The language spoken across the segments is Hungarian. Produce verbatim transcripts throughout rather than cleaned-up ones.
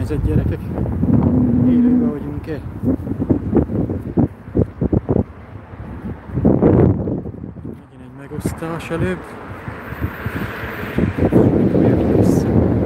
környezet, gyerekek. Élőben vagyunk-e? Megint egy megosztás előbb. Jövök vissza.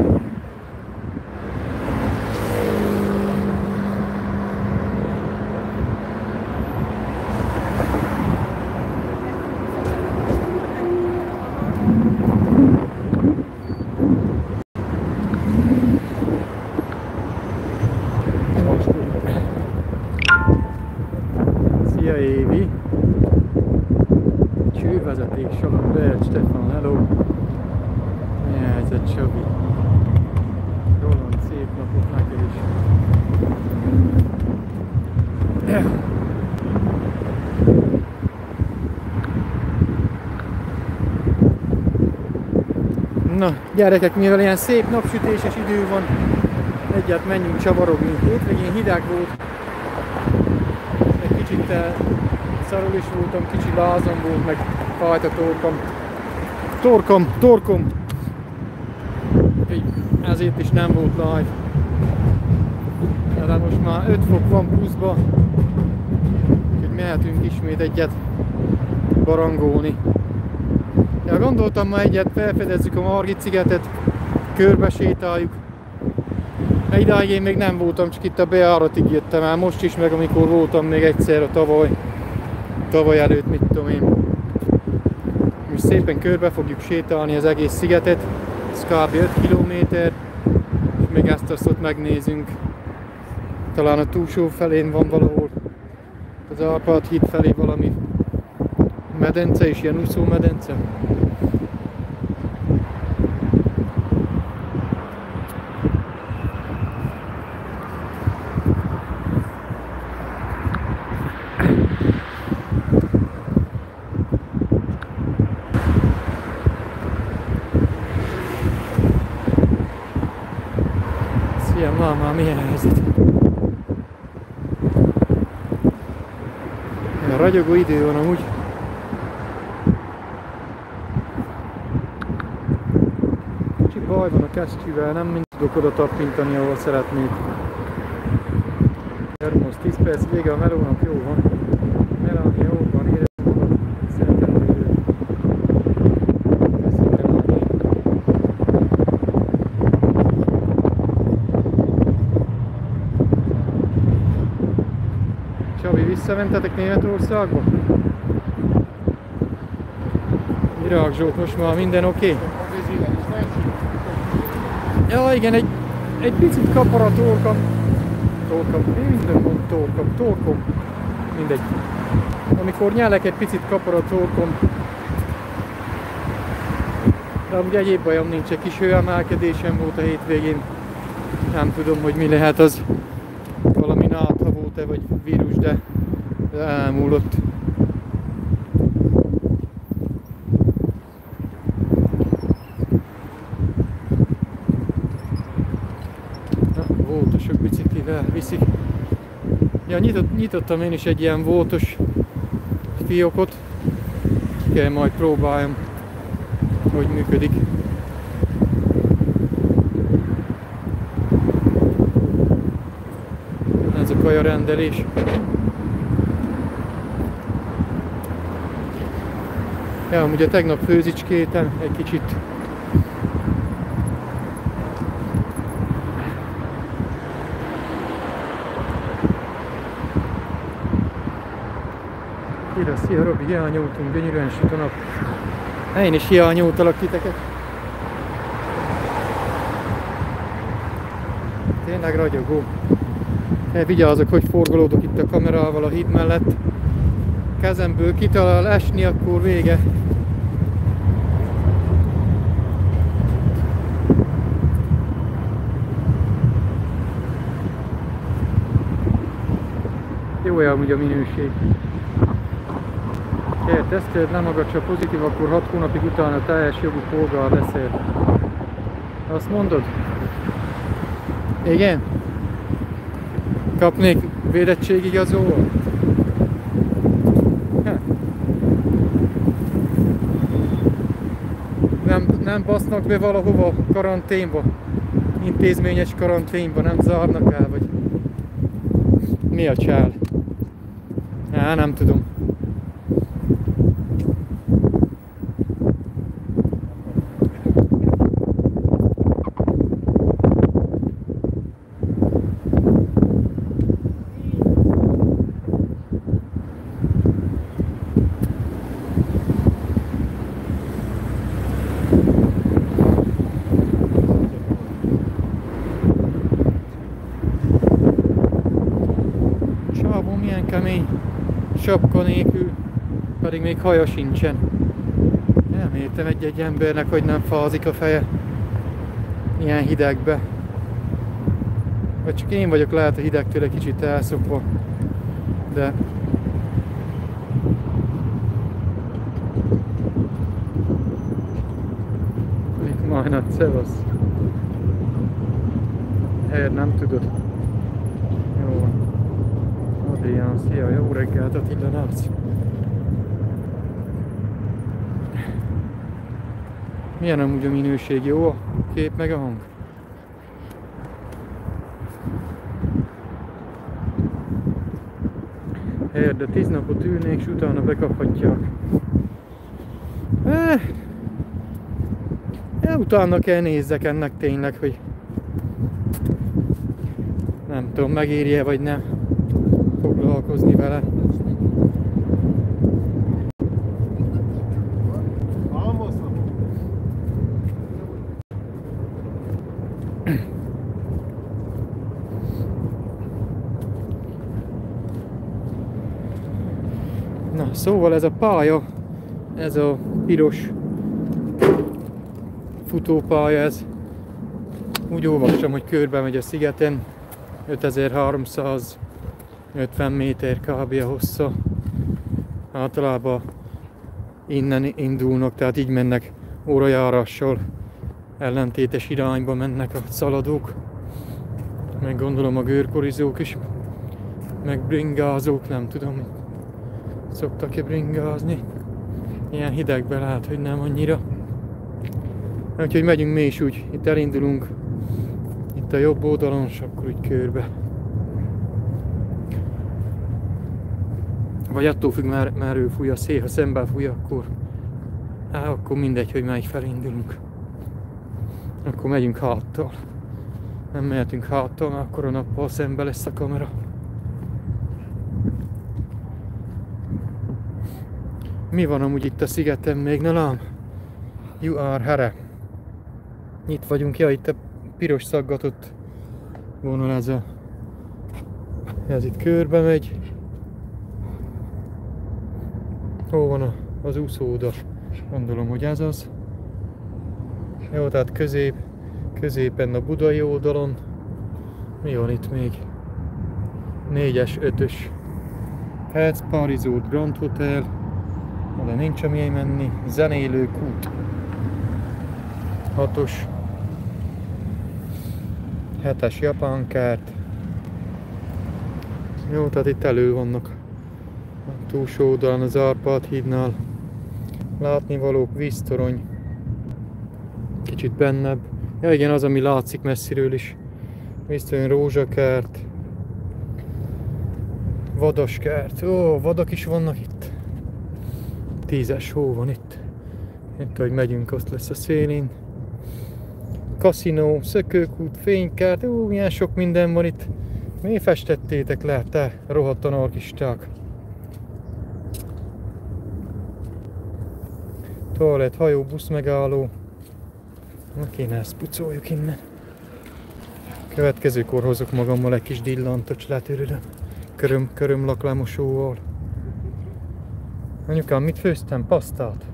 Szia Évi! Csővezeték Salam, lehet Stefan, hello! Mi a helyzet, Csabi? Roland, szép napot neked is! Na, gyerekek, mivel ilyen szép napsütéses idő van, egyet menjünk csavarogni. Hétvégén hideg volt, egy kicsit szarul is voltam, kicsi lázam volt, meg fájt a torkam. Torkom, torkom! Ezért is nem volt live. De most már öt fok van pluszba, úgyhogy mehetünk ismét egyet barangolni. Ja, gondoltam, ma egyet felfedezzük a Margit szigetet, körbe sétáljuk. Idáig én még nem voltam, csak itt a bejáratig jöttem el, most is, meg amikor voltam még egyszer a tavaly, tavaly előtt, mit tudom én. Most szépen körbe fogjuk sétálni az egész szigetet, ez kb. öt kilométer, és még ezt azt ott megnézünk. Talán a túlsó felén van valahol, az Árpád híd felé valami medence is, ilyen úszó medence. Szia máma, milyen helyzet? Ja, ragyogó idő van amúgy. Kicsi baj van a kesztyűvel, nem mind tudok oda tappintani, ahol szeretnék. Termosz tíz perc, vége a melónak, jó van. Melán jó van, érezd magad. Szeretem, hogy veszélyre van. Csabi, visszamentetek Németországba? Virág Zsolt, most már minden oké? Okay? Ja igen, egy, egy picit kapar a torkam. Torkam, minden mond torkam, torkom. Mindegy. Amikor nyelek, egy picit kapar a torkom. De amúgy egyéb bajom nincs, egy kis hőemelkedésem volt a hétvégén. Nem tudom, hogy mi lehet az. Valami nátha volt-e, vagy vírus, de elmúlott. Voltosok biciklivel viszik. Ja, nyitott, nyitottam én is egy ilyen voltos fiókot. Kell majd próbáljam, hogy működik. Ez a kaja rendelés. Ja, ugye tegnap főzicskétem egy kicsit. Szia, szia Robi, hiányoltunk, gyönyörűen süt a nap. Én is hiányoltalak titeket. Tényleg ragyogó. Vigyázzak, hogy forgolódok itt a kamerával a híd mellett. Kezemből kitalál esni, akkor vége. Jó amúgy a minőség. Kért, teszteld le magad, csak pozitív, akkor hat hónapig utána teljes jogú polgár leszel. Azt mondod? Igen? Kapnék védettségigazolót? Nem, nem basznak be valahova karanténba? intézményes karanténban nem zárnak el, vagy mi a csál? Á, nem tudom. Milyen kemény, sapka nélkül, pedig még haja sincsen. Elmértem egy-egy embernek, hogy nem fázik a feje ilyen hidegbe. Vagy csak én vagyok lehet a hidegtől egy kicsit elszokva, de mit majd szevasz? Helyed nem tudod. Jó van. Adrián, szia, jó reggelt, Attila Nász. Milyen amúgy a minőség, jó a kép meg a hang? Erde, tíz napot ülnék, és utána bekaphatják. Eh, eh, utána kell nézzek ennek tényleg, hogy nem tudom, megérje vagy nem foglalkozni vele. Na, szóval ez a pálya, ez a piros futópálya, ez úgy olvastam, hogy körbe megy a szigeten, ötezer-háromszázötven méter kb. A hossza. Általában innen indulnak, tehát így mennek órajárással, ellentétes irányba mennek a szaladók, meg gondolom a görkorizók is, meg bringázók, nem tudom, szoktak-e bringázni. Ilyen hidegben lehet, hogy nem annyira. Úgyhogy megyünk mi is úgy, itt elindulunk, itt a jobb oldalon, és akkor úgy körbe. Vagy attól függ, mer merről fúj a szél, ha szemben fúj, akkor, á, akkor mindegy, hogy melyik felindulunk. Akkor megyünk háttal. Nem mehetünk háttal, mert akkor a nappal szembe lesz a kamera. Mi van amúgy itt a szigeten még, ne lám? You are here. Itt vagyunk, ja, itt a piros szaggatott vonal, ez a... ez itt körbe megy. Hol van a, az úszóda? Gondolom, hogy ez az. Jó, tehát közép, középen a budai oldalon. Mi van itt még? négyes, ötös. Herz Parizót Grand Hotel. Oda nincs amilyen menni. Zenélő kút. hatos. hetes japán kert. Jó, tehát itt elő vannak. A túlsó oldalon az Árpád hídnál. Látnivalók, víztorony. Kicsit bennebb. Ja igen, az, ami látszik messziről is. Víztorony, rózsakert. Vadaskert. Ó, vadak is vannak itt. Tízes hó van itt. Itt, hogy megyünk, azt lesz a szélén. Kaszinó, szökőkút, fénykert. Ó, milyen sok minden van itt. Mi festettétek le, te rohadt anarkisták? Toalett, hajó, busz megálló. Na kéne ezt pucoljuk innen. Következőkor hozok magammal egy kis dillantot, letörődöm. Köröm, köröm laklemosóval. Anyukám, mit főztem? Pasztát.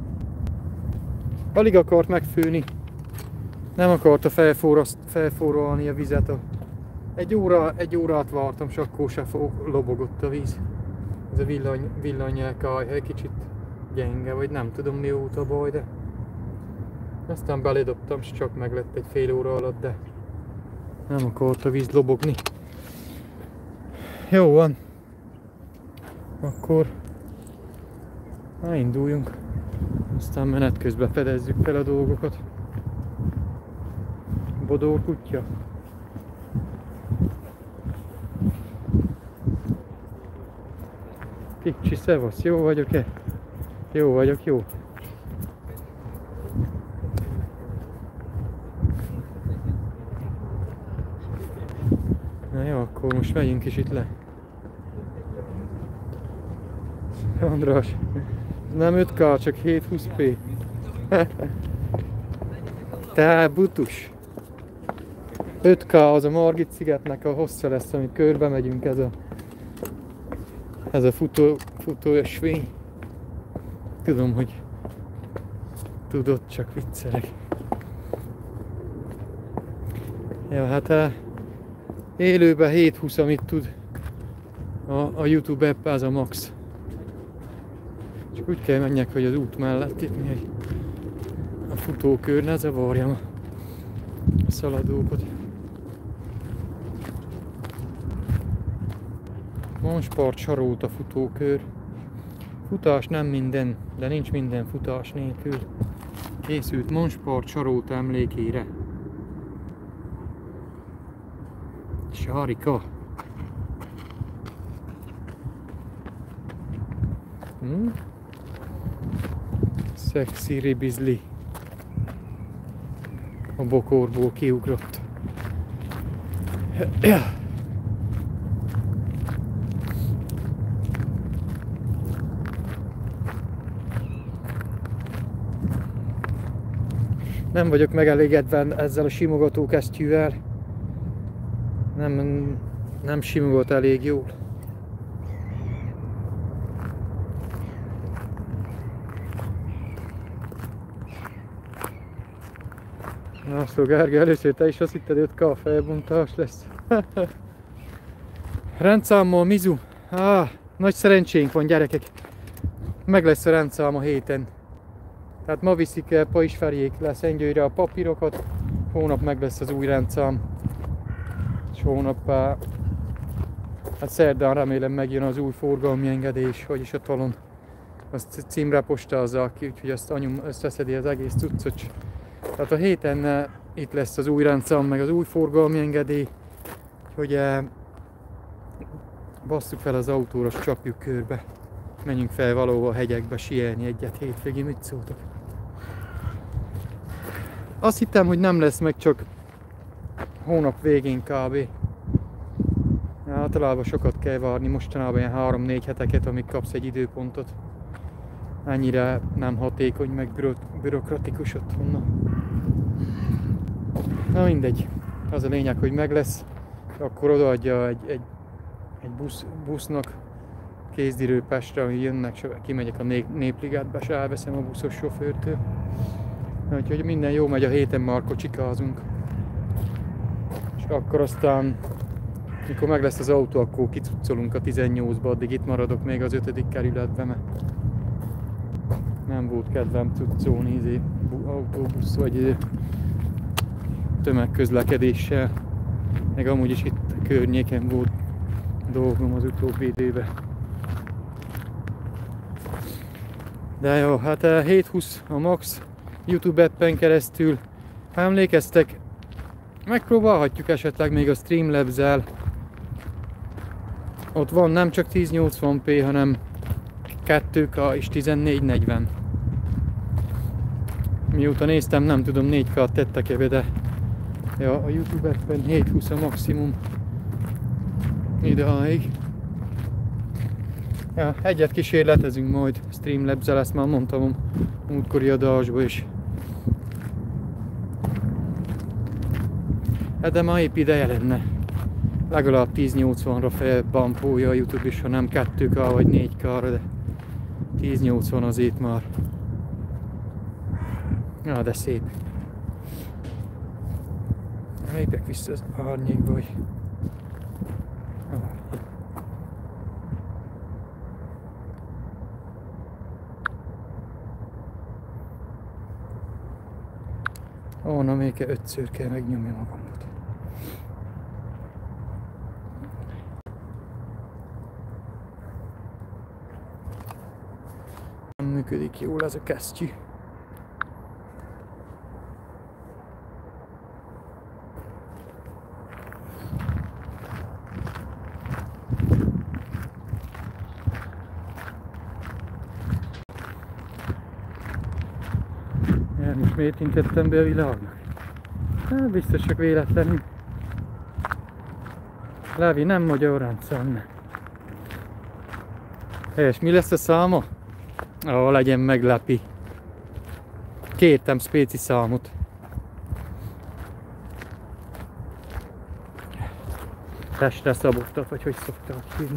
Alig akart megfőni. Nem akarta felforralni a vizet. Egy, óra, egy órát vártam, és akkor se lobogott a víz. Ez a villany, villanyelkáj kicsit gyenge, vagy nem tudom mióta baj, de aztán beledobtam, és csak meglett egy fél óra alatt, de nem akart a víz lobogni. Jó van. Akkor na, induljunk. Aztán menet közben fedezzük fel a dolgokat. Bodor kutya. Kicsi, szevasz, jó vagyok-e? Jó vagyok, jó. Na jó, akkor most megyünk is itt le. András, nem öt ká, csak hétszázhúsz pé. Te butus. öt ká az a Margit szigetnek a hossza lesz, amit körbe megyünk, ez a ez a futó, futó ösvény. Tudom, hogy tudod, csak viccelek. Ja, hát élőben hétszázhúsz, amit tud a, a YouTube app, ez a max. Csak úgy kell menjek, hogy az út mellett itt mi egy a futókör, ne zavarjam a szaladókat. Monspart Sarót a futókör. Futás nem minden, de nincs minden futás nélkül. Készült Monspart Sarót emlékére. Sárika. Hm? Szexi ribizli. A bokorból kiugrott. Nem vagyok megelégedve ezzel a simogató kesztyűvel. Nem, nem simogat elég jól. Na szó Gergely, először te is azt hitted, öt ká felbontás lesz. Rendszámmal Mizu. Ah, nagy szerencsénk van, gyerekek. Meg lesz a rendszám a héten. Tehát ma viszik el Pajzs Feriék le Szentgyőrre a papírokat. Hónap meg lesz az új rendszám. És hónap, hát szerdán remélem megjön az új forgalmi engedés, vagyis a talon. Azt címre postázzák ki, úgyhogy azt anyum összeszedi az egész cuccot. Tehát a héten itt lesz az új rendszám, meg az új forgalmi engedély, hogy basszuk fel az autóra, és csapjuk körbe. Menjünk fel valahol a hegyekbe sielni egyet hétvégén, mit szóltok? Azt hittem, hogy nem lesz meg, csak hónap végén kb. Általában sokat kell várni, mostanában ilyen három-négy heteket, amíg kapsz egy időpontot. Ennyire nem hatékony, meg bürokratikus otthon. Na mindegy, az a lényeg, hogy meg lesz, akkor odaadja egy, egy, egy busz, busznak Kézdírő Pestre, ahogy jönnek, kimegyek a Népligetbe, és elveszem a buszos sofőrtől. Úgyhogy minden jó megy, a héten már kocsikázunk. És akkor aztán, mikor meg lesz az autó, akkor kicuccolunk a tizennyolcba, addig itt maradok még az ötödik kerületbe, mert nem volt kedvem cuccolni izé, autóbusz vagy tömegközlekedéssel. Meg amúgy is itt a környéken volt dolgom az utóbbi időben. De jó, hát hétszázhúsz a max YouTube appen keresztül. Ha emlékeztek, megpróbálhatjuk esetleg még a Streamlabs-zel. Ott van nem csak ezernyolcvan pé, hanem kettő ká és ezernégyszáz negyven. Mióta néztem, nem tudom, négy ká tettek-e be, de ja, a YouTube appen hétszázhúsz a maximum idáig. Ja, egyet kísérletezünk majd Streamlabs-zel, ezt már mondtam a múltkori adásban is. De már épp ideje lenne. Legalább ezernyolcvanra felbampolja a YouTube is, ha nem kettő ká vagy négy ká-ra, de ezernyolcvan azért már. Ja, de szép. Lépek vissza az árnyékba, hogy... Ó, na még ötször kell megnyomni magamot. Nem működik jól ez a kesztyű. Nem is miért intettem be a világnak. Hát biztos csak véletlenül. Levi nem magyar rendszám, nem. És mi lesz a száma? Ó, legyen meglepi. Kértem spéci számot. Testre szabottat, vagy hogy szokták hívni.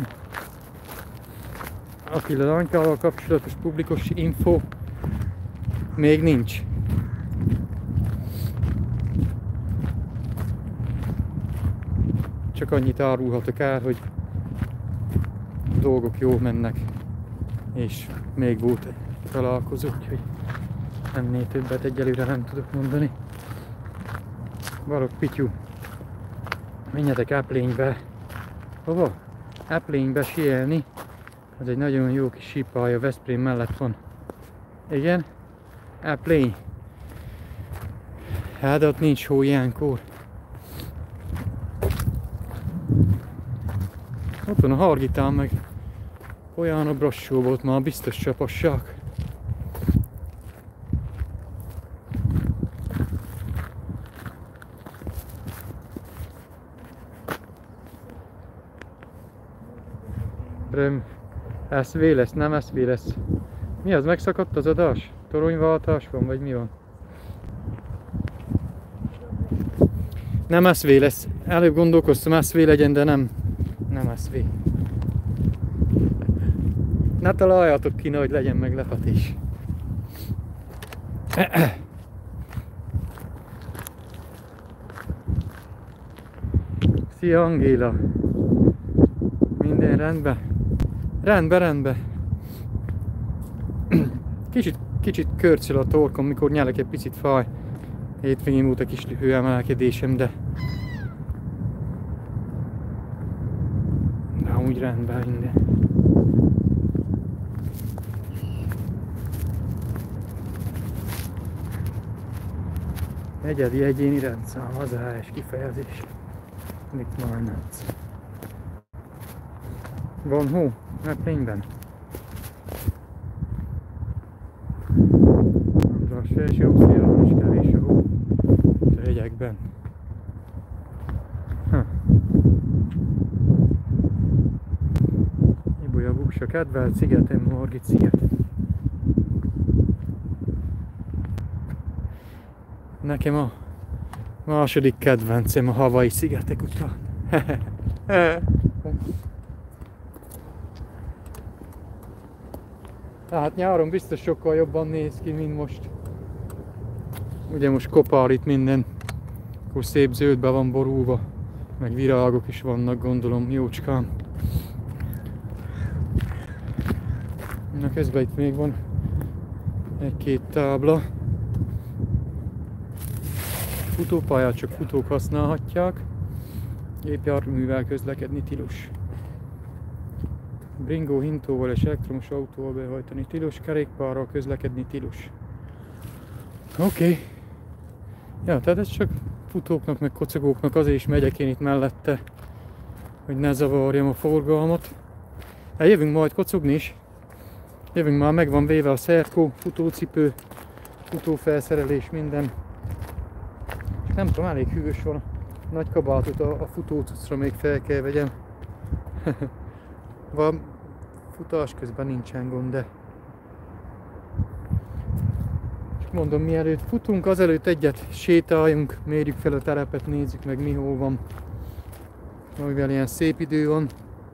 Attila Danykával kapcsolatos publikus info még nincs. Csak annyit árulhatok el, hogy a dolgok jól mennek, és még volt találkozó, úgyhogy ennél többet egyelőre nem tudok mondani. Balogh Pityu, menjetek Eplénybe. Hova? Eplénybe sielni. Ez egy nagyon jó kis sípálya, Veszprém mellett van. Igen? Eplény. Hát ott nincs hó ilyenkor. Ott van a Hargitán, meg olyan a Brassó volt, már biztos csapassák. Röm, es vé lesz, nem es vé lesz. Mi az, megszakadt az adás? Toronyváltás van, vagy mi van? Nem es vé lesz. Előbb gondolkoztam, es vé legyen, de nem. Nem es vé. Ne találjátok ki, hogy legyen meglepetés. Szia Angéla! Minden rendben? Rendben, rendben. Kicsit, kicsit körcöl a torkom, mikor nyelek egy picit fáj. Hétvégén volt egy kis hőemelkedésem, de... De úgy rendben minden. Egyedi egyéni rendszám, az a helyes kifejezés. Mit mondasz? Van hó? Eplényben. András se is jó szél, és kevés a hó. A hegyekben. Ha. Ibolya Buksa kedvelt szigetem, Margit sziget. Nekem a második kedvencem a Hawaii szigetek után. Tehát nyáron biztos sokkal jobban néz ki, mint most. Ugye most kopár itt minden, akkor szép zöldbe van borulva, meg virágok is vannak, gondolom, jócskán. Na közben itt még van egy-két tábla. Futópályát csak futók használhatják. Gépjárművel közlekedni tilos. Bringó hintóval és elektromos autóval behajtani tilos, kerékpárral közlekedni tilos. Oké. Okay. Ja, tehát ez csak futóknak meg kocogóknak, azért is megyek én itt mellette, hogy ne zavarjam a forgalmat. Hát jövünk majd kocogni is. Jövünk, már megvan véve a szerkó, futócipő, futófelszerelés, minden. Nem tudom, elég hűvös van. Nagy kabátot a, a futócucra még fel kell vegyem. Van futás közben nincsen gond, de csak mondom, mielőtt futunk, azelőtt egyet sétáljunk, mérjük fel a terepet, nézzük meg mi hol van. Mivel ilyen szép idő van.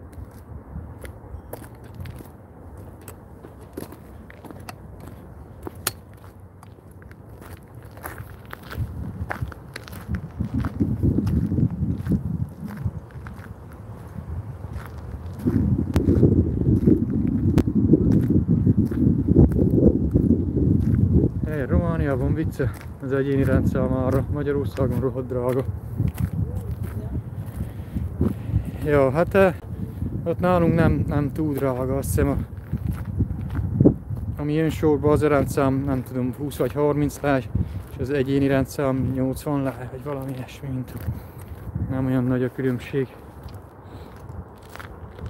Hey, Romániában vicce az egyéni rendszámára, Magyarországon rohadt drága. Ja, hát ott nálunk nem, nem túl drága, azt hiszem a, ami jön sorba az a rendszám, nem tudom, húsz vagy harminc láj, és az egyéni rendszám nyolcvan láj, vagy valami ilyesmi, mint nem olyan nagy a különbség.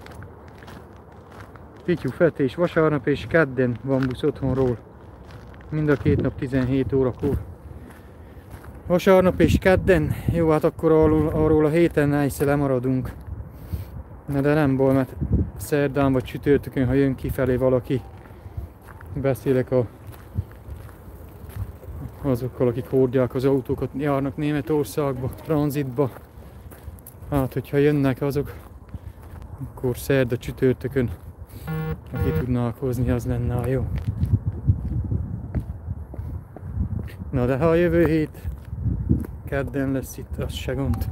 Pityu Fetés, vasárnap és kedden van busz otthonról. Mind a két nap tizenhét órakor. Vasárnap és kedden. Jó, hát akkor arról, arról a héten egyszer lemaradunk. Na de nem baj, mert szerdán vagy csütörtökön, ha jön kifelé valaki, beszélek a, azokkal, akik hordják az autókat, járnak Németországba, tranzitba. Hát, hogyha jönnek azok, akkor szerda csütörtökön, aki tudnák hozni, az lenne a jó. Na de ha a jövő hét kedden lesz itt, az se gond.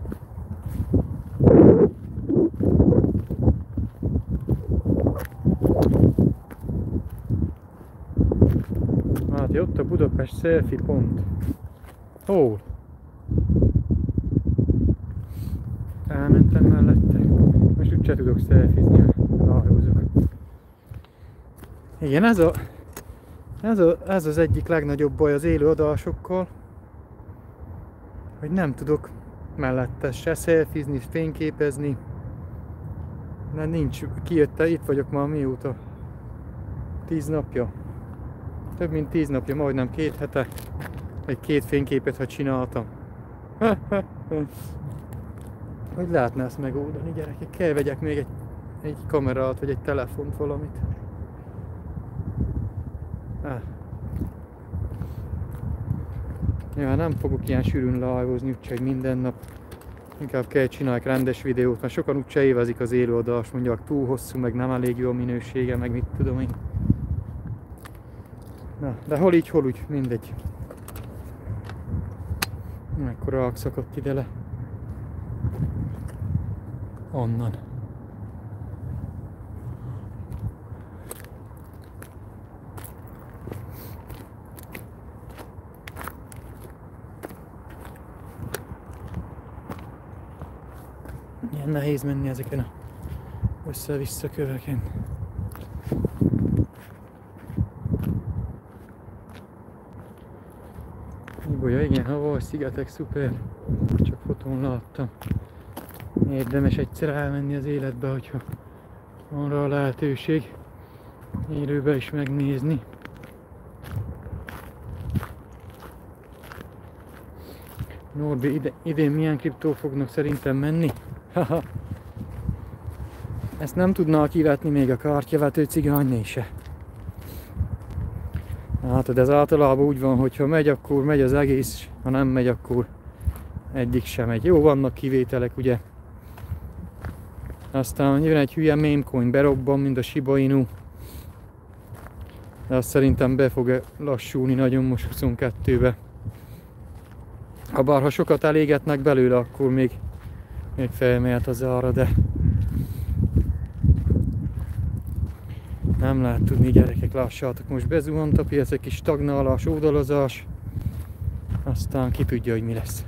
Hát ott a Budapest selfie pont. Hol? Elmentem mellette. Most úgyse tudok selfizni, ráhúzok. Igen, ez a, ez, a, ez az egyik legnagyobb baj az élő adásokkal, hogy nem tudok mellette se selfizni, fényképezni. De nincs, kijött, itt vagyok már mióta? Tíz napja. Több mint tíz napja, majdnem két hete. Egy két fényképet, ha csináltam. Hogy lehetne ezt megoldani, gyerekek? Kell vegyek még egy, egy kamerát, vagy egy telefont, valamit. Ah. Ja, nem fogok ilyen sűrűn live-ozni, úgyhogy minden nap. Inkább kell csinálni rendes videót, mert sokan úgyse évezik az élőadást, mondják túl hosszú, meg nem elég jó a minősége, meg mit tudom én. Na, de hol így, hol úgy, mindegy. Mekkora ák szakadt ide le. Onnan. Ilyen nehéz menni ezeken a össze-vissza köveken. Ibolya, igen, Hawaii szigetek, szuper. Csak fotón láttam. Érdemes egyszer elmenni az életbe, hogyha van rá a lehetőség. Élőbe is megnézni. Norbi, ide, idén milyen kriptó fognak szerintem menni? Haha. Ezt nem tudná kivetni még a kártyavető cigányné se. Hát, ez általában úgy van, hogy ha megy, akkor megy az egész, ha nem megy, akkor egyik sem megy. Jó, vannak kivételek, ugye. Aztán jön egy hülye meme coin, berobban, mint a Shiba Inu. De azt szerintem be fog lassulni nagyon most huszonkettőbe. Habár ha sokat elégetnek belőle, akkor még, még felmehet az ára, de nem lehet tudni, gyerekek, lássátok, most bezuhant a piac, egy kis stagnálás, oldalazás, aztán ki tudja, hogy mi lesz.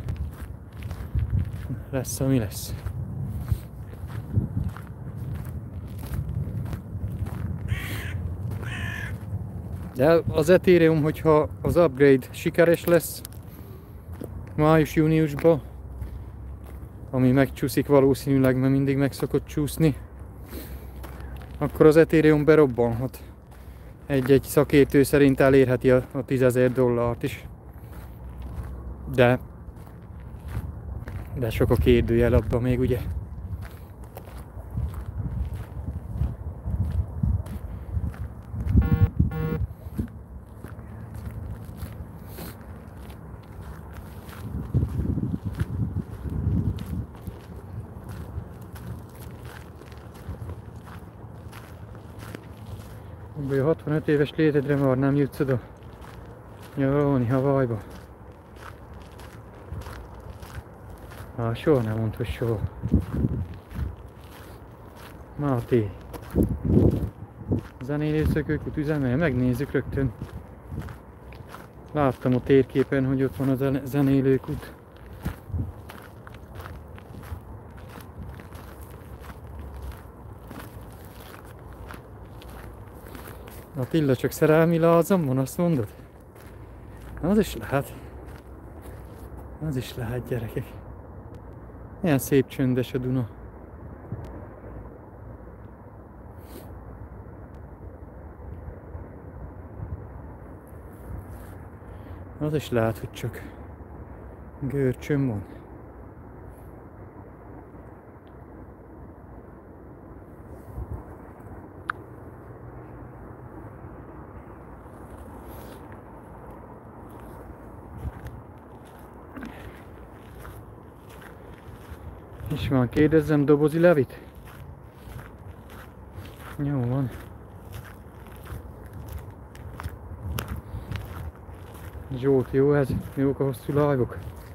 Lesz, ami lesz. De az Ethereum, hogyha az upgrade sikeres lesz május-júniusban, ami megcsúszik valószínűleg, mert mindig meg szokott csúszni, akkor az Ethereum berobbanhat. Egy-egy szakértő szerint elérheti a, a tízezer dollárt is. De de sok a kérdőjel abban még, ugye. A hatvanöt éves létedre már nem jutsz oda nyaralni Hawaii-ba. Á, soha nem mondd, hogy soha. Máté. Zenélő szökőkút üzemel, megnézzük rögtön. Láttam a térképen, hogy ott van a zenélőkút. Attila, csak szerelmi lázam van, azt mondod? Az is lehet. Az is lehet, gyerekek. Ilyen szép csöndes a Duna. Az is lehet, hogy csak görcsöm van. És van, kérdezzem Dobozi Levit? Jó van. Zsolt, jó ez? Jók a hosszú live-ok?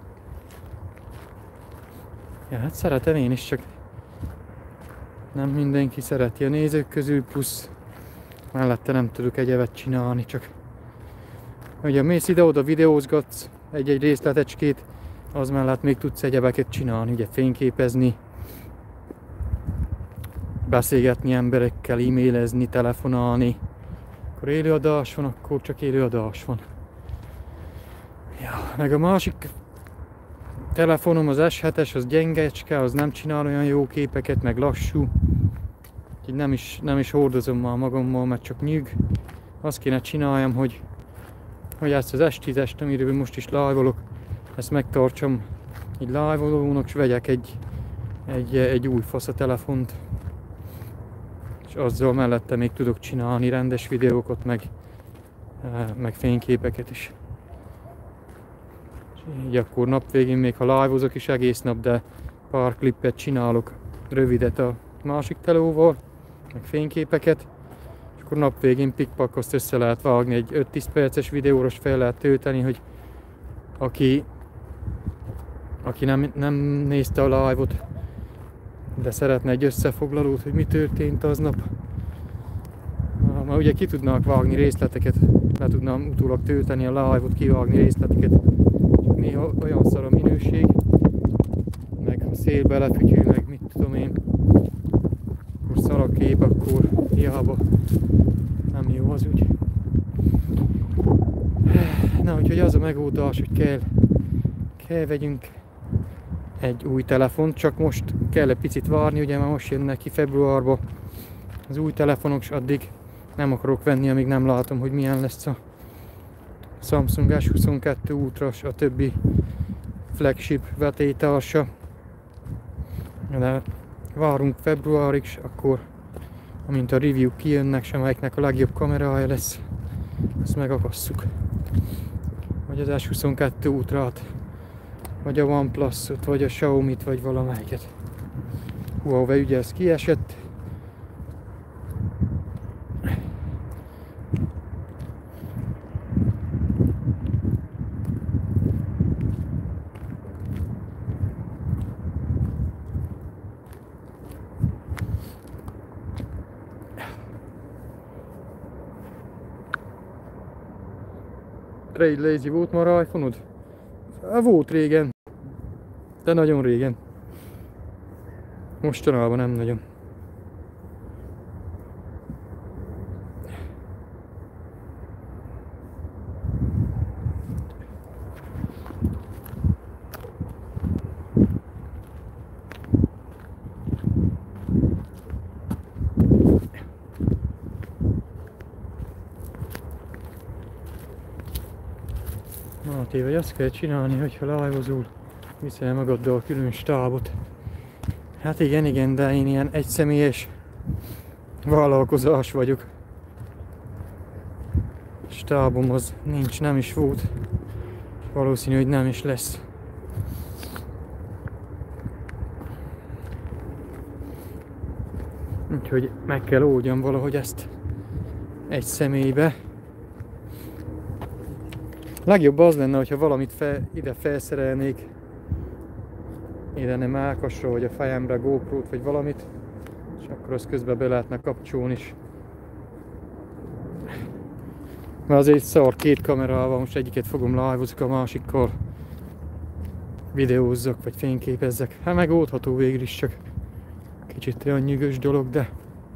Ja, hát szeretem én is, csak nem mindenki szereti a nézők közül, plusz mellette nem tudok egyebet csinálni, csak ugye mész ide-oda videózgatsz egy-egy részletecskét, az mellett még tudsz egyebeket csinálni, ugye fényképezni, beszélgetni emberekkel, e-mailezni, telefonálni. Akkor élőadás van, akkor csak élőadás van. Ja, meg a másik telefonom, az es hetes, az gyengecske, az nem csinál olyan jó képeket, meg lassú. Úgyhogy nem is, nem is hordozom már magammal, mert csak nyűg. Azt kéne csináljam, hogy, hogy ezt az es tízest, amiről most is live-olok, ezt megtartsam így live-olónak, és vegyek egy, egy, egy új fasz a telefont. És azzal mellette még tudok csinálni rendes videókat, meg, meg fényképeket is. Így akkor nap végén még ha live-ozok is egész nap, de pár klippet csinálok, rövidet a másik telóval, meg fényképeket, és akkor nap végén pikpak azt össze lehet vágni, egy öt-tíz perces videóra fel lehet tölteni, hogy aki, aki nem, nem nézte a live-ot, de szeretne egy összefoglalót, hogy mi történt aznap, már ugye ki tudnak vágni részleteket, le tudnám utólag tölteni a live-ot, kivágni részleteket. Néha olyan szar a minőség, meg a szél belefütyül, meg mit tudom én, akkor szar a kép, akkor hiába nem jó az úgy. Na, úgyhogy az a megoldás, hogy kell, kell vegyünk egy új telefont, csak most kell egy picit várni, ugye már most jönnek ki februárba az új telefonok, és addig nem akarok venni, amíg nem látom, hogy milyen lesz a Samsung es huszonkettő Ultra, a többi flagship vetélytársa. De várunk februárig, és akkor, amint a review kijönnek, sem melyiknek a legjobb kamerája lesz, ezt megakasszuk. Vagy az es huszonkettő Ultrát, vagy a OnePlus-ot, vagy a Xiaomi-t, vagy valamelyiket. Huawei ugye ez kiesett. Trade Lazy volt már a iPhone-od? Volt régen, de nagyon régen. Mostanában nem nagyon. Máté, vagy azt kell csinálni, hogyha live-ozol, viszel magaddal külön stábot. Hát igen, igen, de én ilyen egyszemélyes vállalkozás vagyok. Stábom az nincs, nem is volt. Valószínű, hogy nem is lesz. Úgyhogy meg kell oldjam valahogy ezt egy személybe. Legjobb az lenne, hogyha valamit fel, ide felszerelnék, ide nem állkasra, vagy a fejemre GoPro-t, vagy valamit, és akkor azt közben be lehetne kapcsolni is. Mert azért szar két kamerával, most egyiket fogom live-ozok, a másikkal videózzak, vagy fényképezzek. Hát megoldható végül is, csak kicsit olyan nyűgös dolog, de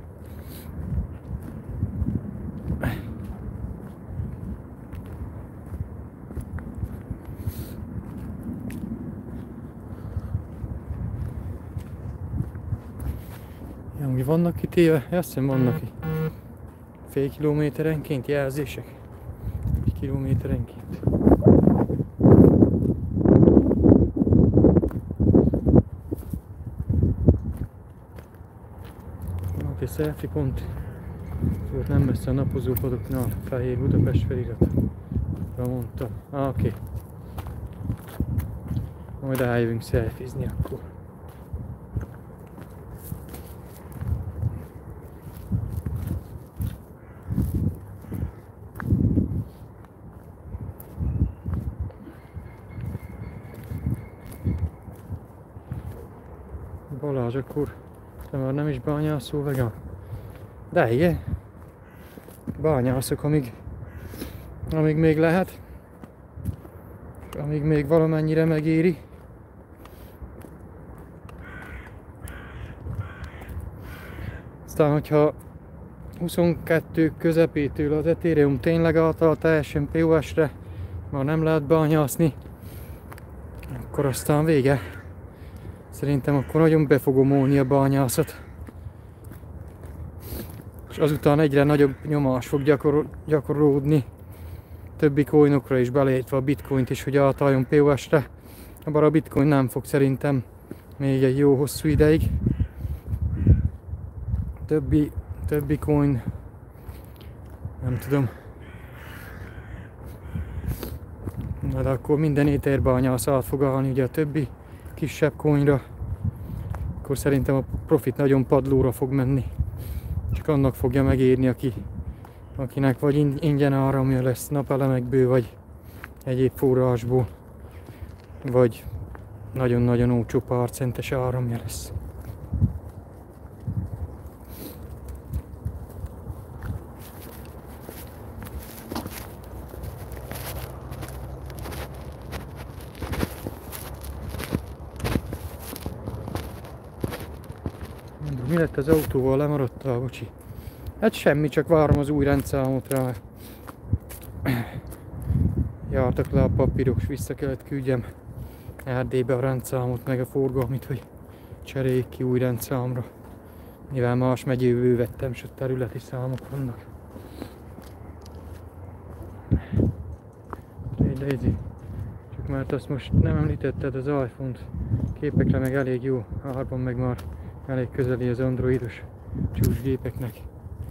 ja, vannak kitéve? Azt hiszem vannak ki. Fél kilométerenként jelzések? Egy kilométerenként. selfie pont. Volt nem messze a napozópadoknál, Fehér Budapest felirat. Mondta. Ah, oké. Okay. Majd eljövünk selfizni akkor. Balázs, akkor te már nem is bányászol vegán? De igen. Bányászok, amíg, amíg még lehet. Amíg még valamennyire megéri. Aztán, hogyha huszonkettő közepétől az Ethereum tényleg által teljesen pé o es-re már nem lehet bányászni, akkor aztán vége. Szerintem akkor nagyon be fogom olni a bányászat. És azután egyre nagyobb nyomás fog gyakor gyakorolódni többi coinokra is, beleértve a bitcoint is, hogy átálljon pé o es-re. Bár a bitcoin nem fog szerintem még egy jó hosszú ideig. Többi, többi coin, nem tudom. Na, de akkor minden Ether bányász át fog állni ugye a többi kisebb coinra. Akkor szerintem a profit nagyon padlóra fog menni. Csak annak fogja megérni, aki, akinek vagy ingyen áramja lesz napelemekből, vagy egyéb forrásból, vagy nagyon-nagyon olcsó pár centes áramja lesz. Mi lett az autóval? Lemaradtál, bocsi? Hát semmi, csak várom az új rendszámot rá. Jártak le a papírok, és vissza kellett küldjem Erdélybe a rendszámot, meg a forgalmit, hogy cseréljék ki új rendszámra. Mivel más megyéből vettem, és a területi számok vannak. Hey Daisy, csak mert azt most nem említetted az iPhone-t, képekre meg elég jó, árban meg már elég közeli az androidos csúcsgépeknek.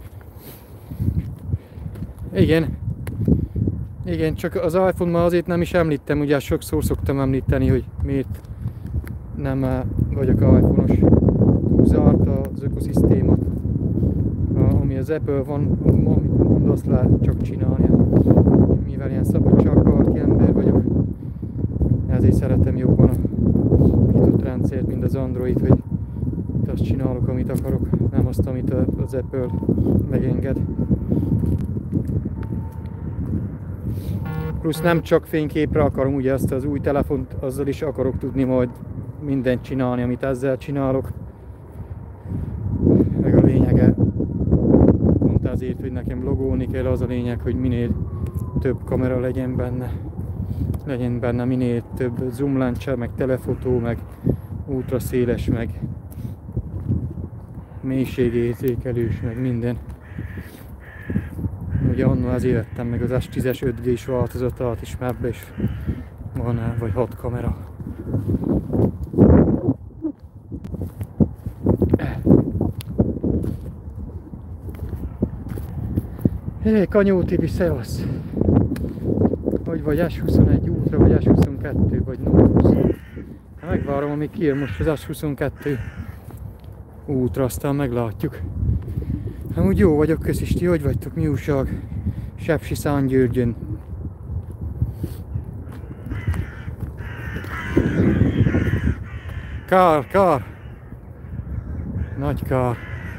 Igen. Igen, csak az iPhone már azért nem is említem, ugye sokszor szoktam említeni, hogy miért nem vagyok iPhone-os. Zárt az ökoszisztéma, ami az Apple van, amit mond, azt lehet csak csinálni. Mivel ilyen szabadságparti ember vagyok, ezért szeretem jobban a nyitott rendszert, mint az Android, hogy azt csinálok, amit akarok, nem azt, amit az Apple megenged. Plusz nem csak fényképre akarom, ugye ezt az új telefont, azzal is akarok tudni majd mindent csinálni, amit ezzel csinálok. Meg a lényege, pont azért, hogy nekem logolni kell, az a lényeg, hogy minél több kamera legyen benne. Legyen benne minél több zoomlencse, meg telefotó, meg ultraszéles, meg mélységérzékelős, meg minden. Ugye annól azért vettem meg az es tízes öt gés változatát is, mert ebbe is van, vagy hat kamera. Hé, Kanyó Tibi, szevasz! Hogy vagy es huszonegy Ultra, vagy es huszonkettő, vagy Noctus? Megvárom, amíg kijön most az es huszonkettő Ultra, aztán meglátjuk. Amúgy jó vagyok, köszisti, hogy vagytok, mi újság? Sepsi Szentgyörgyön. Kár, kár! Nagy kár.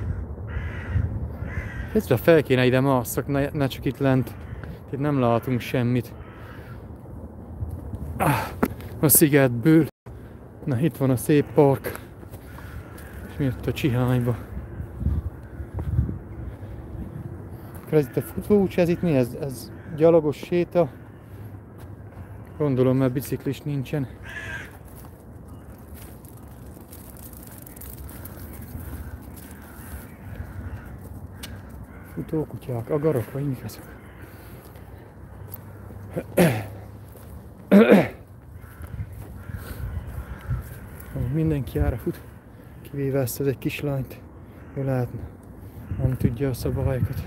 Ezre fel kéne ide másszak, ne, ne csak itt lent. Itt nem látunk semmit. Ah, a szigetből. Na, itt van a szép park. És mi ott a Csihányba. Ez itt a futóúcs, ez itt mi? Ez, ez gyalogos séta. Gondolom, mert biciklis nincsen. Futókutyák, agarok, vagy mik ezek? Mindenki arra fut, kivéve ezt az egy kislányt, ő lehetne. Nem tudja a szabályokat.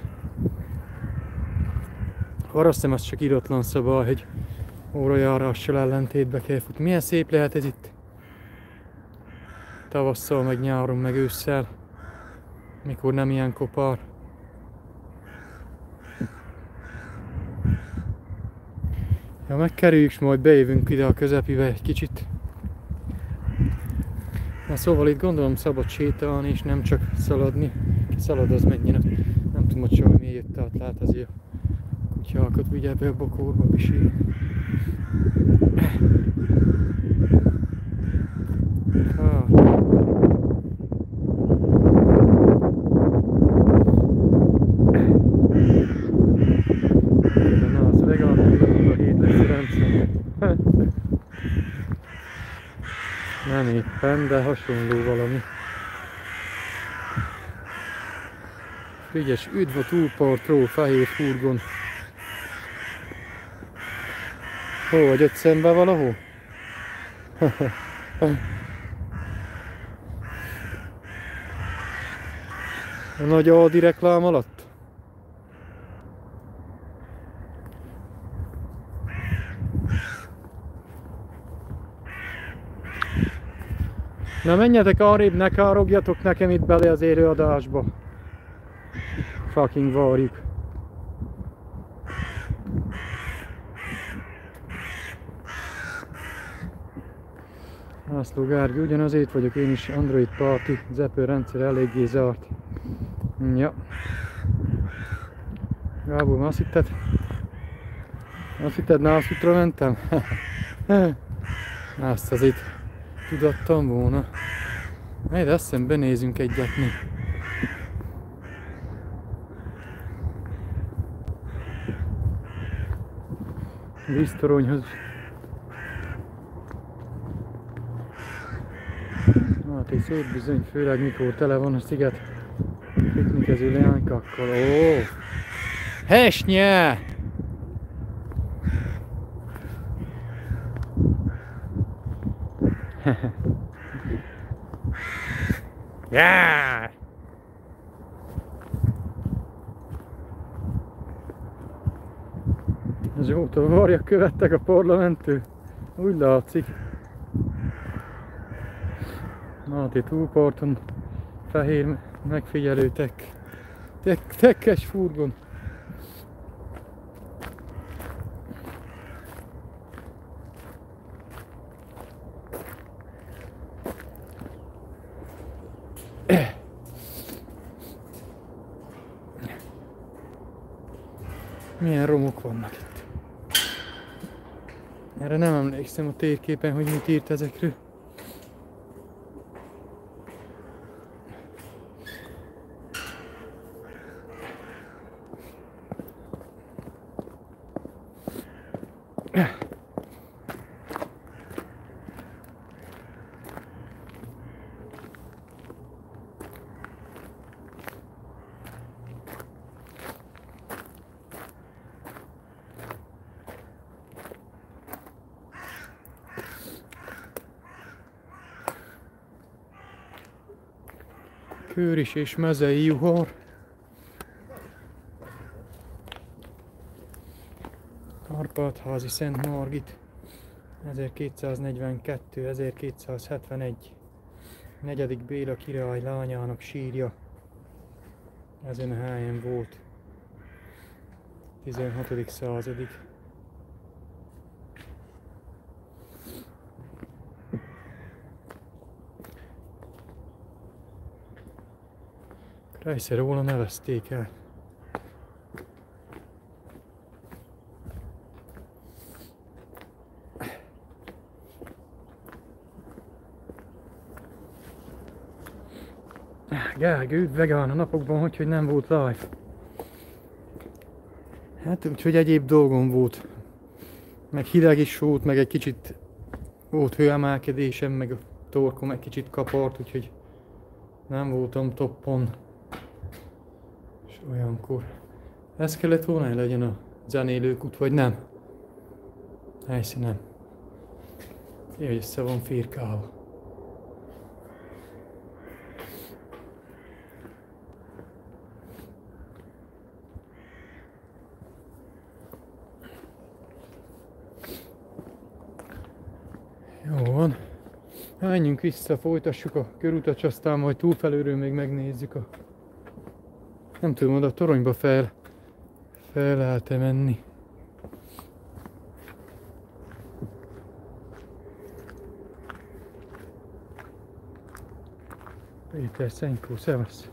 Arra azt hiszem, az csak íratlan szabály, hogy órajárással ellentétbe kell futni. Milyen szép lehet ez itt. Tavasszal, meg nyáron, meg ősszel. Mikor nem ilyen kopár. Ja, megkerüljük, és majd bejövünk ide a közepibe egy kicsit. Na szóval itt gondolom szabad sétálni, és nem csak szaladni. Ki szalad, az menjen. Nem tudom, hogy soha mi jött át, lát azért a kutyákat vigye be a bokorba pisil. Ah. Na, az legalább a hét lesz rendszerűen. Nem éppen, de hasonló valami. Figyelj, üdv a túlpartról, fehér furgon. Hol vagy, ott szembe valahol? A nagy Aldi reklám alatt? Na menjetek arrébb, ne károgjatok nekem itt bele az élőadásba. Fucking várjuk. László Gárgi, ugyanazért vagyok én is, Android Party, Zepő rendszer eléggé zárt. Ja. Gábor, azt hitted? Azt hitted, nászútra mentem? Azt azért tudattam volna. Majd azt hiszem benézünk egyet mi. Víztoronyhoz. Hát egy szép bizony, főleg mikor tele van a sziget piknikező leánykakkal. Ó! Hesnye! Yeah! Azóta varjak követtek a parlamenttől. Úgy látszik. Hát itt túlparton fehér megfigyelő tek, tek, tekkes furgon. Milyen romok vannak itt. Erre nem emlékszem a térképen, hogy mit írt ezekről. Kőris és mezei juhar. Árpád-házi Szent Margit. ezerkétszáznegyvenkettő ezerkétszázhetvenegy. Negyedik Béla király lányának sírja. Ezen a helyen volt. tizenhatodik századig. Egyszer róla nevezték el. Gág, üdv vegán a napokban, hogy, hogy nem volt live. Hát úgyhogy egyéb dolgom volt. Meg hideg is volt, meg egy kicsit volt hőemelkedésem, meg a torkom egy kicsit kapart, úgyhogy nem voltam toppon. És olyankor. Ez kellett volna, hogy legyen a zenélőkút, vagy nem? Helyszín nem. Jaj, össze van firkálva. Jó van. Menjünk vissza, folytassuk a körutat, és aztán majd túlfelőről még megnézzük a... Nem tudom, oda a toronyba fel, fel lehet-e menni. Péter Szenykó, szevasz!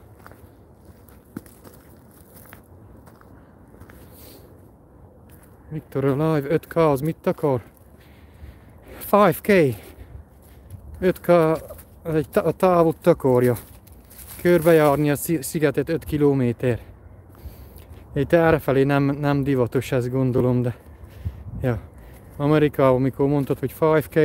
Viktor a live öt ká az mit akar? öt ká. öt ká az egy a távot takarja. Körbejárni a szigetet öt kilométer. Itt errefelé nem, nem divatos, ezt gondolom, de... Ja. Amerikában, amikor mondtad, hogy öt ká,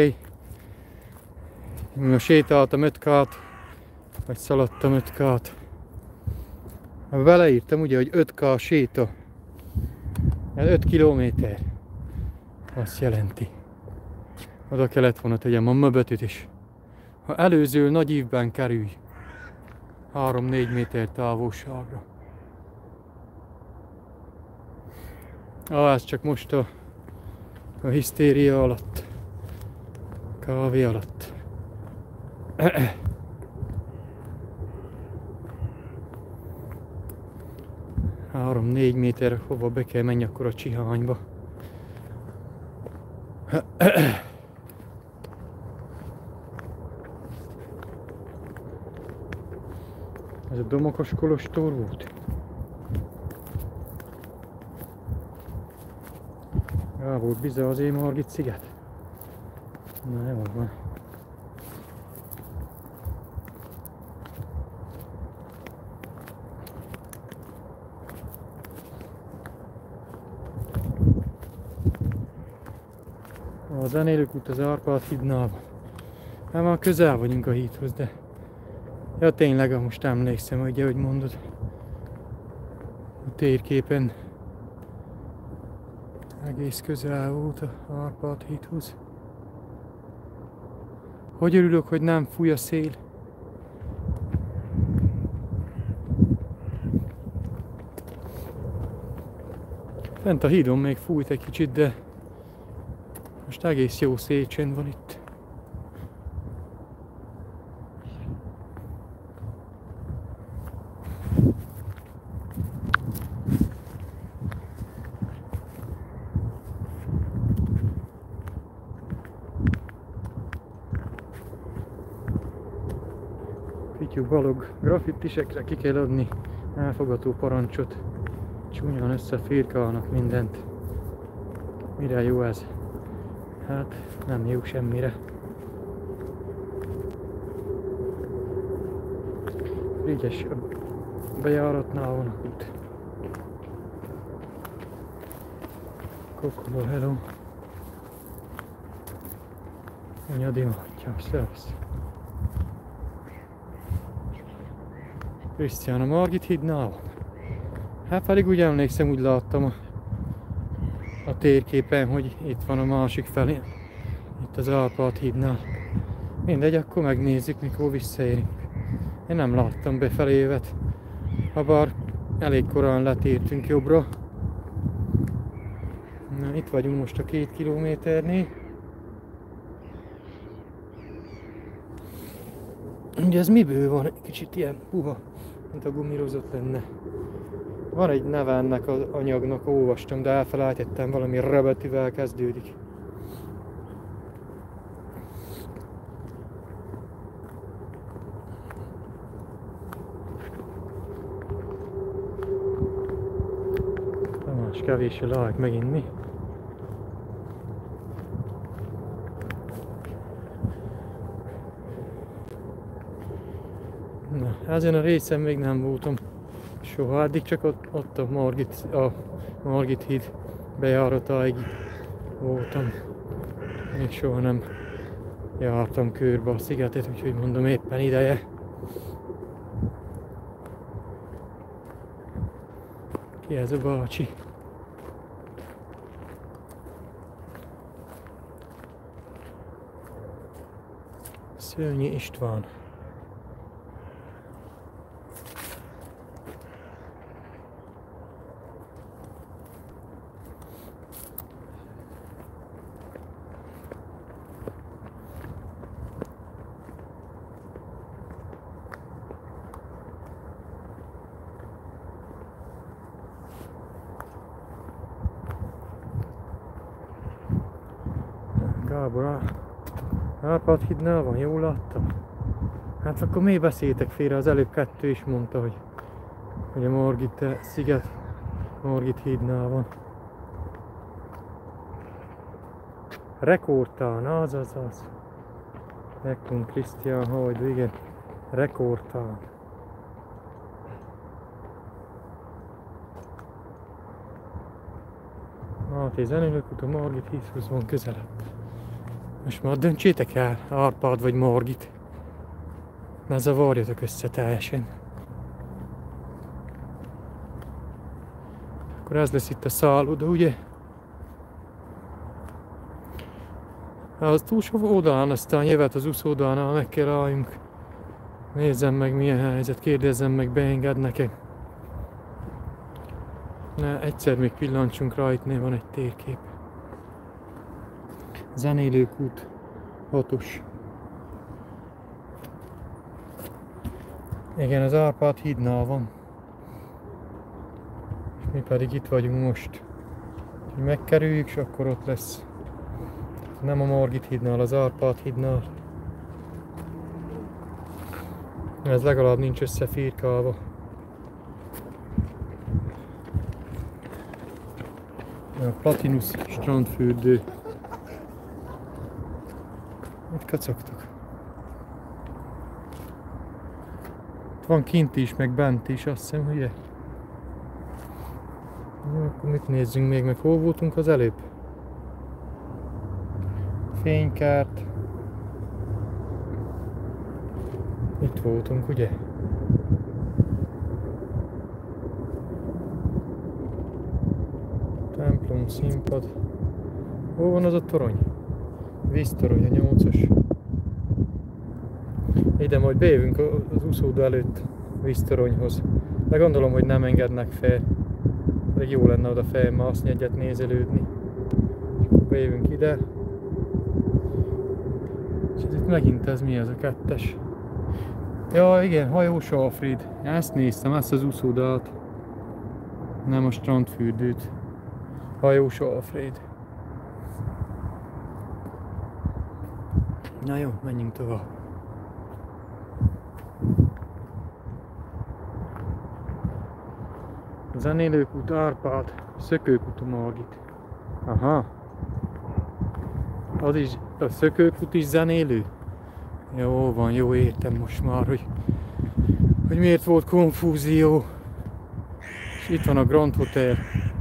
én sétáltam öt kát, vagy szaladtam öt kát. Beleírtam ugye, hogy öt ká séta. Ez öt kilométer. Azt jelenti. Oda kellett volna tegyem a möbötöt is. Ha előző nagy ívben kerülj. három-négy méter távolságra. Ah, ez csak most a, a hisztéria alatt. Kávé alatt. három-négy méter, hova be kell menni akkor a Csihányba. Ez a Domokos kolostor volt. Rá volt biza az én Margit sziget. Na jó van. A zenélőkút az Árpád hídnál van. Hát már közel vagyunk a hídhoz, de... Ja tényleg, most emlékszem, ugye, hogy mondod. A térképen egész közel volt a Árpád hídhoz. Hogy örülök, hogy nem fúj a szél. Fent a hídon még fújt egy kicsit, de most egész jó szélcsend van itt. Pityu Balog, graffitisekre ki kell adni elfogató parancsot. Csúnyan összefirkálnak mindent. Mire jó ez? Hát nem jó semmire. Frigyes bejáratnál van a út. Kokola, hello. Anyadi matya, szevasz. Krisztián, a Margit hídnál van. Hát pedig úgy emlékszem, úgy láttam a, a térképen, hogy itt van a másik felé. Itt az Árpád hídnál. Mindegy, akkor megnézzük, mikor visszaérünk. Én nem láttam befelé jövet. Habár elég korán letértünk jobbra. Na, itt vagyunk most a két kilométernél. Ugye ez miből van? Egy kicsit ilyen puha, mint a gumirozott lenne. Van egy neve ennek az anyagnak, olvastam, de elfelejtettem, valami rebetűvel kezdődik. Tamás, kevés a like megint mi? Na, ezen a részen még nem voltam soha, addig csak ott, ott a Margit, a Margit híd bejáratáig voltam. Még soha nem jártam körbe a szigetet, úgyhogy mondom, éppen ideje. Ki ez a bácsi? Szőnyi István. Gábor, Árpád hídnál van, jól láttam? Hát akkor miért beszéltek félre? Az előbb kettő is mondta, hogy, hogy a Margit sziget, Margit hídnál van. Rekordtán, az az az. Eklund Krisztián Hajdú, igen. Rekordtán. Máté zenélőkút a Margit hídhoz van közelebb. Most már döntsétek el, Árpád vagy Margit. Ne zavarjatok össze teljesen. Akkor ez lesz itt a szálloda, ugye? Az túlsó oldalán, aztán jövet az úszódánál meg kell álljunk. Nézzem meg milyen helyzet, kérdezzem meg, beengednek-e. Ne, egyszer még pillancsunk rá, itt van egy térkép. Zenélőkút hatos. Igen, az Árpád hídnál van. És mi pedig itt vagyunk most. Úgyhogy megkerüljük, és akkor ott lesz. Nem a Margit hídnál, az Árpád hídnál. Ez legalább nincs összefirkálva. A Platinus strandfürdő. Itt kacagtak. Itt van kint is, meg bent is, azt hiszem, ugye? Na, akkor mit nézzünk még, meg hol voltunk az előbb? Fénykárt. Itt voltunk, ugye? Templom, színpad. Hol van az a torony? Víztorony, a nyolcas. Ide majd bejövünk az úszódó előtt víztoronyhoz. De gondolom, hogy nem engednek fel. Pedig jó lenne oda felmászni, egyet nézelődni. Bejövünk ide. És itt megint ez mi ez a kettes? Ja igen, hajós Alfred. Ezt néztem, ezt az úszódát. Nem a strandfürdőt. Hajós Alfred. Na jó, menjünk tovább. Zenélőkút, Árpád, Szökőkút a Margit. Aha. Az is, a Szökőkút is zenélő? Jó van, jó, értem most már, hogy, hogy miért volt konfúzió. És itt van a Grand Hotel.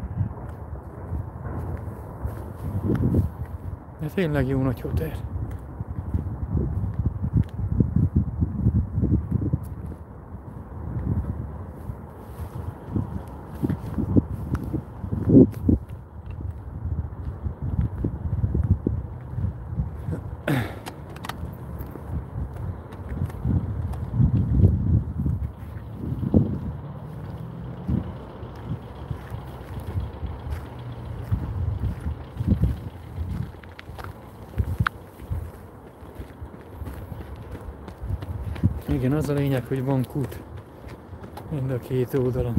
De tényleg jó nagy hotel. Igen, az a lényeg, hogy van kút mind a két oldalon.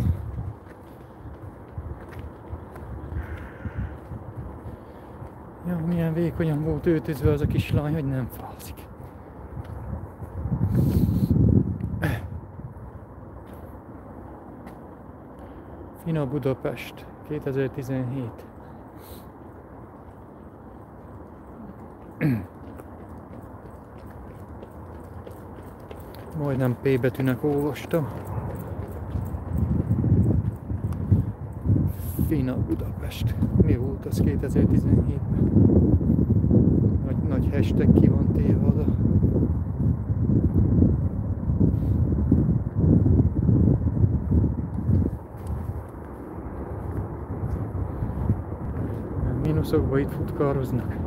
Ja, milyen vékonyan volt öltözve az a kislány, hogy nem fázik. Fina Budapest, kétezer-tizenhét. Majdnem P betűnek olvastam. Fina Budapest. Mi volt az kétezer-tizenhétben? Nagy, nagy hashtag ki van téve oda. Mínuszokba itt futkároznak.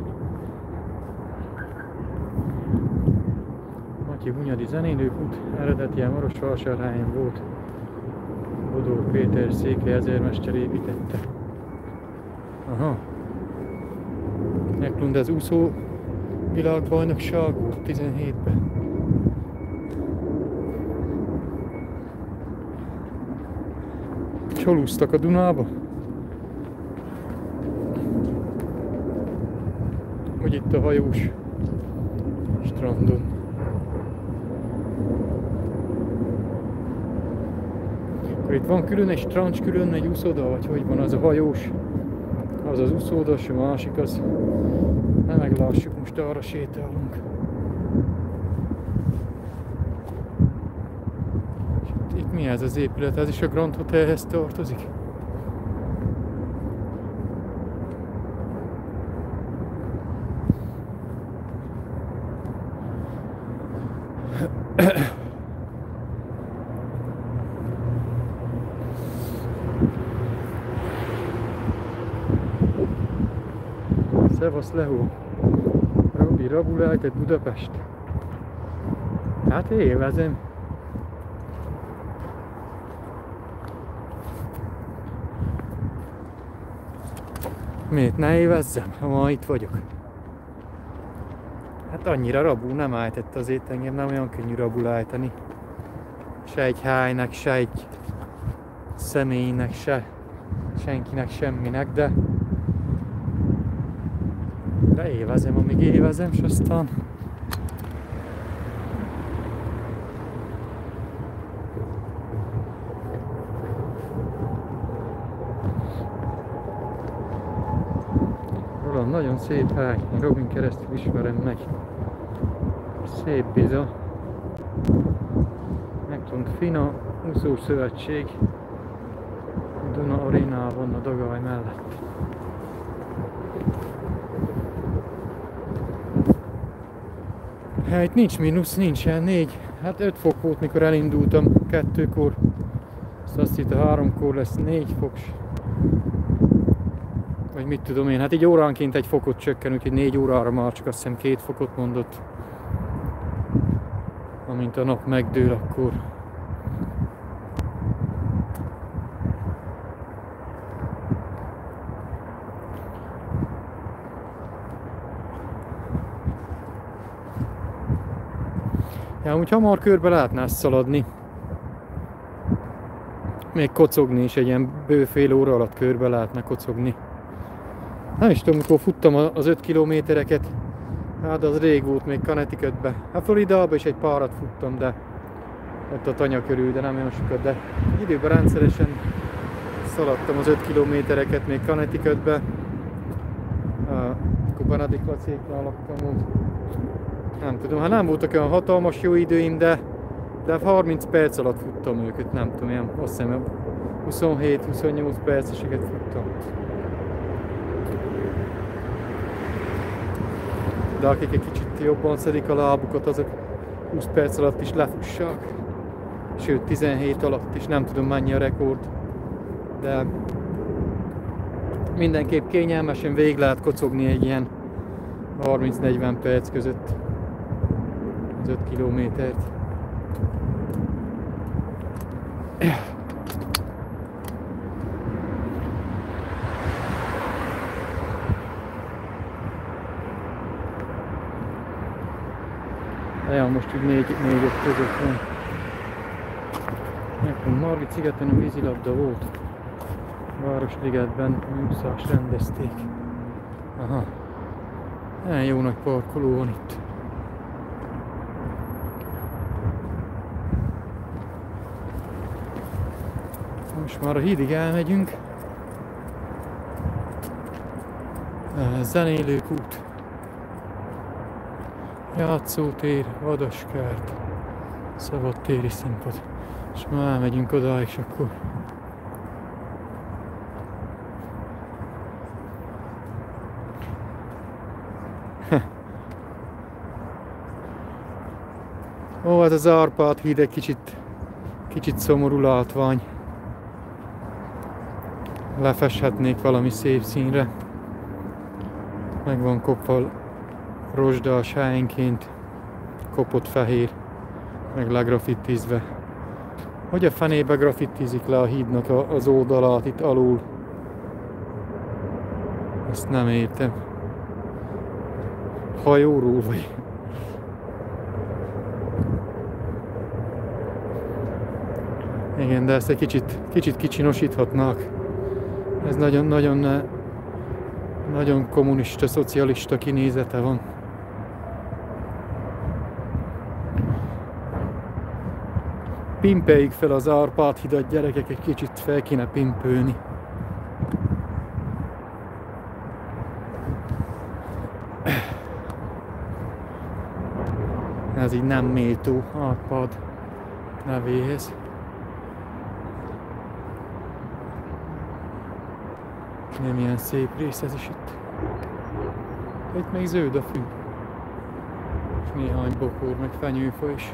Hunyadi zenélőkút, eredetien Marosvásárhelyen volt. Bodor Péter székely ezermester építette. Aha. Eklund az úszó világbajnokság volt tizenhétben. Csolúztak a Dunába. hogy itt a hajós strandon. Akkor itt van külön egy strand, külön egy úszoda, vagy hogy van az a hajós? Az az úszóda, és a másik az. Na meglássuk, most arra sétálunk. Itt, itt mi ez az épület? Ez is a Grand Hotelhez tartozik? Szevasz Lehó! Robi, Rabulejtet Budapest! Hát élvezem! Miért ne élvezzem, ha ma itt vagyok? Hát annyira rabul nem állített azért, engem nem olyan könnyű rabul állítani. Se egy hájnak, se egy személynek, se senkinek, semminek, de de élvezem, amíg élvezem, és aztán Roland, nagyon szép hely, én Robin keresztül ismerem meg. Szép biza. Megtont Fina úszós szövetség Duna arénában a Dagály mellett. Hát itt nincs mínusz, nincsen, négy, hát öt fok volt, mikor elindultam kettőkor. Azt hitt a háromkor lesz négy fok. Vagy mit tudom én, hát így óránként egy fokot csökken, úgyhogy négy órára már csak azt hiszem két fokot mondott. Amint a nap megdől, akkor ja, úgy hamar körbe lehetne ezt szaladni. Még kocogni is, egy ilyen bő fél óra alatt körbe lehetne kocogni. Nem is tudom, mikor futtam az öt kilométereket, hát az rég volt még Connecticutbe. Hát Floridába is egy párat futtam, de ott a tanya körül, de nem olyan sokat, de időben rendszeresen szaladtam az öt kilométereket még Connecticutbe. Akkor Benedikt Lacéknál laktam ott. Nem tudom, hát nem voltak olyan hatalmas jó időim, de, de harminc perc alatt futtam őket, nem tudom, ilyen, azt hiszem huszonhét-huszonnyolc perceseket futtam. De akik egy kicsit jobban szedik a lábukat, azok húsz perc alatt is lefussák. Sőt, tizenhét alatt is, nem tudom mennyi a rekord. De mindenképp kényelmesen végig lehet kocogni egy ilyen harminc-negyven perc között az öt kilométert. Ja, most így négy-öt között van. Nekünk Margit szigeten a vízilabda volt. Városligetben úszást rendezték. Aha. Ilyen jó nagy parkoló van itt. Most már a hídig elmegyünk. Zenélők út. Játszótér, Vadaskert, szabadtéri színpad. És már elmegyünk oda, és akkor ó, hát az Árpád híd egy kicsit, kicsit szomorú látvány. Lefesthetnék valami szép színre. Meg van kopva rozsdás helyenként, kopott fehér, meg legrafitizve. Hogy a fenébe grafitizik le a hídnak az oldalát itt alul? Ezt nem értem. Hajóról vagy? Igen, de ezt egy kicsit, kicsit kicsinosíthatnák. Ez nagyon-nagyon Nagyon kommunista, szocialista kinézete van. Pimpeljük fel az Árpád-hidat, gyerekek, egy kicsit fel kéne pimpölni. Ez így nem méltó Árpád nevéhez. Nem ilyen szép rész ez is itt. Itt még zöld a fű. És néhány bokor, meg fenyőfa is.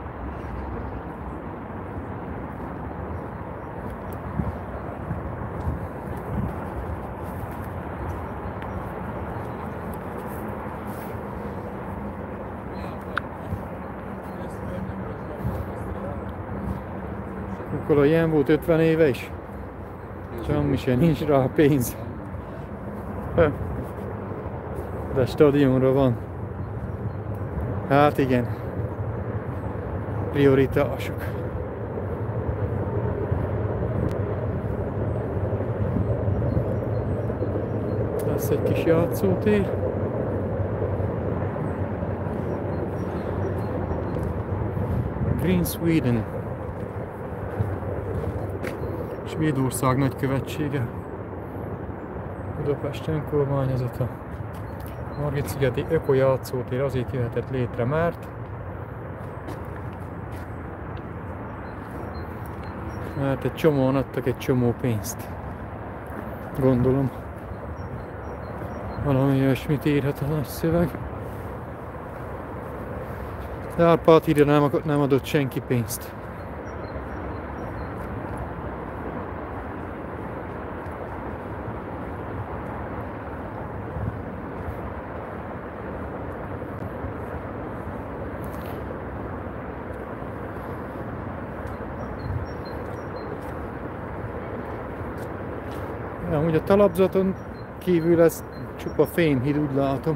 Akkor ilyen volt ötven éve is? Semmi se, nincs rá pénz. De stadionra van. Hát igen. Prioritások. Lesz egy kis játszótér. Green Sweden. Svédország nagykövetsége. Budapest önkormányzata. Margit-szigeti ökojátszótér azért jöhetett létre, mert mert egy csomóan adtak egy csomó pénzt. Gondolom. Valami olyasmit írhat a nagy szöveg. De Árpád-hídra nem, nem adott senki pénzt. Amúgy a talapzaton kívül ez csupa fémhíd, úgy látom.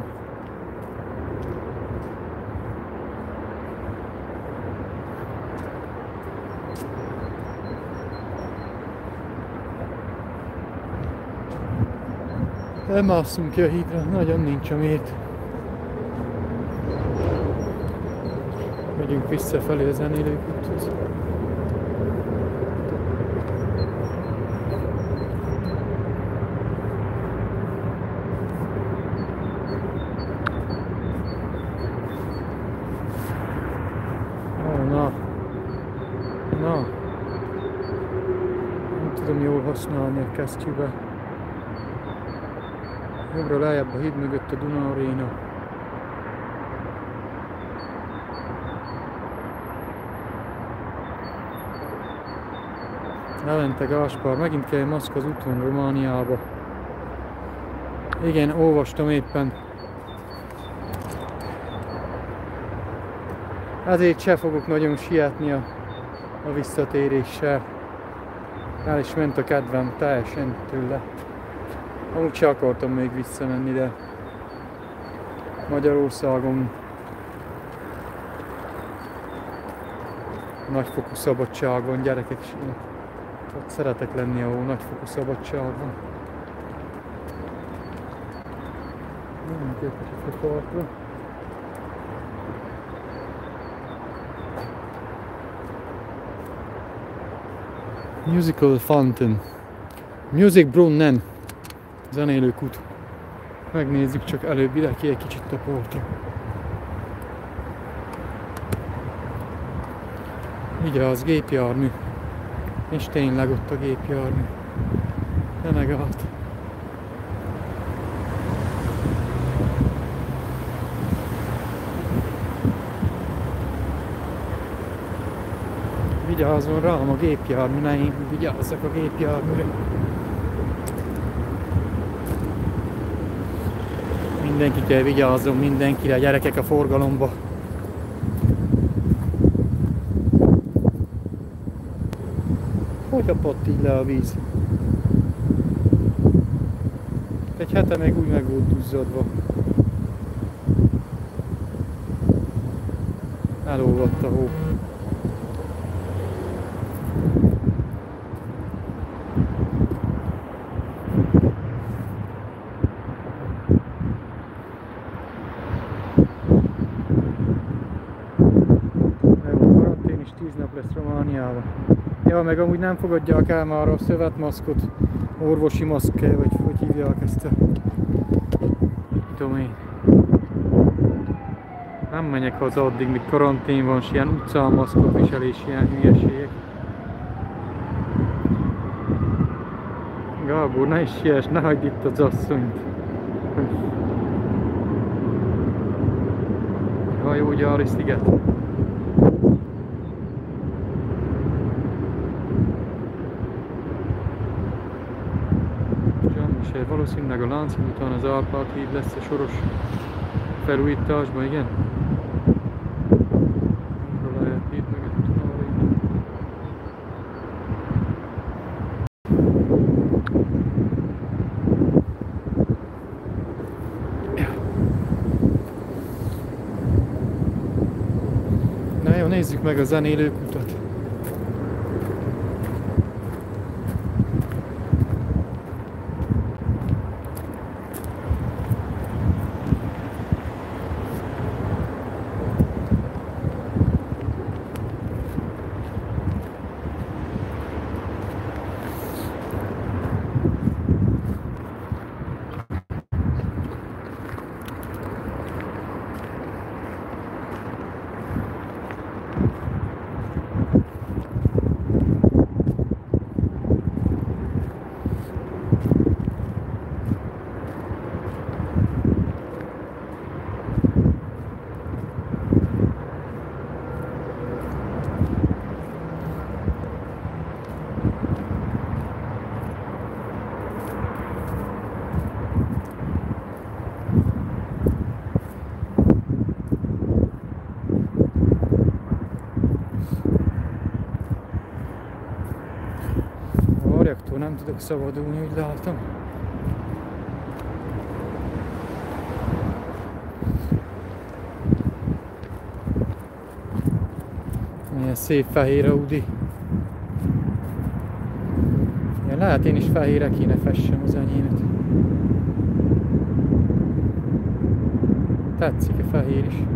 Nem másszunk ki a hídra, nagyon nincs a miért. Megyünk visszafelé a zenélőkúthoz. Na, na, nem tudom jól használni a kesztyűbe. Jobbra lejjebb a híd mögött a Duna Aréna. Levente Gáspár, megint kell maszk az úton Romániába. Igen, olvastam éppen. Ezért se fogok nagyon sietni a, a visszatéréssel. El is ment a kedvem teljesen tőle. Amúgy se akartam még visszamenni, de Magyarországon nagyfokú szabadság van, gyerekek, és ott szeretek lenni, ahol nagyfokú szabadság van. Nem képesek a partra. Musical Fountain. Music Brunnen. Zenélőkút. Megnézzük csak előbb ide ki egy kicsit a portra. Vigyázz, gépjármű. És tényleg ott a gépjármű. De megállt. Vigyázzon rám a gépjármű, ne én vigyázzak a gépjárműre. Mindenki kell vigyázzon, mindenkire, gyerekek a forgalomba. Hogy apadt így le a víz? Egy hete meg úgy meg volt duzzadva. Elolvadt a hó. hiába. Ja, meg amúgy nem fogadják el már a szövetmaszkot, orvosi maszk, vagy hogy hívják ezt a... tudom én. Nem menjek haza addig, míg karantén van, s ilyen utcamaszkot viselés, ilyen hülyeségek. Gábor, ne is siess, ne hagyd itt az asszonyt. Hajógyári sziget. Zsámbisej, valószínűleg a Lánchídon az Árpád híd lesz a soros felújításban, igen. Lehet híd meg a Tunári. Na jó, nézzük meg a zenélőkutat. Várjaktól nem tudok szabadulni, úgy látom. Milyen szép fehér Audi. Ja, lehet én is fehérre kéne fessem az enyémet. Tetszik a fehér is.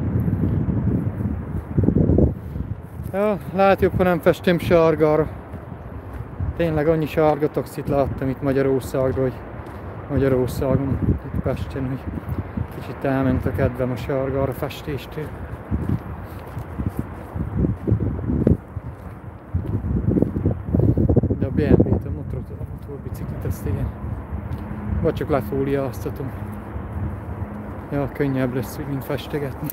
Ja, lehet jobb, ha nem festem sárgára. Tényleg annyi sárga taxit láttam itt Magyarországról, hogy Magyarországon, itt Pesten, hogy kicsit elment a kedvem a sárgára festéstől. De a bé em vét, a motor, a motorbiciklit, ezt igen. Vagy csak lefóliáztatom. Ja, könnyebb lesz úgy, mint festegetni.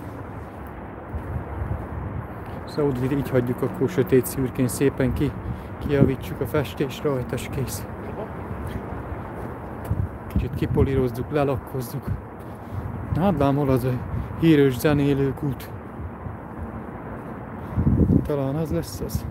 Szóval így hagyjuk, akkor sötét szürkén szépen ki. Kijavítsuk a festést rajta, és kész. Kicsit kipolírozzuk, lelakkozzuk. Hát lám, hol az a híres zenélőkút. Talán az lesz az.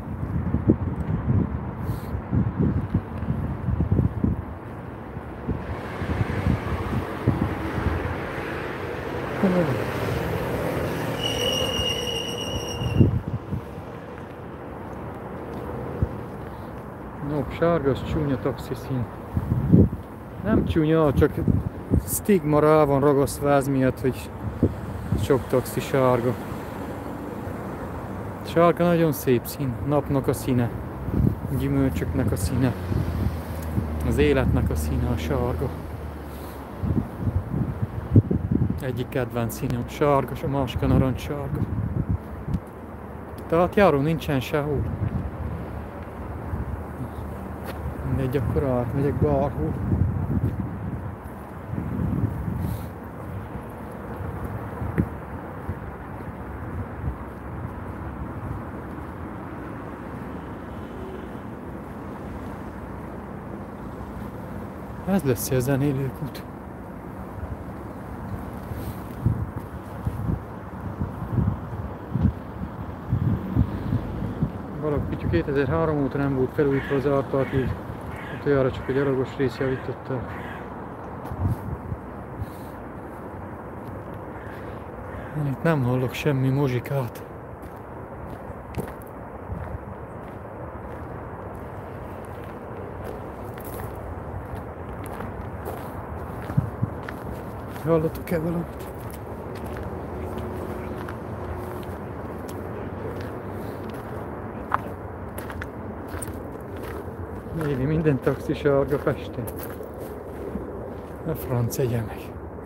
No, sárga, az csúnya taxiszín. Nem csúnya, csak stigma rá van ragasztva ez miatt, hogy sok taxi sárga. Sárga nagyon szép szín, napnak a színe, gyümölcsöknek a színe, az életnek a színe a sárga. Egyik kedvenc színem sárga, a másik a narancssárga. Tehát járó nincsen sehol. Mindegy, akkor átmegyek bárhol. Ez lesz a zenélőkút. Valaki kétezer-három óta nem volt felújítva az Árpád híd. Olyanra csak a gyalogos rész javította. Én itt nem hallok semmi muzsikát. Hallottok-e valamit? Évi minden taxi sárga Pesten. A franc egye meg.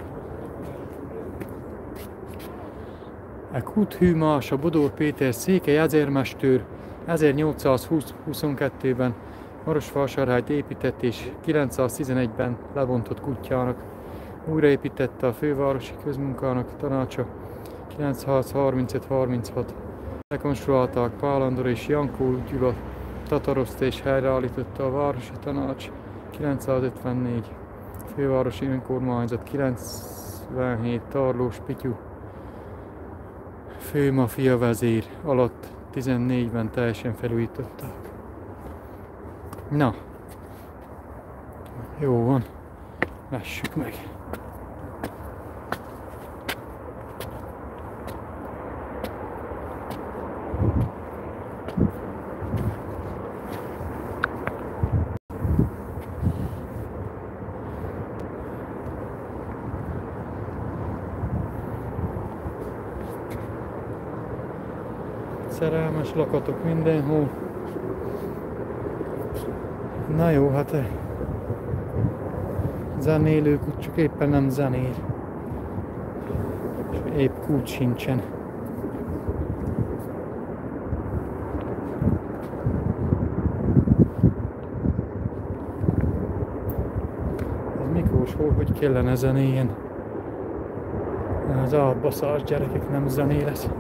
A Kuthűmás, a Bodor Péter székely ezermestőr ezernyolcszázhuszonkettőben Marosvásárhelyt épített és kilencszáztizenegyben lebontott kutyának. Újraépítette a fővárosi közmunkának tanácsa kilencszázharmincöt harminchat. Rekonstruálták Pál Andor és Jankó Gyula Tataroszt és helyreállította a városi tanács kilencszázötvennégy. Fővárosi önkormányzat kilencvenhét Tarlós Pityu főmafia vezér alatt tizennégyben teljesen felújították. Na, jó van, lássuk meg. Szerelmes lakatok mindenhol. Na jó, hát zenélő csak éppen nem zenél. És épp kulcs sincsen. Ez Miklós hol, hogy kellene zenéljen? Az átbaszás gyerekek, nem zené lesz.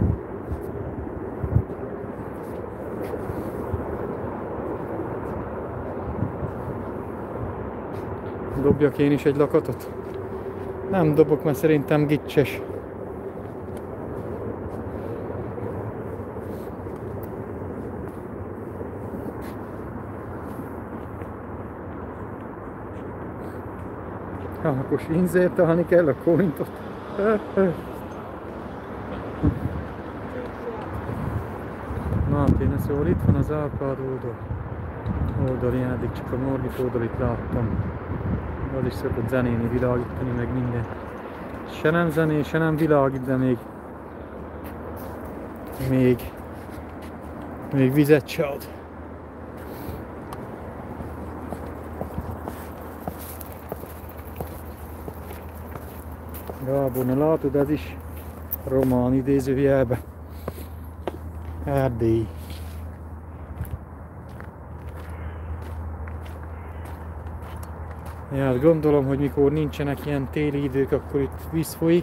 Dobjak én is egy lakatot? Nem dobok, mert szerintem gicses. Ha, akkor inzertálni kell a cointot. Martina, szóval itt van az Árpád oldal. Oldali, eddig csak a Margit oldalit láttam. Az is szokott zenélni, világítani, meg minden. Se nem zenél, se nem világít, de még még még vizet se ad. Gábor, na látod, ez is román idézőjelbe. Erdély. Ja, hát gondolom, hogy mikor nincsenek ilyen téli idők, akkor itt víz folyik.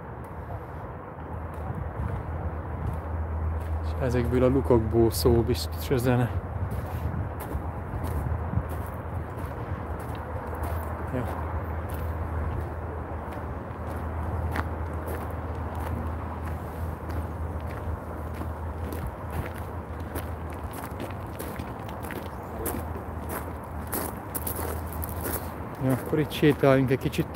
És ezekből a lukakból szól biztos a zene. Ja. Ja, akkor itt sétáljunk egy kicsit.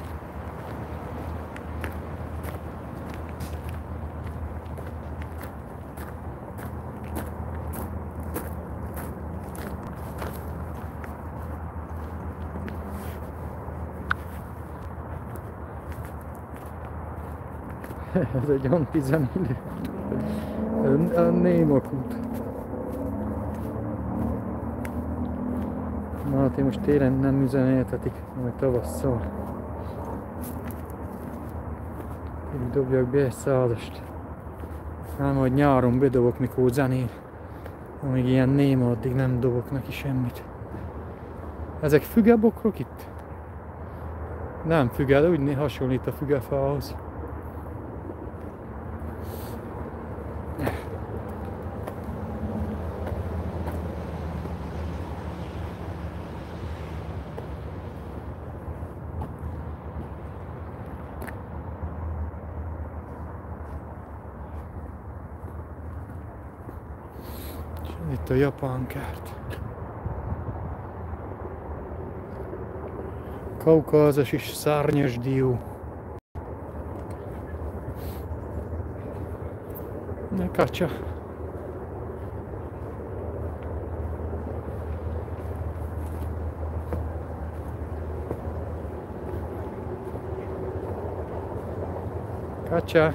Ez egy antizenélő. A Némakút. Na hát most télen nem üzeneltetik, majd tavasszal. Így dobjak be egy százast. Nem, majd nyáron bedobok, mikor zenél. Amíg ilyen néma, addig nem dobok neki semmit. Ezek fügebokrok itt? Nem füge, de úgy hasonlít a fügefához. Itt a japán kert. Kaukázas is szárnyas dió. Na kacsa. Kacsa.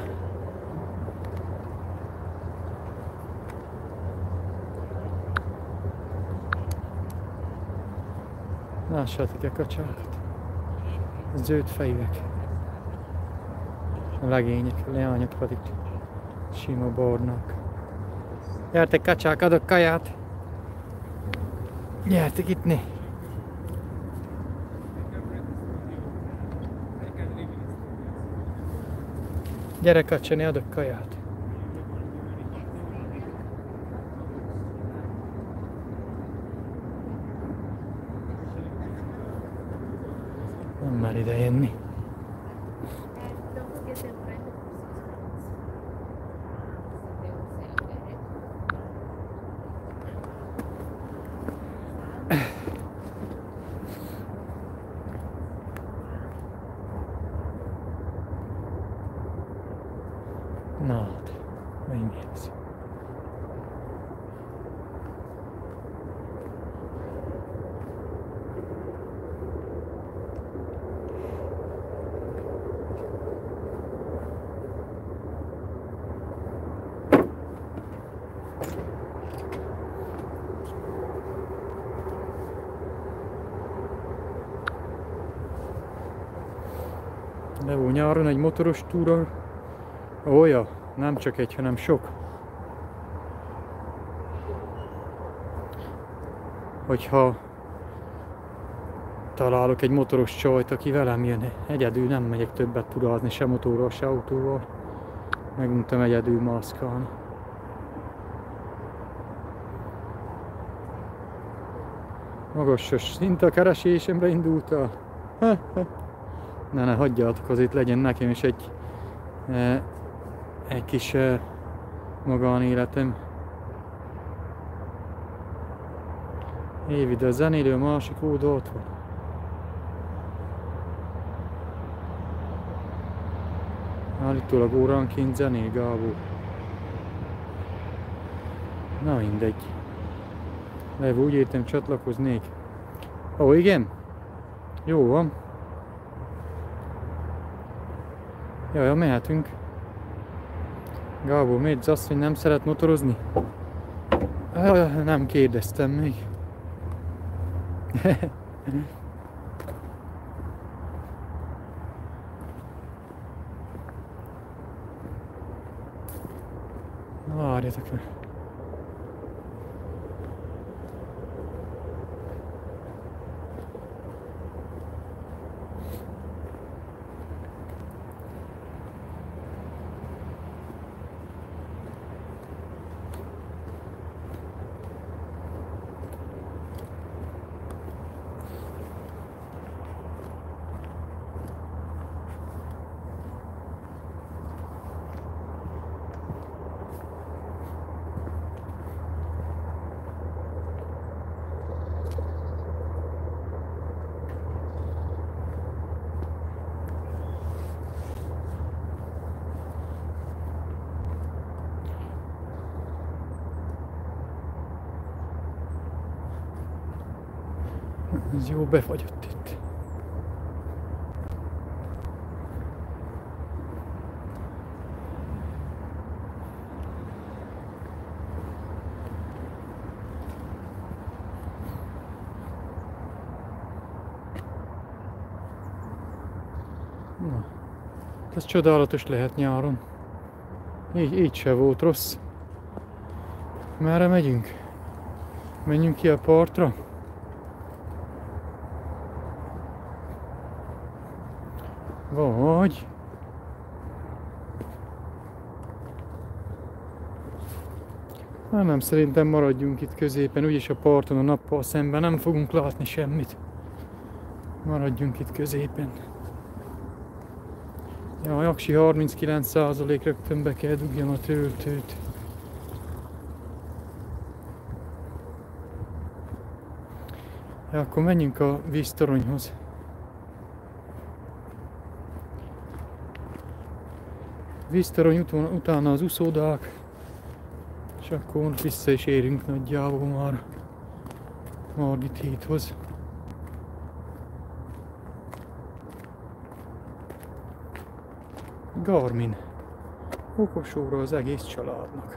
Lássátok a kacsákat. Zöld fejűek. A legények, a leányok pedig sima barnák. Gyertek kacsák, adok kaját! Gyertek itt né! Gyere kacsani, adok kaját! Nem mer ide jönni. Na hát, megnézzük. Levó nyáron egy motoros túra. Olyan, nem csak egy, hanem sok. Hogyha találok egy motoros csajt, aki velem jön, egyedül nem megyek többet turázni, se motorral, se autóval. Meguntam egyedül mászkálni. Magasos szint a keresésemre indultál. Ne, ne, hagyjátok, azért legyen nekem is egy e, egy kis e, magánéletem. Évid a zenélő, a másik oldal ott van. Állítólag óránként zenél Gábor. Na mindegy. Levő, úgy értem, csatlakoznék. Ó, igen? Jó van. Jaj, mehetünk. Gábor, miért az, hogy nem szeret motorozni? Nem kérdeztem még. Várjatok meg. Ez jó befagyott itt. Na, ez csodálatos lehet nyáron. Így, így se volt rossz. Merre megyünk? Menjünk ki a partra? Vagy... Hát nem, szerintem maradjunk itt középen, úgyis a parton a nappal szemben nem fogunk látni semmit. Maradjunk itt középen. Ja, a jaksi harminckilenc százalék, rögtön be kell dugjam a töltőt. Ja, akkor menjünk a víztoronyhoz. Víztorony utána az uszódák, és akkor vissza is érünk nagyjából már Margit hídhoz. Garmin. Okos óra az egész családnak.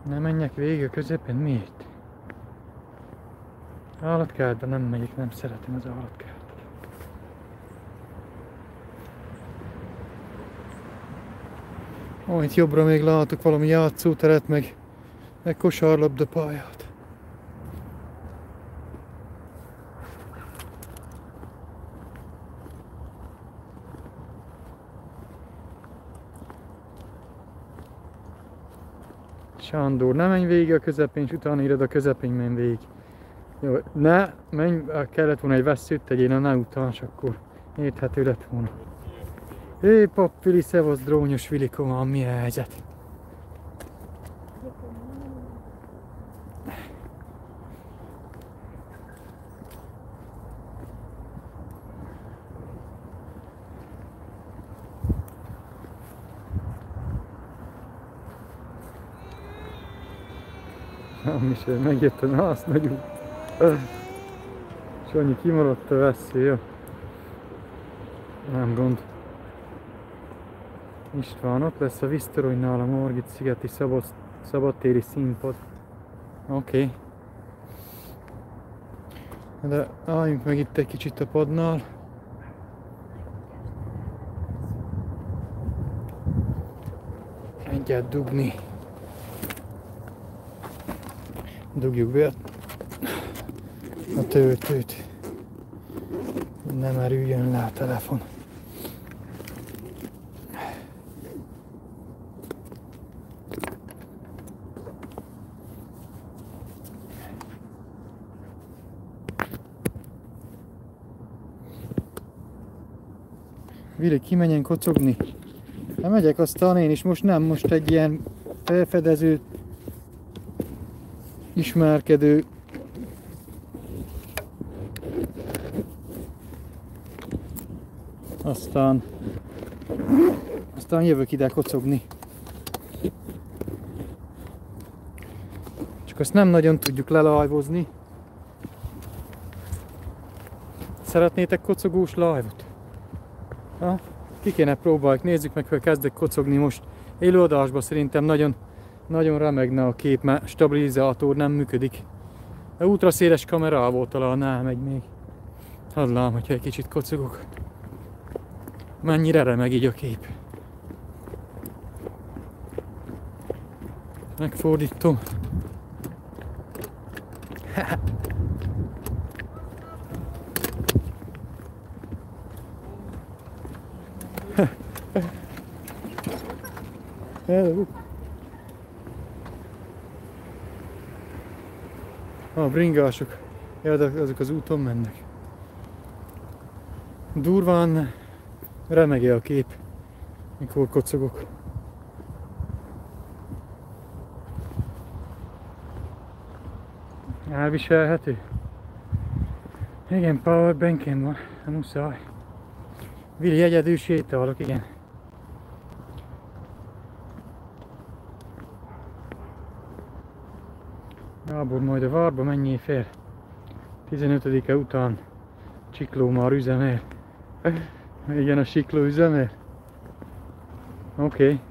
Ne menjek végig a közepén? Miért? Állatkertben nem megyek, nem szeretem az állatkertet. Ó, itt jobbra még látok valami játszóteret, meg, meg kosárlabdapályát. Sándor, ne menj végig a közepén, és utána írod a közepén, menj végig. Jó, ne, menj, kellett volna egy vesszőt tegyél, ne után, és akkor érthető lett volna. Hé, pappili, szevasz, drónyos Vilikó, van, mi a helyzet? Michel, megjött a nász nagy út. Sanyi, kimaradt a veszély, jó? Nem gond. István, ott lesz a víztoronynál a Margit-szigeti szabad, szabadtéri színpad. Oké. Okay. De álljunk meg itt egy kicsit a padnál. Egyet dugni. Dugjuk be a töltőt. Nem erüljön le a telefon. Vili, kimenjen kocogni. Nem megyek, aztán én is most nem, most egy ilyen felfedező, ismerkedő aztán aztán jövök ide kocogni. Csak azt nem nagyon tudjuk lelajvozni. Szeretnétek kocogós live-ot? Ha? Ki kéne próbáljuk, nézzük meg, hogy kezdek kocogni most. Élőadásban szerintem nagyon, nagyon remegne a kép, mert stabilizátor nem működik. A ultraszéles kamerával talán elmegy még. Hadd lám, hogyha egy kicsit kocogok. Mennyire remeg így a kép. Megfordítom. Hello. A bringások, ja, azok az úton mennek. Durván remeg a kép, mikor kocogok. Elviselhető? Igen, powerbankem van, nem muszáj. Vili, egyedül sétálok, igen. Gábor, majd a várba menjél fel. tizenötödike után Csikló már üzemel. Igen, a Sikló üzemel. Oké. Okay.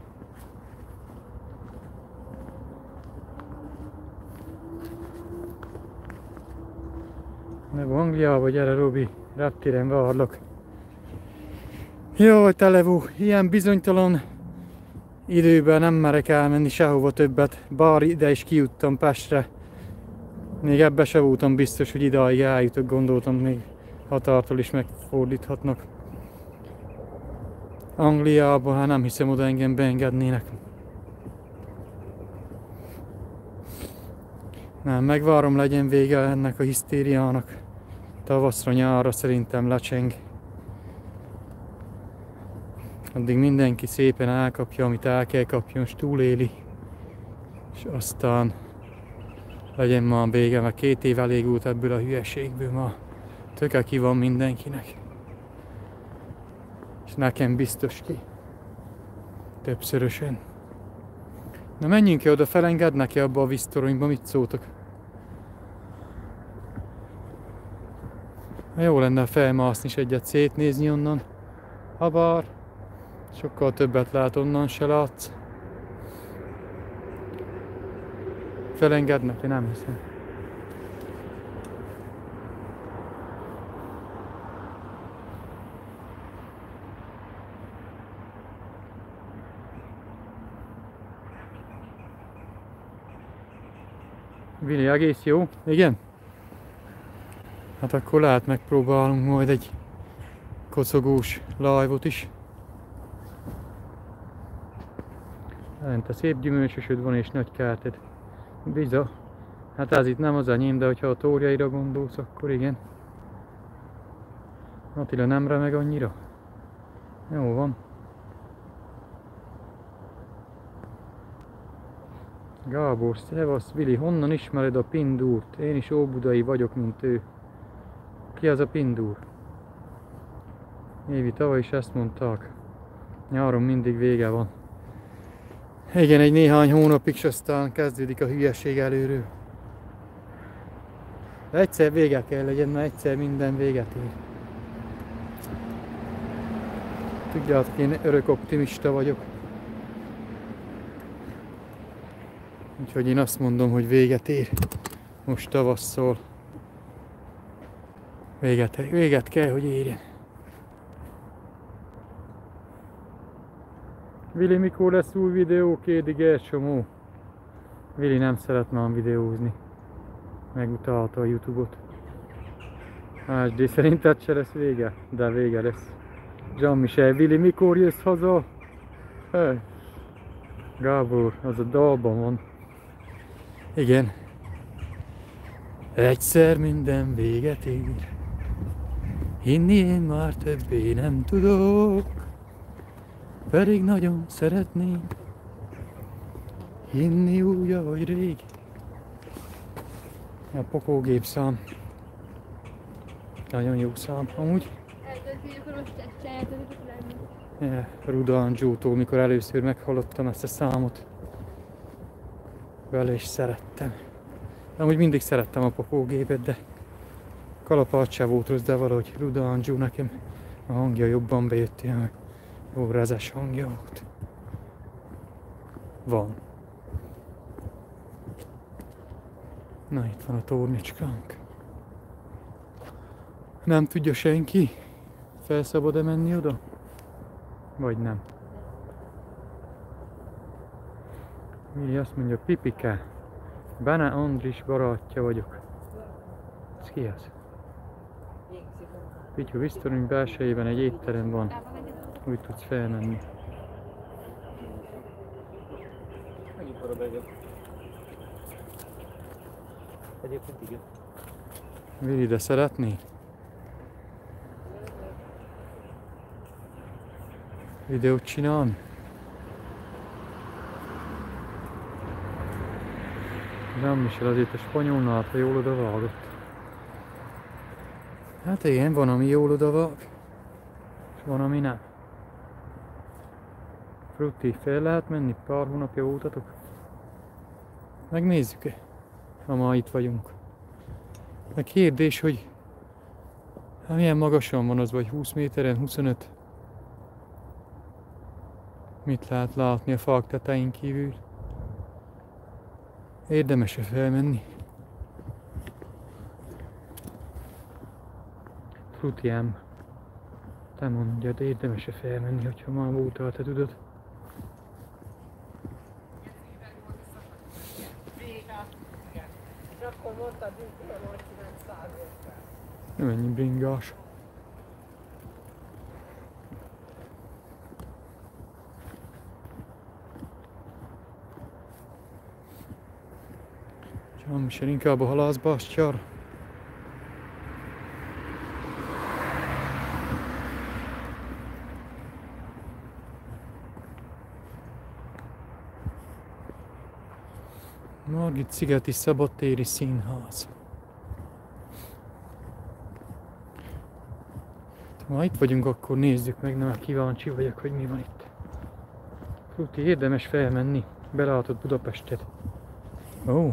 Meg Angliába, gyere Robi, reptéren várlak. Jaj, televó, ilyen bizonytalan időben nem merek elmenni sehova többet, bár ide is kijuttam Pestre. Még ebbe se voltam biztos, hogy idáig eljutok, gondoltam, még határtól is megfordíthatnak. Angliába, hát nem hiszem, oda engem beengednének. Nem, megvárom, legyen vége ennek a hisztériának. Tavaszra, nyárra szerintem lecseng. Addig mindenki szépen elkapja, amit el kell kapjon, és túléli. És aztán legyen már vége, mert két év elég volt ebből a hülyeségből, ma töke ki van mindenkinek. És nekem biztos ki. Többszörösen. Na menjünk ki oda, felengednek ki abba a víztoronyba, mit szóltok? Jó lenne felmászni és egyet szétnézni onnan. Habár sokkal többet lát, onnan se látsz. felengednek, én nem hiszem. Vili, egész jó? Igen? Hát akkor lehet megpróbálunk majd egy kocogós live-ot is. Lent szép gyümölcsösöd van és nagy kerted. Biza. Hát ez itt nem az enyém, de hogyha a tórjaira gondolsz, akkor igen. Attila nem remeg annyira? Jó van. Gábor, szevasz, Vili, honnan ismered a Pindúrt? Én is óbudai vagyok, mint ő. Ki az a Pindúr? Évi, tavaly is ezt mondták. Nyáron mindig vége van. Igen, egy néhány hónapig, és aztán kezdődik a hülyeség előről. De egyszer vége kell legyen, mert egyszer minden véget ér. Tudjátok, én örök optimista vagyok. Úgyhogy én azt mondom, hogy véget ér. Most tavasszal. Véget, véget kell, hogy érjen. Vili, mikor lesz új videó? Kérdi Ercsomó. Vili nem szeret már videózni. Megutálta a YouTube-ot. há es dé szerinted se lesz vége? De vége lesz. Jean-Michel, Vili, mikor jössz haza? Hey. Gábor, az a dalban van. Igen. Egyszer minden véget ér. Hinni én már többé nem tudok. Pedig nagyon szeretném hinni úgy, ahogy rég. A pokógép szám. Nagyon jó szám, amúgy. Ja, Ruda Angyótól, mikor először meghallottam ezt a számot. Vele is szerettem. Amúgy mindig szerettem a pokógépet, de kalapács se volt rossz, de valahogy Ruda Angyó nekem a hangja jobban bejött, ilyen jó rezes hangja volt. Van. Na, itt van a tornyocskánk. Nem tudja senki? Fel szabad-e menni oda? Vagy nem? Miri azt mondja, Pipike. Bene Andris barátja vagyok. Ez ki az? Pityu, Visztorony belsejében egy étterem van. Úgy tudsz felmenni. Egyébként igen. Vili, de szeretné? Videót csinálni? Nem is, azért a spanyolnál, ha jól odavágott. Hát igen, van, ami jól odavág, és van, ami nem. Frutti, fel lehet menni? Pár hónapja voltatok? Megnézzük-e, ha ma itt vagyunk. A kérdés, hogy hát milyen magasan van az, vagy húsz méteren, huszonöt? Mit lehet látni a fák tetején kívül? Érdemes-e felmenni? Frutiám, te mondjad, érdemes-e felmenni, hogyha már voltál, te tudod? Nem ennyi bringás. Jean-Michel inkább a halászbástyár. Margit szigeti szabadtéri színház. Ha itt vagyunk, akkor nézzük meg, nem kíváncsi vagyok, hogy mi van itt. Fruti, érdemes felmenni. Belátod Budapestet. Ó.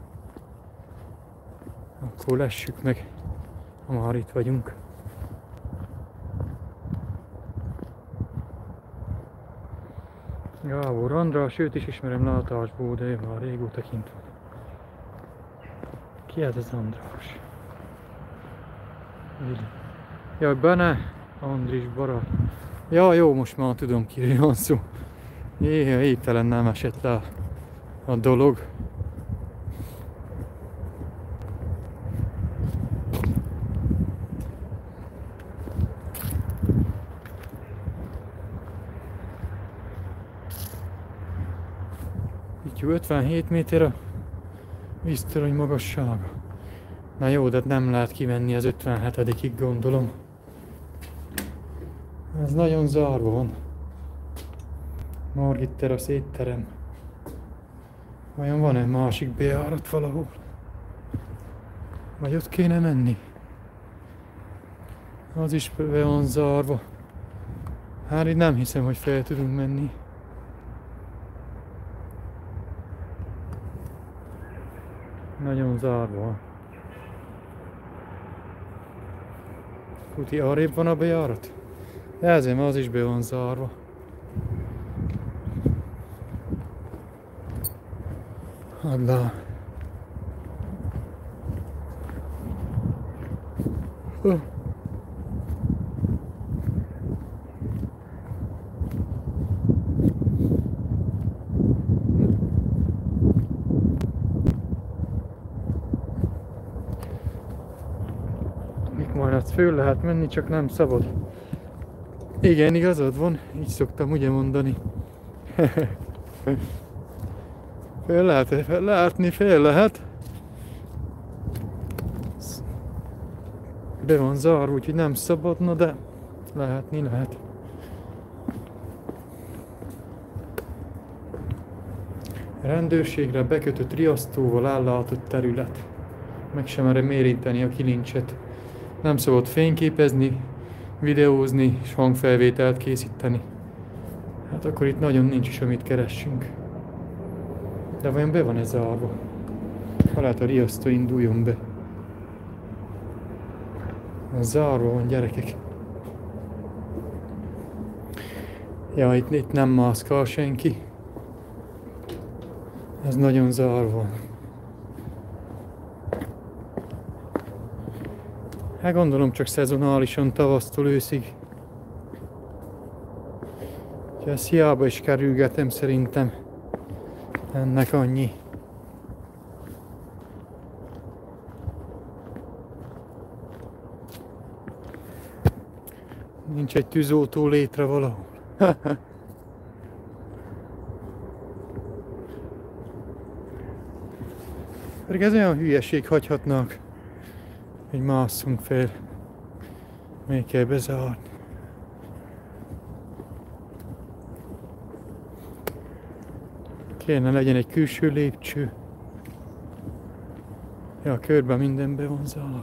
Akkor lessük meg, ha már itt vagyunk. Gábor András, őt is ismerem látásból, de már régóta kint van. Ki ez az András? Jaj, Bene, Andris Barát. Ja, jó, most már tudom, kiről van szó. Jéha, végtelen nem esett le a dolog. Így ötvenhét méter a víztorony magassága. Na jó, de nem lehet kimenni az ötvenhetedikig, gondolom. Ez nagyon zárva van. Margit terasz étterem. Vajon van-e másik bejárat valahol? Vagy ott kéne menni? Az is be van zárva. Hát itt nem hiszem, hogy fel tudunk menni. Nagyon zárva. Kuti, arrébb van a bejárat? Ezért az is be van zárva. Adlá. Huh. Itt majd azt föl lehet menni, csak nem szabad. Igen, igazad van, így szoktam ugye mondani. Fel lehet, fel látni, fel lehet. Be van zárva, úgyhogy nem szabadna, de lehetni lehet. Rendőrségre bekötött riasztóval ellátott terület. Meg sem merem érinteni a kilincset. Nem szabad fényképezni, videózni és hangfelvételt készíteni. Hát akkor itt nagyon nincs is, amit keressünk. De vajon be van ez zárva? Ha lehet a riasztó induljon be. Ez zárva van, gyerekek. Ja, itt, itt nem mászkál senki. Ez nagyon zárva van. Hát gondolom csak szezonálisan tavasztól őszig. Úgyhogy ezt hiába is kerülgetem szerintem. Ennek annyi. Nincs egy tűzoltó létre valahol. Pedig ez olyan hülyeség, hagyhatnak, hogy másszunk fel. Még kell bezárni. Kéne legyen egy külső lépcső. Ja, körben mindenben van zárva.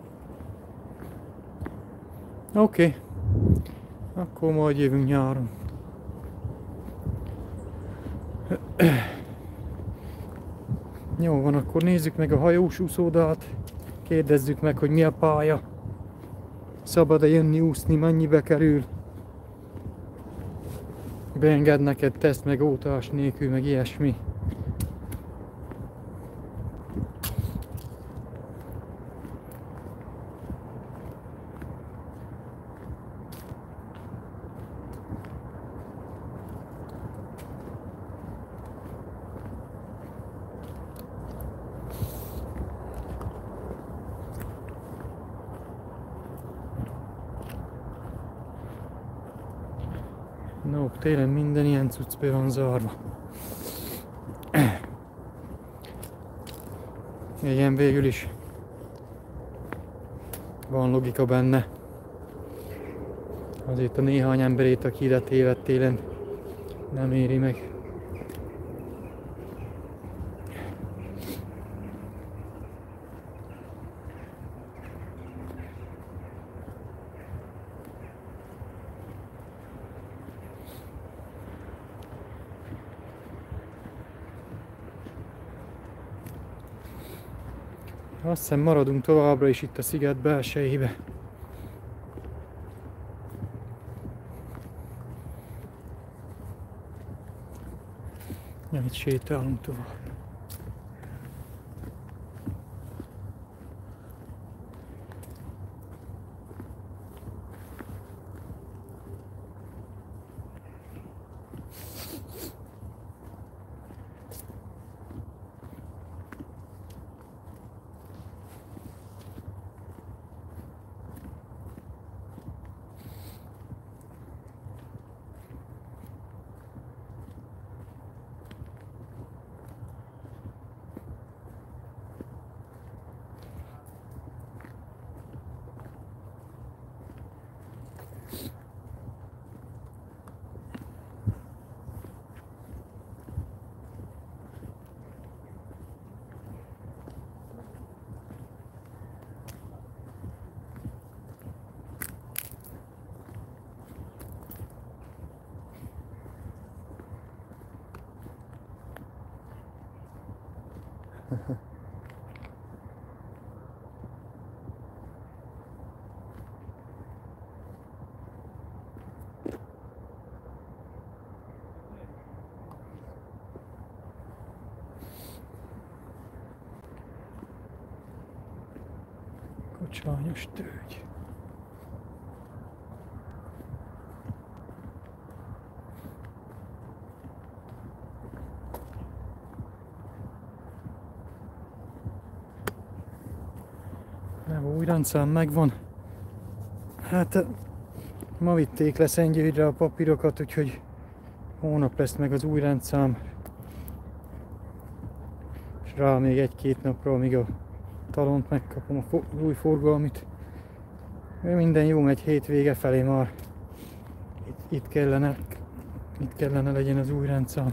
Oké. Okay. Akkor majd jövünk nyáron. Jó van, akkor nézzük meg a hajós úszódát. Kérdezzük meg, hogy mi a pálya. Szabad-e jönni úszni, mennyibe kerül. Beenged neked teszt, meg ótás nélkül, meg ilyesmi. No, télen minden ilyen cucc be van zárva. Igen, végül is van logika benne. Azért a néhány emberét, aki ide tévedt télen, nem éri meg. Azt hiszem maradunk továbbra is itt a sziget belsejébe. Nem, itt sétálunk tovább. Kocsányos tőgy. Új rendszám megvan. Hát ma vitték le Szentgyörgyre a papírokat, úgyhogy hónap lesz meg az új rendszám. És rá még egy-két napra, amíg a talont megkapom, a for új forgalmit. Minden jó megy, hétvége felé már itt, itt, kellene, itt kellene legyen az új rendszám.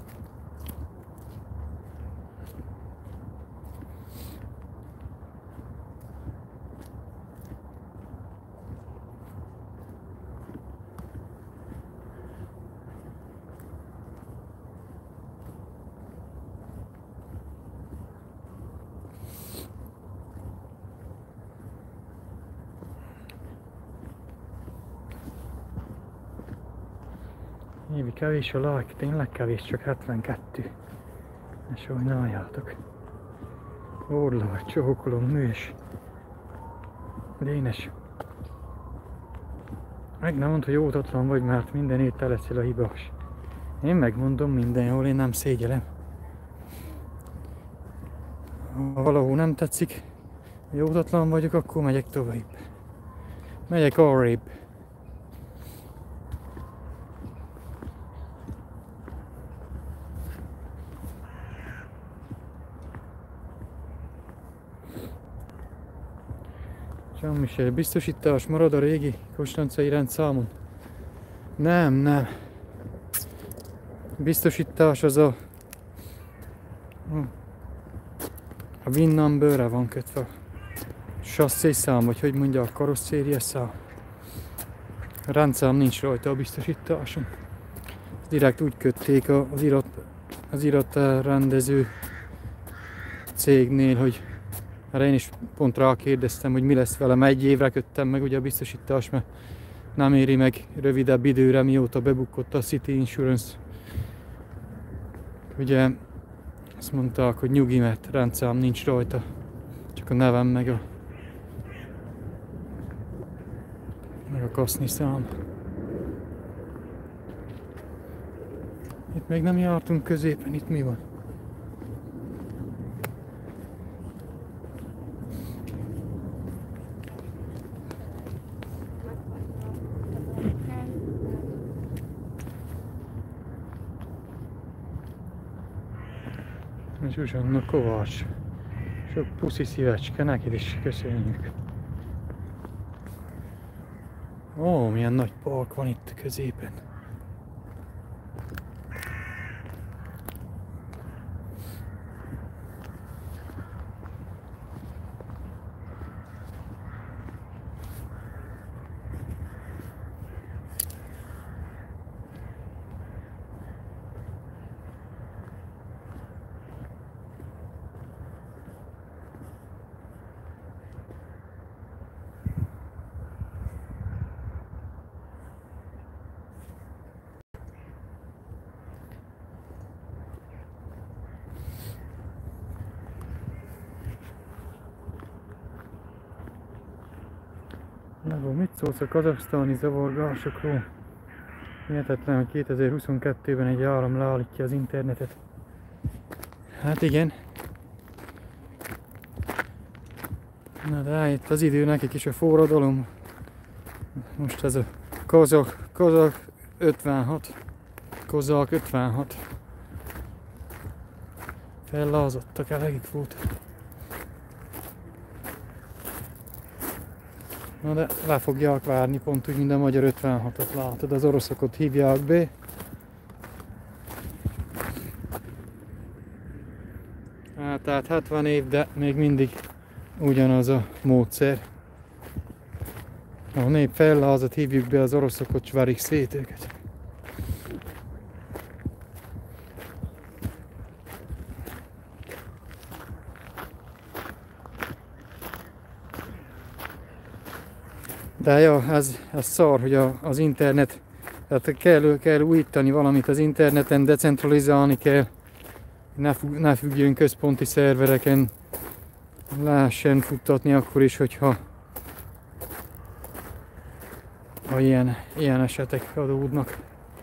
Évi kevés a like, tényleg kevés, csak hetvenkettő. Ne sajnáljátok. Orla, csókolom, nős. Dénes. Meg nem mondd, hogy ótatlan vagy, mert minden étel leszel a hibás. Én megmondom mindenhol, én nem szégyelem. Ha valahol nem tetszik, hogy ótatlan vagyok, akkor megyek tovább. Megyek arrébb. Semmi se. Biztosítás marad a régi konstancai rendszámon? Nem, nem. Biztosítás az a... a VIN numberre van kötve. Sasszé szám, vagy hogy mondja, a karosszéria szám. A rendszám nincs rajta a biztosításon. Direkt úgy kötték az irat, az iratrendező cégnél, hogy mert én is pont rákérdeztem, hogy mi lesz velem, egy évre köttem meg ugye a biztosítás, mert nem éri meg rövidebb időre, mióta bebukott a City Insurance. Ugye azt mondták, hogy nyugi, mert rendszám nincs rajta, csak a nevem meg a, meg a kaszni szám. Itt még nem jártunk középen, itt mi van? Zsuzsanna Kovács. Sok puszi szívecske, neked is köszönjük. Ó, milyen nagy park van itt a középen. Levó, mit szólsz a kazaksztáni zavargásokról? Hihetetlen, hogy kétezer-huszonkettőben egy állam leállítja az internetet. Hát igen. Na de eljött az idő nekik is a forradalom. Most ez a kazak, kazak ötvenhat. Kozák ötvenhat. Fellázadtak, elegük volt. Na de le fogják várni, pont úgy, mint a magyar ötvenhatot látod, az oroszokat hívják be. Hát, tehát hetven év, de még mindig ugyanaz a módszer. A nép fellázat hívjuk be, az oroszokat verik szét őket. De ja, ez, ez szar, hogy a, az internet, tehát kell, kell újítani valamit az interneten, decentralizálni kell, ne, függ, ne függjön központi szervereken, lehessen futtatni akkor is, hogyha ha ilyen, ilyen esetek adódnak.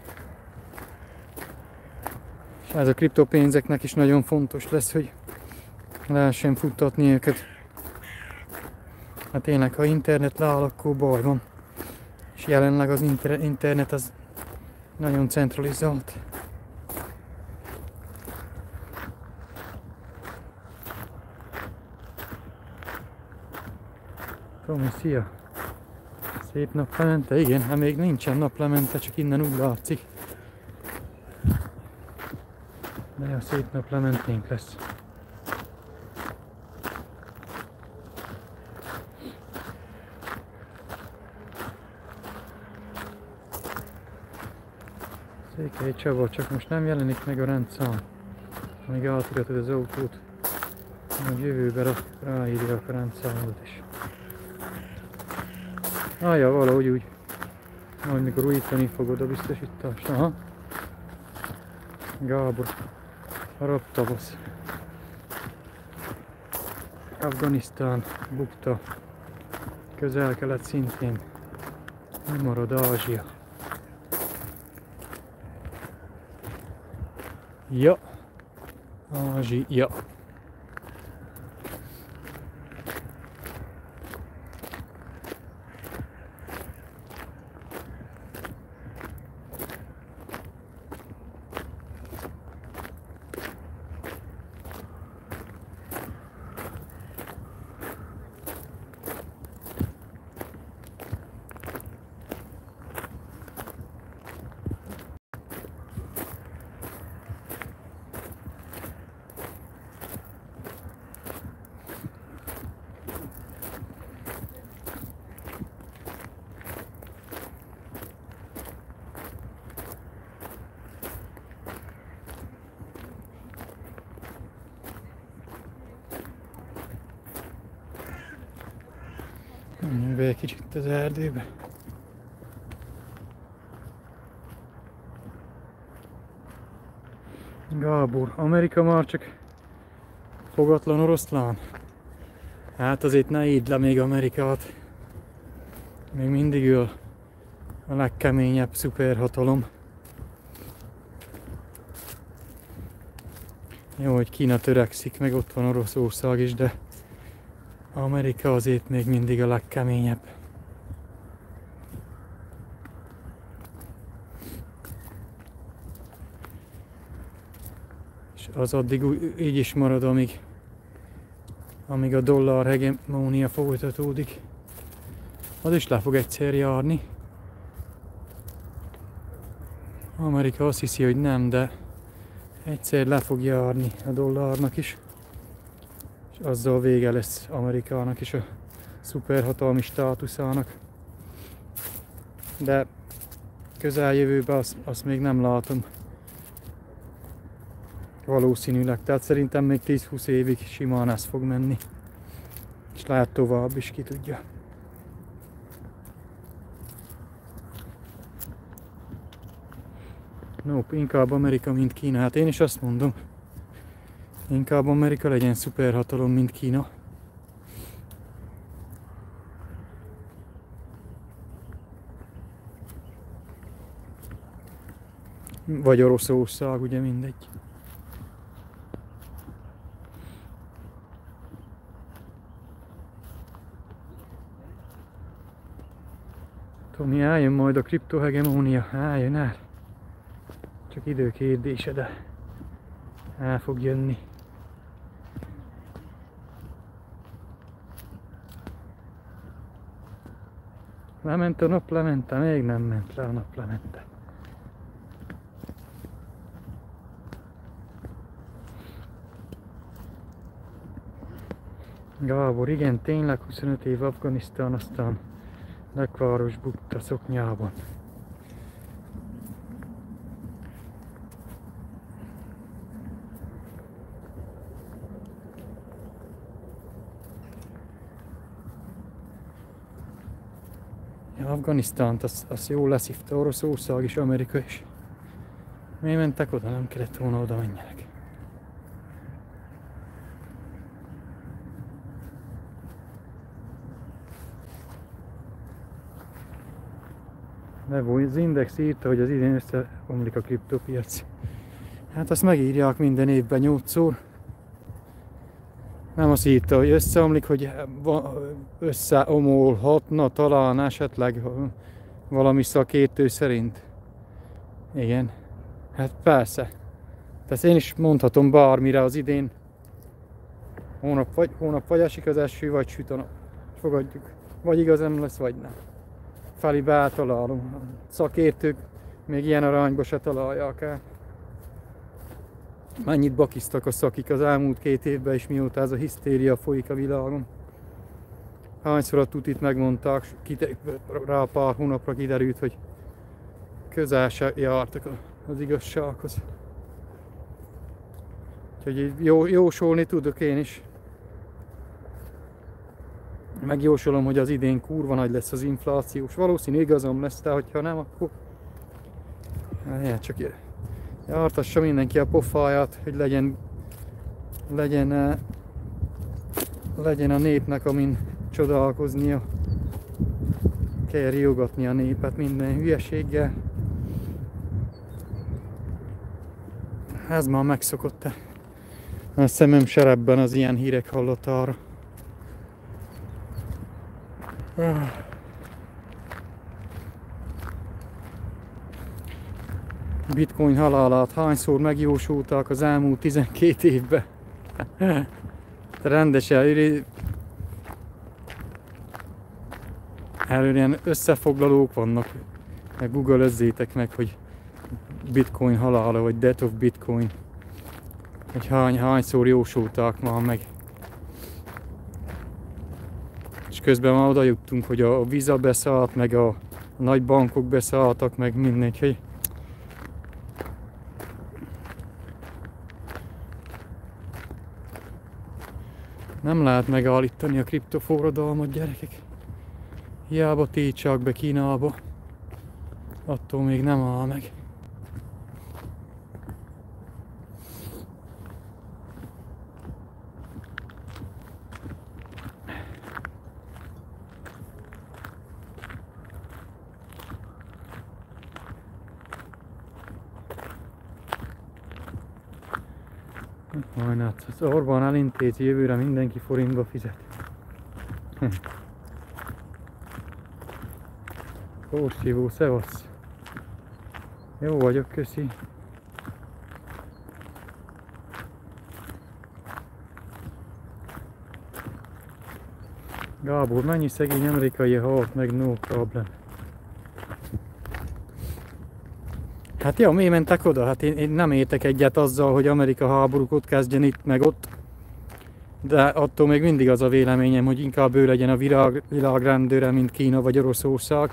És ez a kriptopénzeknek is nagyon fontos lesz, hogy lehessen futtatni őket. Hát tényleg, ha internet leáll, akkor baj van. És jelenleg az inter internet az nagyon centralizált. Tomi, szia! Szép naplemente? Igen, hát még nincsen naplemente, csak innen úgy látszik. De a szép naplementénk lesz. Székely Csaba, csak most nem jelenik meg a rendszám. Amíg átiratod az autót, majd jövőben ráírja a rendszámodat is. Ája, valahogy úgy. Majd mikor újítani fogod a biztosítást. Aha. Gábor. Arab tavasz. Afganisztán, bukta. Közel-kelet szintén. Mi marad? Ázsia. Ja. Ázsia. Menjünk be egy kicsit az erdőbe. Gábor, Amerika már csak fogatlan oroszlán. Hát azért ne idd le még Amerikát. Még mindig ő a legkeményebb szuperhatalom. Jó, hogy Kína törekszik, meg ott van Oroszország is, de Amerika azért még mindig a legkeményebb. És az addig így is marad, amíg, amíg a dollár hegemónia folytatódik. Az is le fog egyszer járni. Amerika azt hiszi, hogy nem, de egyszer le fog járni a dollárnak is. És azzal vége lesz Amerikának is a szuperhatalmi státuszának. De közeljövőben azt, azt még nem látom. Valószínűleg. Tehát szerintem még tíz-húsz évig simán ez fog menni. És lehet tovább is, ki tudja. No, inkább Amerika, mint Kína. Hát én is azt mondom. Inkább Amerika legyen szuperhatalom, mint Kína. Vagy Oroszország, ugye mindegy. Tomi, álljon majd a kriptohegemónia, álljon el. Csak idő kérdése, de el fog jönni. Lement a naplemente? Még nem ment le a naplemente. Gábor, igen, tényleg huszonöt év Afganisztán, aztán lekváros bukta szoknyában. Afganisztánt, az, az jól leszívta Oroszország és Amerika is. Miért mentek oda? Nem kellett volna oda menjenek. De az Index írta, hogy az idén összeomlik a kriptopiac. Hát azt megírják minden évben nyolcszor. Nem azt írta, hogy összeomlik, hogy összeomolhatna talán esetleg valami szakértő szerint. Igen. Hát persze. Tehát én is mondhatom bármire az idén. Hónap vagy, hónap vagy esik az eső, vagy süt a nap. Fogadjuk. Vagy igaz nem lesz, vagy nem. Felibe eltalálunk. Szakértők még ilyen arányba se találják el. Mennyit bakiztak a szakik az elmúlt két évben is, mióta ez a hisztéria folyik a világon. Hányszor a tutit megmondták, rá pár hónapra kiderült, hogy közel se jártak az igazsághoz. Úgyhogy jó, jósolni tudok én is. Megjósolom, hogy az idén kurva nagy lesz az inflációs. Valószínű igazam lesz, de hogyha nem, akkor ja, csak jártassa mindenki a pofáját, hogy legyen, legyen, legyen a népnek, amin csodálkoznia. Kell riogatni a népet minden hülyeséggel. Ez már megszokott-e? A szemem serebben az ilyen hírek hallatára. Bitcoin halálát hányszor megjósolták az elmúlt tizenkét évben? Rendesen erről ilyen összefoglalók vannak. Google-özzétek meg, hogy Bitcoin halála, vagy Death of Bitcoin. Hogy hány, hányszor jósolták már meg. És közben már oda juttunk, hogy a Visa beszállt, meg a, a nagy bankok beszálltak, meg mindegy, hogy nem lehet megállítani a kriptoforradalmat, gyerekek. Hiába tiltsák be Kínába, attól még nem áll meg. Majd az Orbán elintézi, jövőre mindenki forintba fizet. Porszívó, szevasz! Jó vagyok, köszi! Gábor, mennyi szegény amerikai halt meg, no problem. Hát jó, miért mentek oda? Hát én, én nem értek egyet azzal, hogy Amerika háborúkat kezdjen itt meg ott. De attól még mindig az a véleményem, hogy inkább ő legyen a világ, világrendőre, mint Kína vagy Oroszország.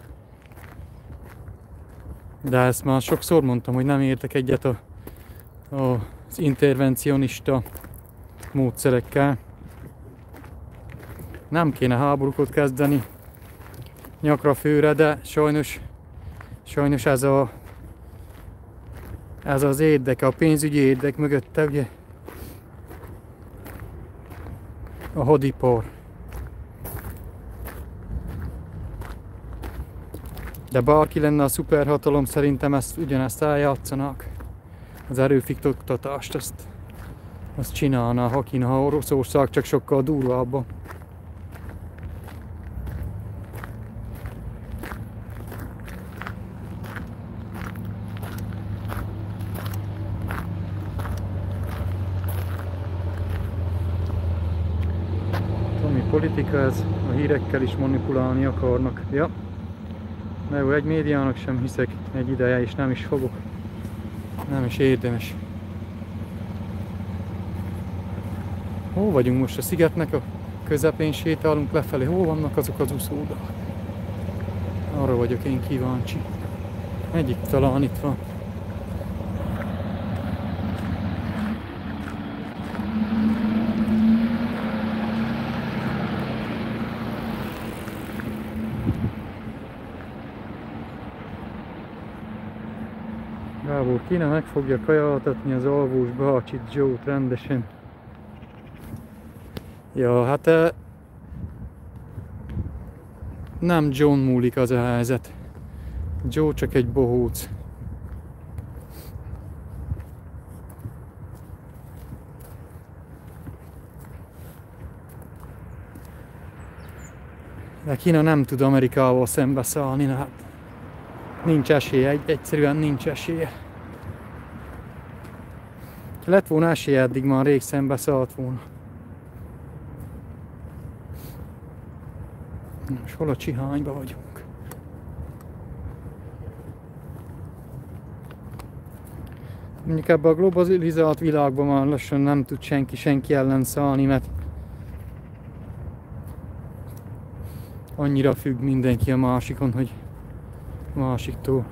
De ezt már sokszor mondtam, hogy nem értek egyet a, a, az intervencionista módszerekkel. Nem kéne háborúkat kezdeni nyakra főre, de sajnos, sajnos ez a Ez az érdek, a pénzügyi érdek mögötte, ugye, a hadipar. De bárki lenne a szuperhatalom, szerintem ezt ugyanezt eljátszanák. Az erőfiktatást, azt, azt csinálná, ha Kína, ha Oroszország, csak sokkal durvábban. Politika ez, a hírekkel is manipulálni akarnak. Ja. Na jó, egy médiának sem hiszek egy ideje, és nem is fogok. Nem is érdemes. Hol vagyunk most? A szigetnek a közepén sétálunk lefelé. Hol vannak azok az úszódák? Arra vagyok én kíváncsi. Egyik talán itt van. Gábor kéne meg fogja kajáltatni az alvós bácsit, Joe-t rendesen. Ja, hát nem John múlik az a helyzet. Joe csak egy bohóc. De Kína nem tud Amerikával szembeszállni, hát nincs esélye, egy, egyszerűen nincs esélye. Ha lett volna esélye, eddig már rég szembeszállt volna. Most hol a Csihányba vagyunk? Mondjuk ebben a globalizált világban már lassan nem tud senki senki ellen szállni, mert annyira függ mindenki a másikon, hogy másiktól.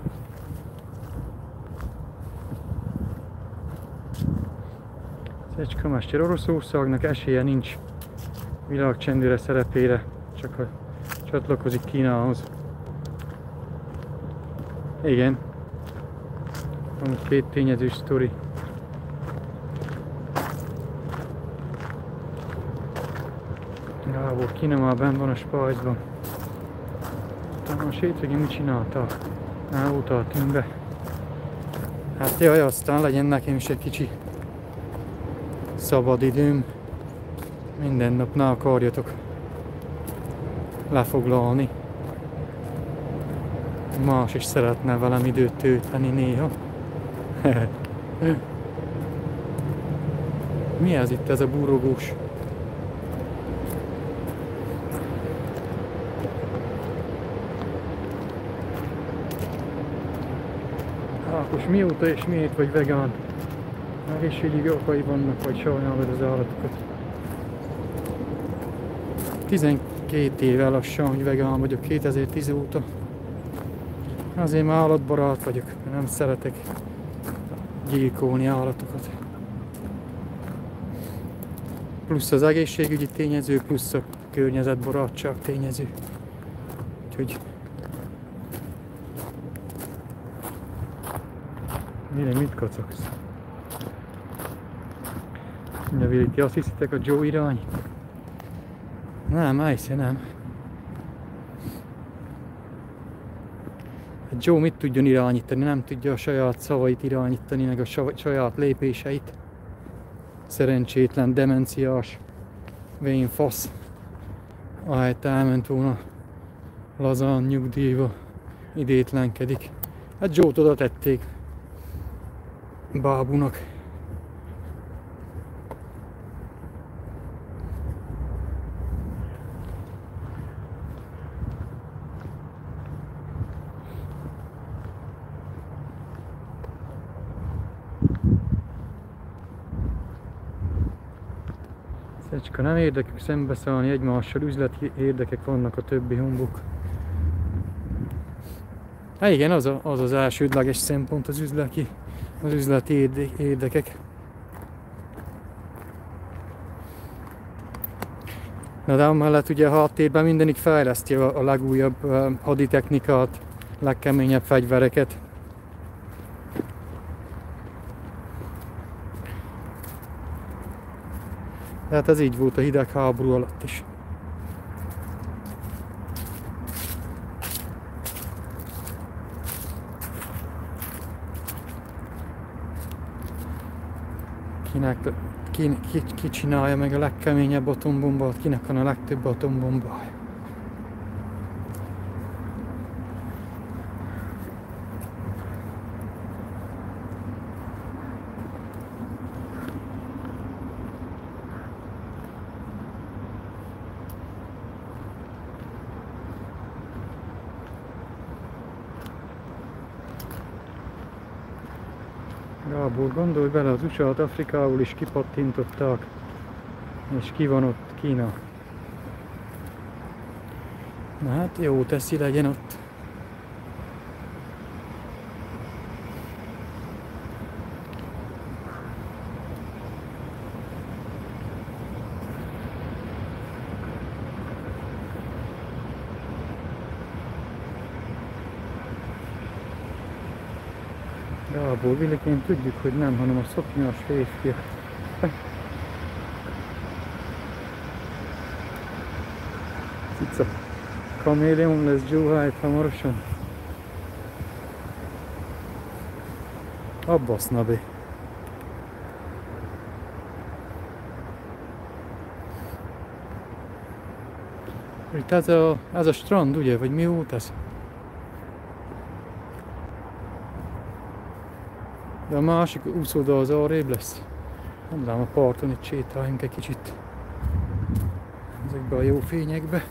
Szecskamester Oroszországnak esélye nincs világcsendőre szerepére, csak ha csatlakozik Kínához. Igen. Van két tényezős sztori. Gábor, Kína már benn van a spájzban. Talán a sétvégi mit csináltak? Elutáltunk be. Hát jaj, aztán legyen nekem is egy kicsi szabad időm. Minden nap ne akarjatok lefoglalni. Más is szeretne velem időt tölteni néha. Mi ez itt, ez a burogós? Ákos, mióta és miért vagy vegán? Egészségügyi okai vannak, vagy sajnálod az állatokat? tizenkét éve lassan, hogy vegán vagyok, kétezer-tíz óta. Azért már állatbarát vagyok, nem szeretek gyilkolni állatokat. Plusz az egészségügyi tényező, plusz a környezetbarátság tényező. Úgyhogy mire mit kacagsz? Mondja Vili, ti azt hiszitek, a Joe irány? Nem, Ice, nem. A Joe mit tudjon irányítani? Nem tudja a saját szavait irányítani, meg a saját lépéseit. Szerencsétlen, demenciás, vén fasz. Ahelyett elment volna lazán nyugdíjba, idétlenkedik. Hát Joe-t oda tették bábunak. Szecska, nem érdekük szembeszállni egymással, üzleti érdekek vannak, a többi humbuk. Hát igen, az, a, az az elsődleges szempont, az üzleti, az üzleti érdekek. Na de amellett ugye a háttérben mindenik fejleszti a, a legújabb uh, haditechnikát, legkeményebb fegyvereket. Tehát ez így volt a hidegháború alatt is. Kinek, ki, ki, ki csinálja meg a legkeményebb atombombát, kinek van a legtöbb atombombája. Gábor, gondolj bele, az u es á-t Afrikából is kipattintották, és ki van ott Kína. Na hát jó teszi, legyen ott. Gábor Viliként tudjuk, hogy nem, hanem a szoknyas férfi. Cica. Kaméleon lesz Joe Hyde hamarosan. Abbasz nabi. Itt ez a, ez a strand, ugye? Vagy mi út ez? De a másik úszóda az arrébb lesz. Nem rám a parton itt sétáljunk egy kicsit. Ezekbe a jó fényekbe.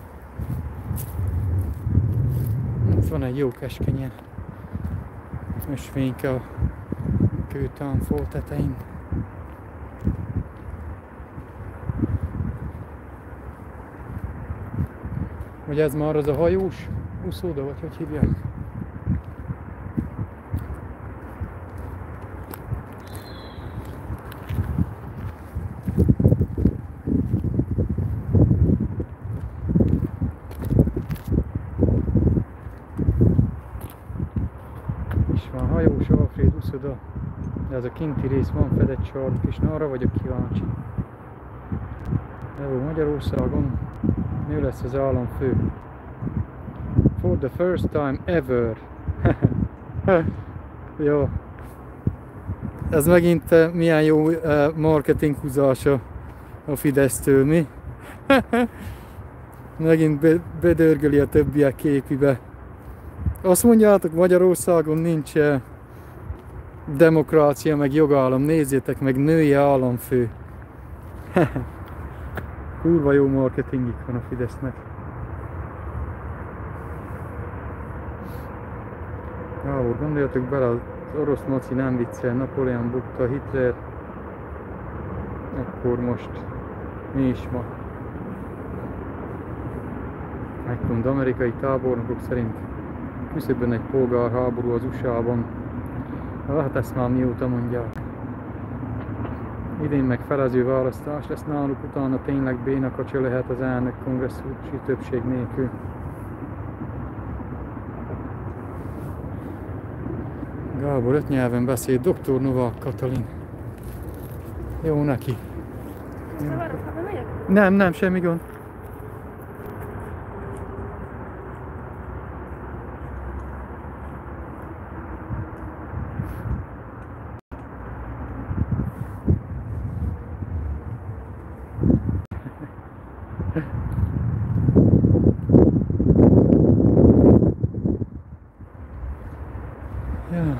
Itt van egy jó keskenyen. Ösvényke a kőtámfó tetején. Vagy ez már az a hajós úszóda, vagy hogy hívják? És van hajós Alfred úszóda, de ez a kinti rész van fedett sark, és na, arra vagyok kíváncsi. Jó, Magyarországon mi lesz az államfő? For the first time ever. Jó. Ez megint uh, milyen jó uh, marketing húzása a Fidesztől, mi? Megint be, bedörgöli a többiek képibe. Azt mondjátok, Magyarországon nincs uh, demokrácia, meg jogállam. Nézzétek meg, női államfő. Kurva jó marketingik van a Fidesznek. Gábor, gondoljatok bele, az orosz naci nem viccel, Napóleon bukta, Hitler, akkor most mi is ma? Megmond, amerikai tábornokok szerint küszöbben egy polgárháború az u es á-ban. Hát ezt már mióta mondják. Idén meg felező választás lesz náluk, utána tényleg bénakacsa lehet az elnök kongresszusi többség nélkül. Gábor öt nyelven beszél, doktor Novák Katalin. Jó neki. Jó. Nem, nem, semmi gond. Ja.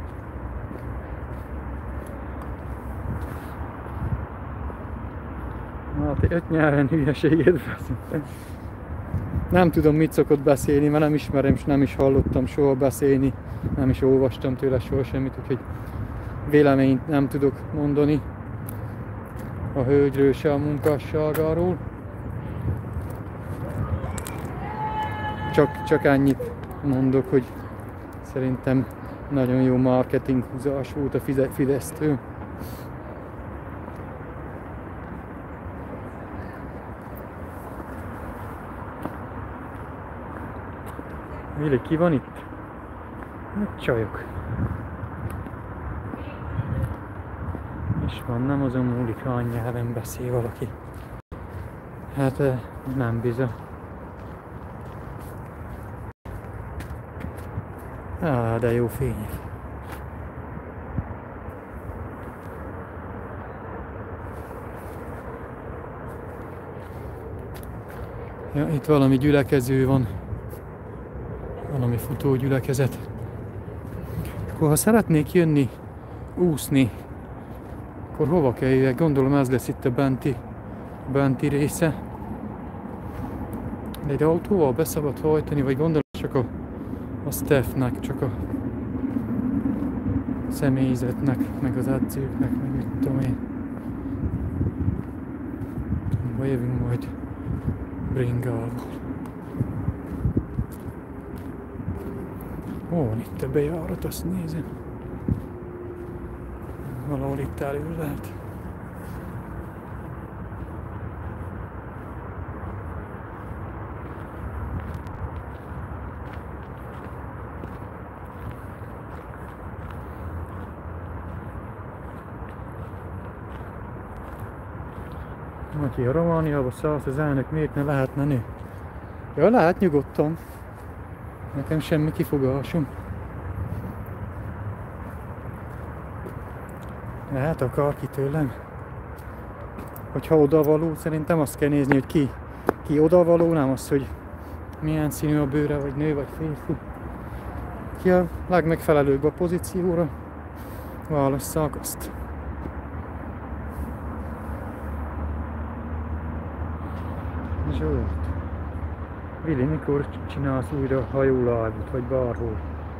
Hát öt nyelven hülyeséget beszél. Nem tudom, mit szokott beszélni, mert nem ismerem, és nem is hallottam soha beszélni. Nem is olvastam tőle soha semmit, úgyhogy véleményt nem tudok mondani a hölgyről se, a munkásságáról. Csak, csak ennyit mondok, hogy szerintem nagyon jó marketing húzás volt a Fidesztől. Vili, ki van itt? Hát csajok. És van, nem azon múlik, hány nyelven beszél valaki. Hát nem bizony. Á, de jó fények. Ja, itt valami gyülekező van. Valami futógyülekezet. Akkor ha szeretnék jönni, úszni, akkor hova kell jöjjek? Gondolom ez lesz itt a benti, benti része. De egy autóval be szabad hajtani, vagy gondolom csak a, a staffnek, csak a személyzetnek, meg az edzőknek, meg mit tudom én. Vagy jövünk majd bringával. Ó, van itt a bejárat, azt nézem. Valahol itt elül lehet. Matyi, ha Romániába szállsz, az elnök miért ne lehetne nő? Ja, lehet nyugodtan. Nekem semmi kifogásom. Lehet akárki tőlem. Hogyha odavaló, szerintem azt kell nézni, hogy ki, ki odavaló, nem az, hogy milyen színű a bőre, vagy nő, vagy férfi. Ki a legmegfelelőbb a pozícióra, válasszák azt. Zsolt. Vili, mikor csinálsz újra hajólábút, vagy bárhol?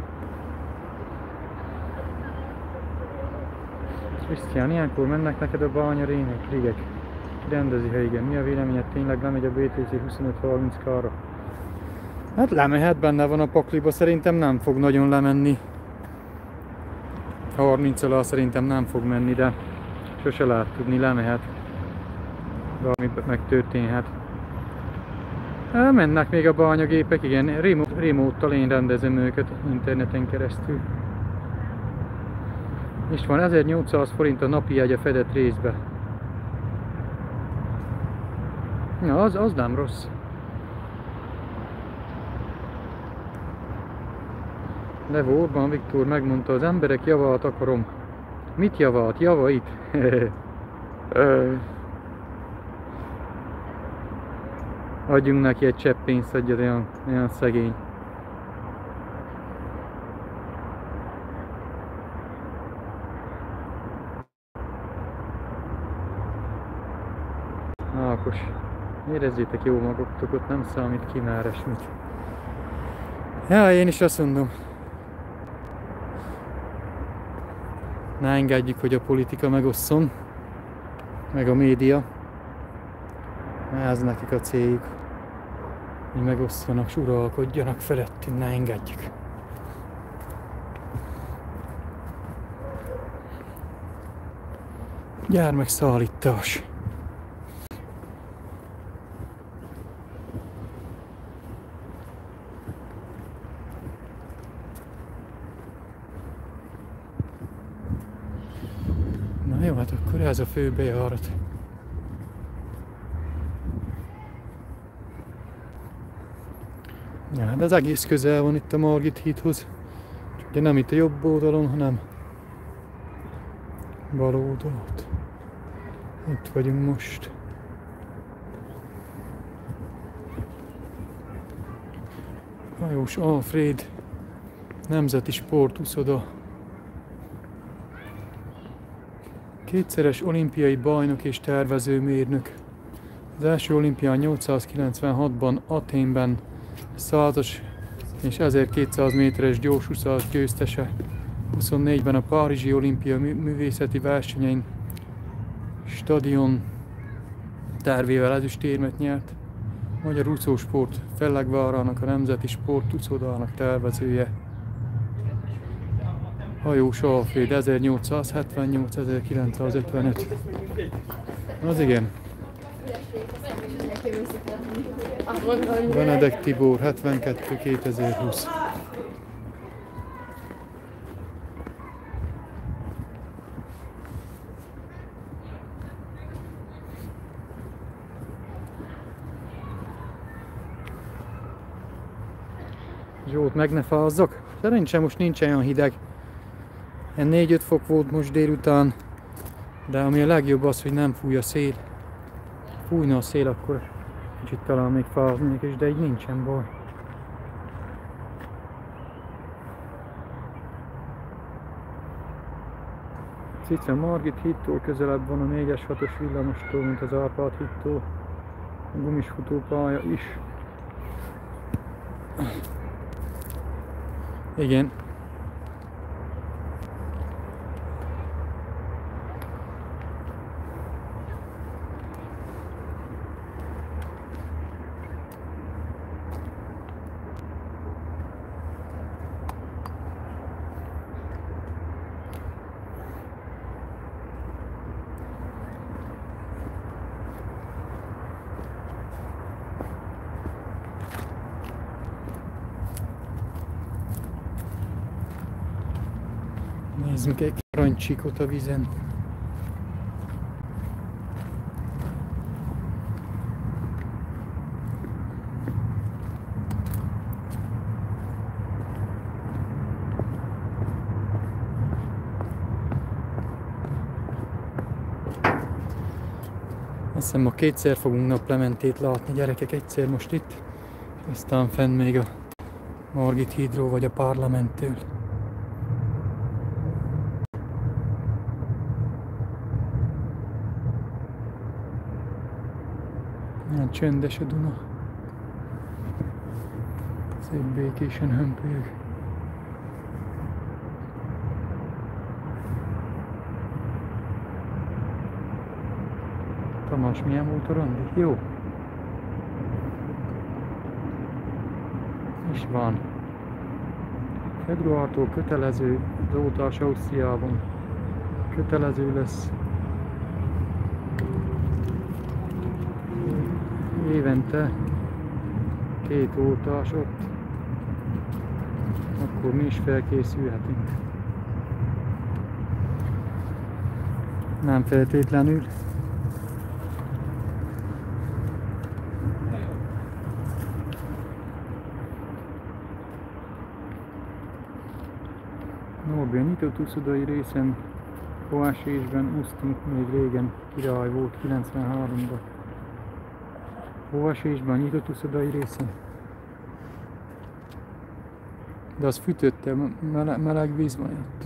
Krisztián, ilyenkor mennek neked a bányarének, rigek? Rendezi, ha igen. Mi a véleményed? Tényleg lemegy a bé té cé huszonöt harminc kára? Hát lemehet, benne van a pakliba, szerintem nem fog nagyon lemenni. harminc alá szerintem nem fog menni, de sose lehet tudni, lemehet. Valami megtörténhet. Mennek még a bányagépek, igen, remote-tal én rendezem őket interneten keresztül. István, ezernyolcszáz forint a napi jegy a fedett részbe. Na, az, az nem rossz. Levó Orbán Viktor megmondta, az emberek javát akarom. Mit javát? Javait? Adjunk neki egy csepp pénzt, adja, olyan, olyan szegény. Ákos, érezzétek jó magatokat, nem számít ki már esmit. Ja, én is azt mondom. Ne engedjük, hogy a politika megosszon, meg a média. Ez nekik a céljuk, hogy megosztanak, s uralkodjanak felettünk, ne engedjük. Gyermekszállítás. Na jó, hát akkor ez a fő bejárat. Ja, de az egész közel van itt a Margit hídhoz. Csak ugye nem itt a jobb oldalon, hanem bal oldalt. Itt vagyunk most. Hajós Alfréd Nemzeti Sportuszoda. Kétszeres olimpiai bajnok és tervezőmérnök. Az első olimpián nyolcszázkilencvenhatban Athénben százas és ezerkétszáz méteres gyorsúszás győztese. huszonnégyben a Párizsi Olimpia művészeti versenyein stadion tervével ezüstérmet nyert. Magyar úszósport Fellegvárának a Nemzeti Sportuszodának tervezője. Hajós Alfréd ezernyolcszázhetvennyolc ezerkilencszázötvenöt. Az igen. Benedek Tibor hetvenkettő kétezer-húsz. Zsolt, meg ne fázzak? Szerintem most nincs olyan hideg. Ilyen négy-öt fok volt most délután, de ami a legjobb az, hogy nem fúj a szél. Fújna a szél, akkor kicsit talán még fáznék is, de így nincsen baj. Cica Margit hídtól közelebb van a négyes hatos villamostól, mint az Árpád hídtól. A gumisfutópálya is. Igen. Nézzünk egy aranycsíkot a vízen. Azt hiszem ma kétszer fogunk naplementét látni, gyerekek, egyszer most itt, aztán fenn még a Margit hídról vagy a Parlamenttől. Ilyen csöndes a Duna. Szép békésen hömpölyög. Tamás, milyen volt a randi? Jó. És van. Februártól kötelező, az oltás Ausztriában kötelező lesz. Évente két oltás ott. Akkor mi is felkészülhetünk. Nem feltétlenül. Norbi, a nyitott uszodai részen Hóásésben úsztunk még régen, király volt kilencvenháromban. Hóásésben a nyitott uszodai részen. De az fütötte, meleg, meleg víz van itt.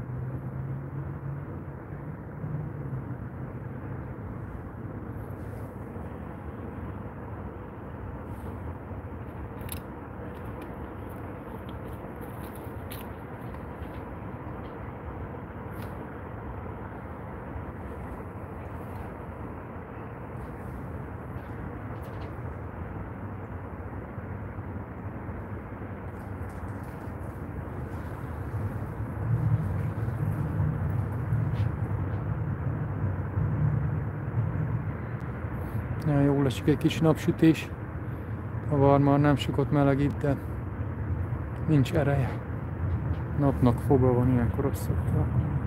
Nagyon jól esik egy kis napsütés. A vár már nem sokat melegít, de nincs ereje. Napnak foga van ilyenkor összettől.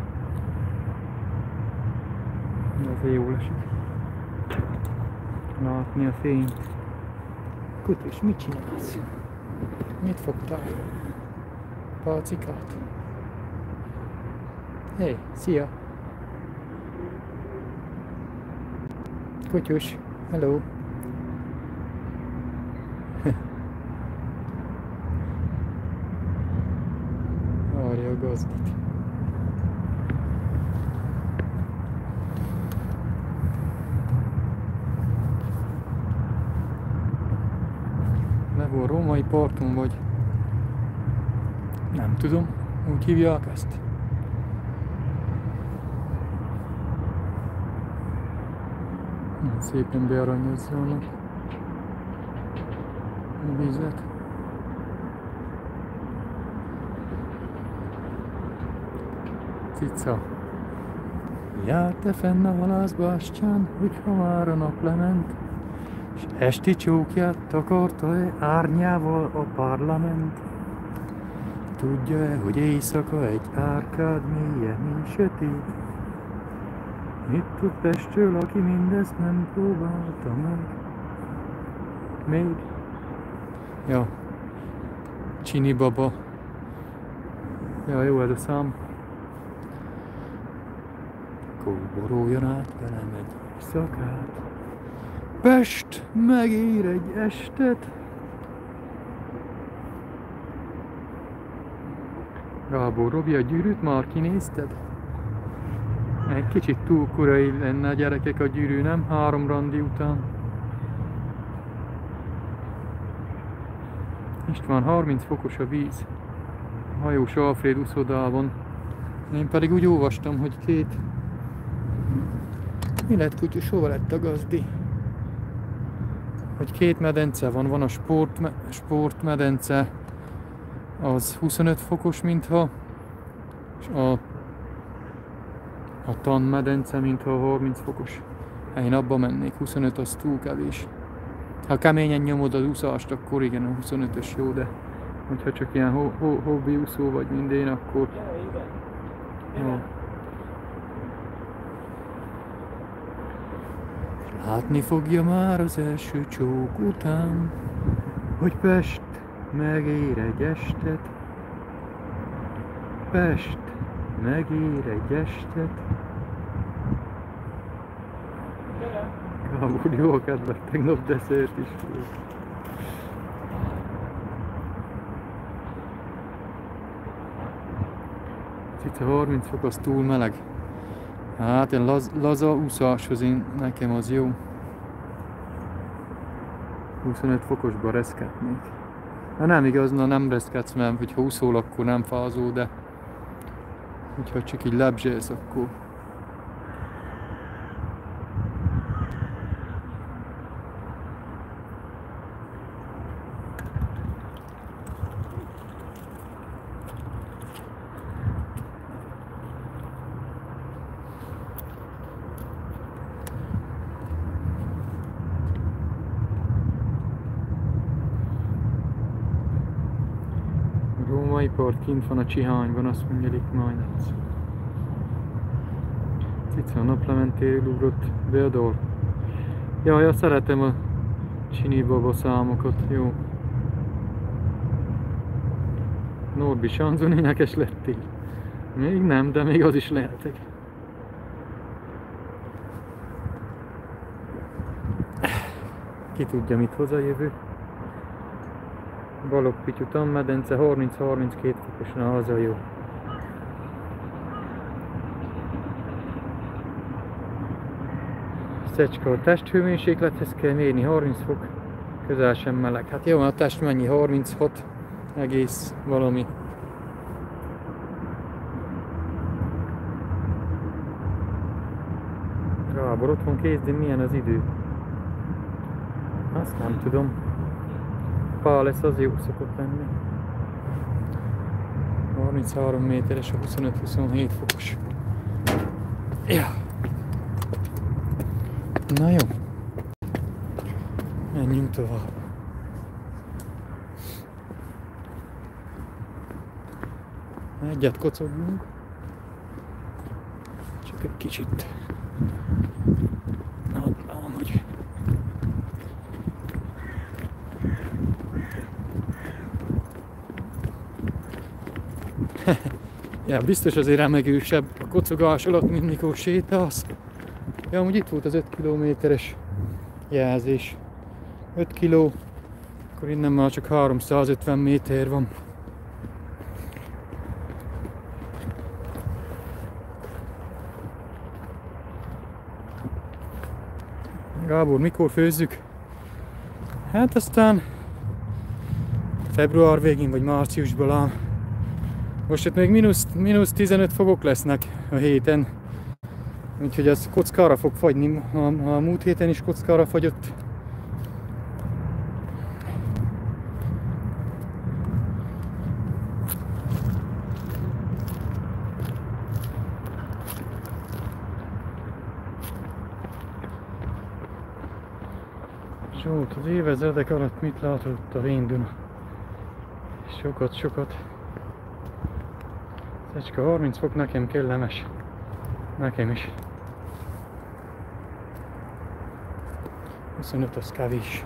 De azért jól esik látni a fényt. Kutis, mit csinálsz? Mit fogtál? Pálcikát? Hé, hey, szia! Kutyus, hello! Várja a gazdit. Levon római parton vagy? Nem tudom, úgy hívják ezt. Szépen bearanyozzanak a vizet. Cica. Jár te fenn a halászbástyán, hogyha már a nap lement, s esti csókját takarta-e árnyával a parlament? Tudja-e, hogy éjszaka egy árkád mélye, mint sötét? Mit tud Pestről, aki mindezt nem próbálta meg? Még? Ja. Csini baba. Ja, jó ez a szám. Kóboroljon át velem egy éjszakát. Pest megír egy estet. Gábor, Robi, a gyűrűt már kinézted? Egy kicsit túl korai lenne a gyerekek a gyűrű, nem? Három randi után. István, harminc fokos a víz. Hajós Alfréd uszodában. Én pedig úgy olvastam, hogy két... Mi lett, kutyus? Hova lett a gazdi? Hogy két medence van. Van a sport, sportmedence, az huszonöt fokos mintha, és a A tanmedence, mintha harminc fokos. Én abba mennék, huszonöt az túl kevés. Ha keményen nyomod az úszást, akkor igen, a huszonötös jó, de hogyha csak ilyen ho ho hobbi úszó vagy mint én, akkor... Jó. Látni fogja már az első csók után, hogy Pest megér egy estet. Pest megér egy estet. Amúgy jó kedvek, tegnap desszert is volt. Cica harminc fok, az túl meleg. Hát én laz, laza úszáshoz én, nekem az jó. huszonöt fokosba reszketnék. Na nem igaz, na nem reszketsz, mert hogyha úszol, akkor nem fázol, de hogyha csak így lebzsélsz, akkor római part kint van a Csihányban, azt mondja Lik Majnec. Cica a naplementéről ugrott be a dor. Jaj, ja, szeretem a Csini baba számokat, jó. Norbi Sanzon énekes lettél? Még nem, de még az is lehetek. Ki tudja, mit hoz a jövő. Balogh Pityu Tanmedence, harminc-harminckét fokos, na az a jó. Szecska, a testhőmérséklethez kell mérni, harminc fok, közel sem meleg. Hát jó, a test mennyi? harminchat egész valami. Gábor, otthon kézdén milyen az idő? Azt nem tudom. Pál lesz, az jó szokott lenni. harminchárom méteres, a huszonöt-huszonhét fokos. Ja. Na jó. Menjünk tovább. Egyet kocogjunk. Csak egy kicsit. Adlám, hogy... Ja, biztos azért remegősebb a kocogás alatt, mint mikor sétálsz. Ja, amúgy itt volt az öt kilométeres jelzés. öt kiló, akkor innen már csak háromszázötven méter van. Gábor, mikor főzzük? Hát aztán február végén vagy márciusban ám. Most itt még mínusz, mínusz tizenöt fokok lesznek a héten. Úgyhogy az kockára fog fagyni. A, a múlt héten is kockára fagyott. Zsolt, az évezredek alatt mit látott a Vén-Duna? Sokat, sokat. Szecska, harminc fok, nekem kellemes. Nekem is. huszonöt az kevés.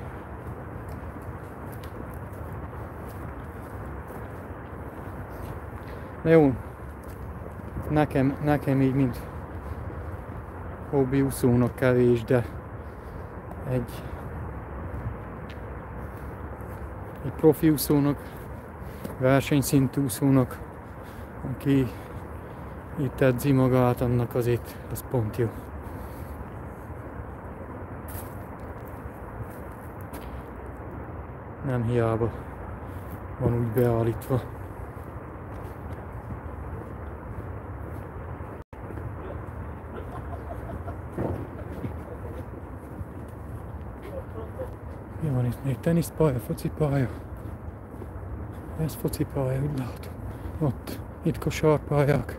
Na jó. Nekem, nekem így mint hobbi úszónak kevés, de egy egy profi úszónak, versenyszintű úszónak, aki itt edzi magát, annak azért az pont jó. Nem hiába van úgy beállítva. Mi van itt még? Teniszpálya, focipálya? Ez focipálya, úgy látom. Ott, itt kosárpályák.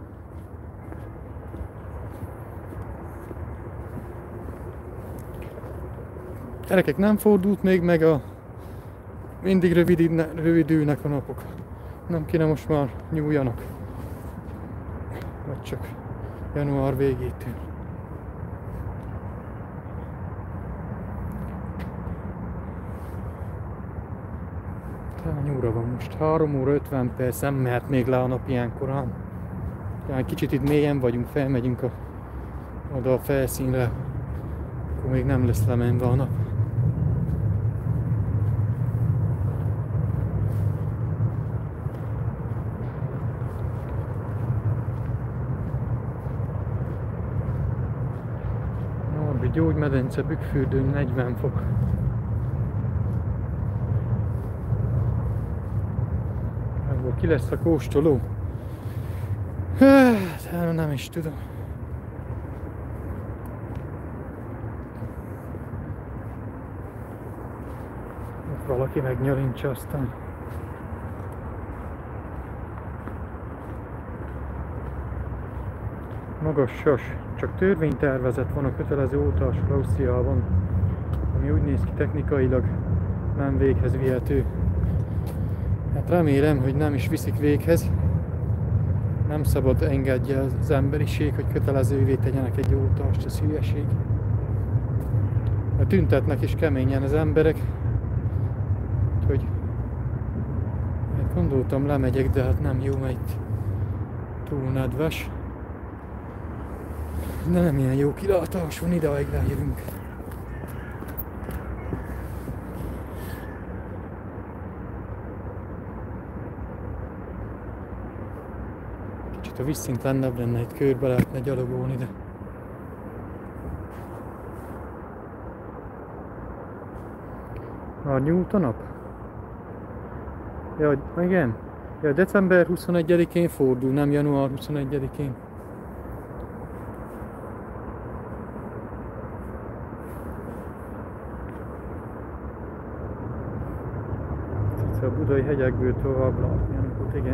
Gyerekek, nem fordult még meg a... Mindig rövid, rövidülnek a napok. Nem kéne most már nyúljanak. Vagy csak január végétől. Talán nyúra van most. három óra ötven perc, nem mehet még le a nap ilyen korán. Talán kicsit itt mélyen vagyunk, felmegyünk a, oda a felszínre. akkor még nem lesz lemenve a nap. Norbi gyógymedence, Bükkfürdőn negyven fok. Ebből ki lesz a kóstoló? Hát, erről nem is tudom. Ott valaki megnyalincsa aztán. Magas sas. Csak törvénytervezet van a kötelező oltásról Ausztriában, ami úgy néz ki technikailag nem véghez vihető. Hát remélem, hogy nem is viszik véghez. Nem szabad engedje az emberiség, hogy kötelezővé tegyenek egy oltást, ez hülyeség. Tüntetnek is keményen az emberek. Úgyhogy hát gondoltam lemegyek, de hát nem jó, mert itt túl nedves. De nem ilyen jó kilátás van, ideig lejövünk. Kicsit a vízszint lennebb lenne, itt körbe lehetne gyalogolni, de... Már nyúlt a nap? Ja, igen. Ja, december huszonegyedikén fordul, nem január huszonegyedikén. A budai hegyekből tovább látni, amikor igen.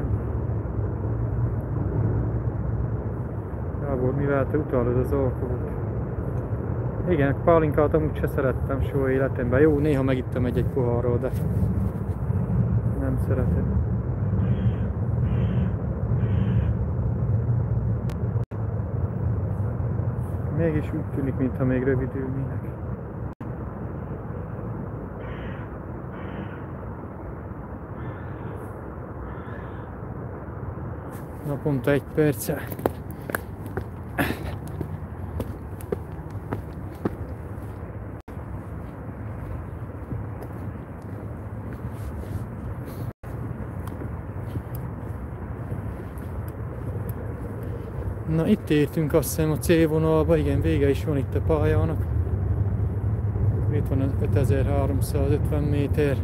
Gábor, mivel te utalod az alkoholt? Igen, pálinkát amúgy se szerettem soha életemben. Jó, néha megittem egy-egy pohárról, de nem szeretem. Mégis úgy tűnik, mintha még rövidülnének. Naponta egy perce. Na, itt értünk azt hiszem a célvonalba, igen, vége is van itt a pályának. Itt van az ötezer-háromszázötven méter.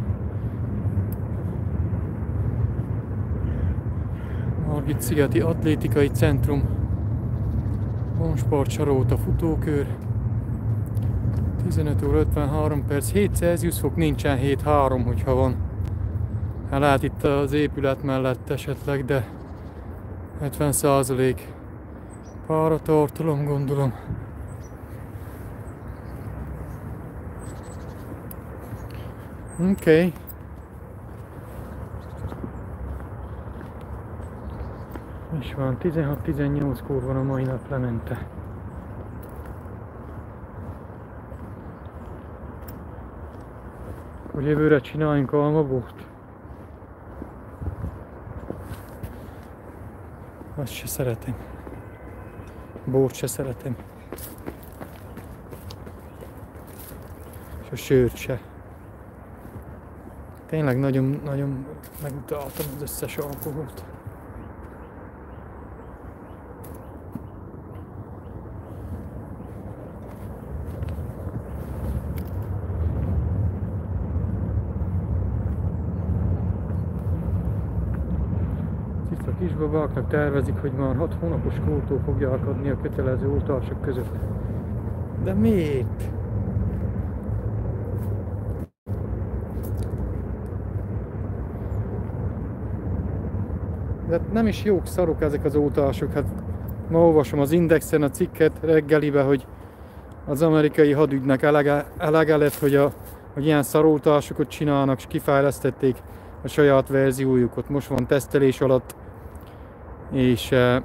Margit-szigeti Atlétikai Centrum. Honsport Saróta futókör. tizenöt óra ötvenhárom perc, hét Celsius fok, nincsen hét három, hogyha van. Hát lehet itt az épület mellett esetleg, de hetven százalék páratartalom, gondolom. Oké. Okay. És van, tizenhat-tizennyolckor van a mai nap lemente. Hogy jövőre csináljunk almabort? Azt se szeretem. Bort se szeretem. És a sört se. Tényleg nagyon, nagyon megutáltam az összes alkoholt. A kisbabáknak tervezik, hogy már hat hónapos kortól fogják adni a kötelező oltások között. De miért? De nem is jók, szarok ezek az oltások. Hát ma olvasom az Indexen a cikket reggelibe, hogy az amerikai hadügynek elege, elege lett, hogy, a, hogy ilyen szaroltásokat csinálnak, és kifejlesztették a saját verziójukat. Most van tesztelés alatt. És uh,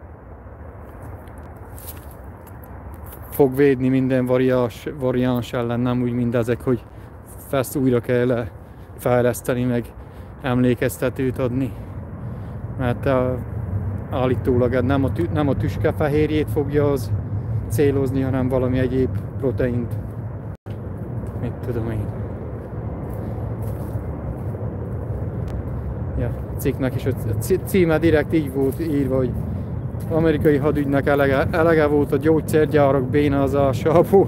fog védni minden variáns, variáns ellen, nem úgy mindezek, hogy ezt újra kell fejleszteni, meg emlékeztetőt adni. Mert uh, állítólag nem a, tü nem a tüskefehérjét fogja az célozni, hanem valami egyéb proteint. Mit tudom én. Ja, a cikknek is a címe direkt így volt írva, hogy amerikai hadügynek elege, elege volt a gyógyszergyárak bénázásából.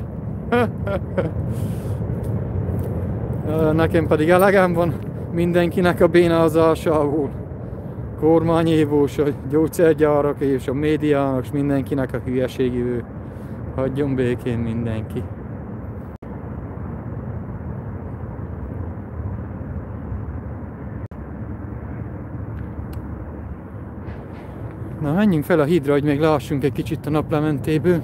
Nekem pedig elegem van mindenkinek a bénázásából. Kormányéból, a gyógyszergyárak és a médiának, és mindenkinek a hülyeségéből. Hagyjon békén mindenki. Na, menjünk fel a hídra, hogy még lássunk egy kicsit a naplementéből.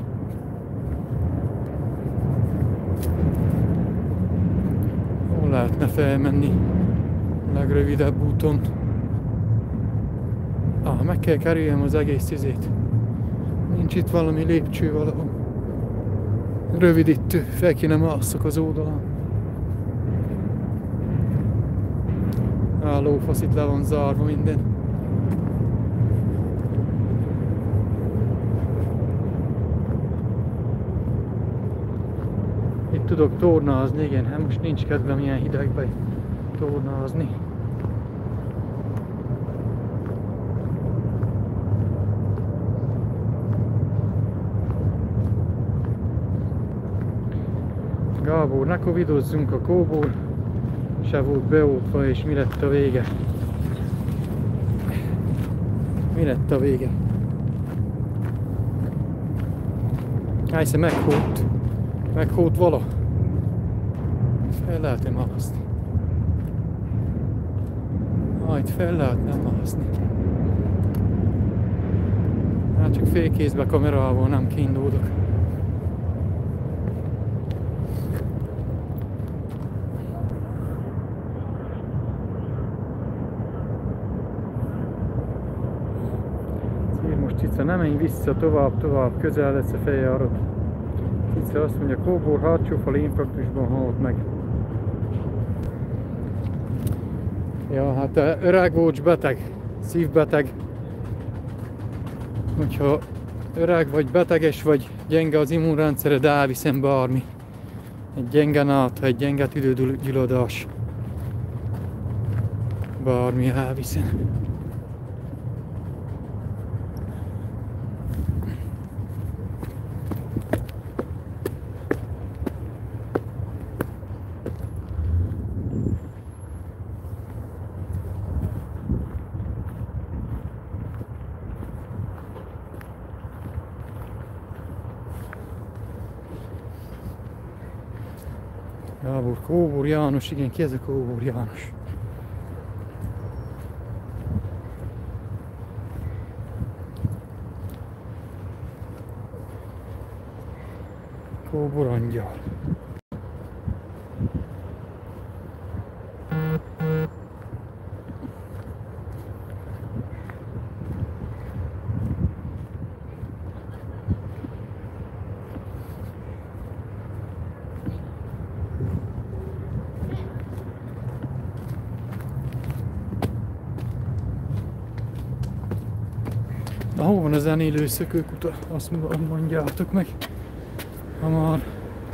Hol lehetne felmenni a legrövidebb úton? Ah, meg kell kerüljem az egész izét. Nincs itt valami lépcső valahol. Rövidítő, fel kéne másszak az oldalon. Á, lófasz, itt le van zárva minden. Itt tudok tornázni, igen, hát most nincs kedvem ilyen hidegben tornázni. Gábor, ne covidozzunk, a kóbor se volt beoltva, és mi lett a vége? Mi lett a vége? Hájsze, meghólt. Meghólt vala. Fel lehet-e mászni? Ah, itt fel lehetne mászni. Hát csak félkézbe kamerával nem kiindulok. Most Cica, nem menj vissza, tovább, tovább, közel lesz a feljárat. Cica azt mondja, kóbor hátsó fal infarktusban halt meg. Ja, hát öreg volt, beteg, szívbeteg. Hogyha öreg vagy beteges vagy, gyenge az immunrendszered, elviszem bármi. Egy gyenge nátha, egy gyenge tüdőgyulladás. Bármi elviszem. Gábor, Kóbor János, igen, ki ez a Kóbor János? Kóbor angyal. Na, hol van a zenélő szökőkuta? Azt mondjátok meg. Hamar.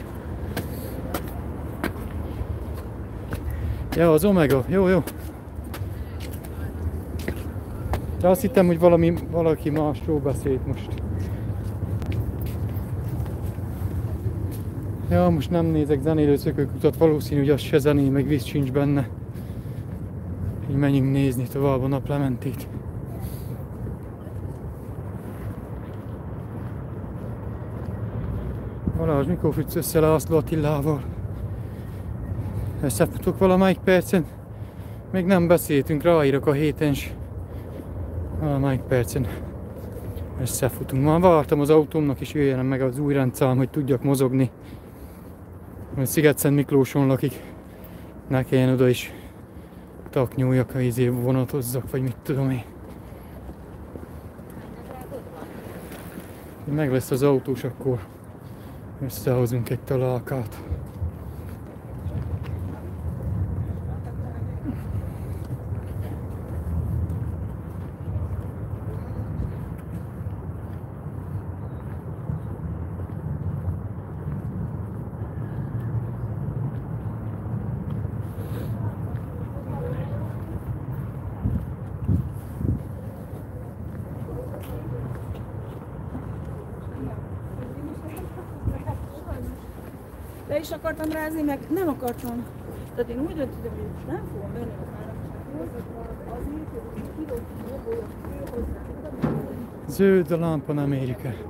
Ja, az Omega. Jó, jó. De azt hittem, hogy valami, valaki másról beszélt most. Ja, most nem nézek zenélő szökőkutat, valószínű, hogy az se zené, meg víz sincs benne. Így menjünk nézni tovább a naplementét. Balázs, mikor futsz össze László Attilával? Összefutok valamelyik percen? Még nem beszéltünk, ráírok a héten s. Valamelyik percen összefutunk. Már vártam az autómnak is jöjjenem meg az új rendszám, hogy tudjak mozogni. Hogy Sziget-Szent Miklóson lakik. Ne kelljen oda is taknyúljak, ha izé vonatozzak, vagy mit tudom én. Meg lesz az autós, akkor összehozunk egy találkát. Le is akartam rázni, meg nem akartam. Tehát én úgy döntöttem, hogy nem fogom venni a fáradtsághoz, azért, hogy kilót jogoljak hozzá. Zöld a lámpa, nem érik el.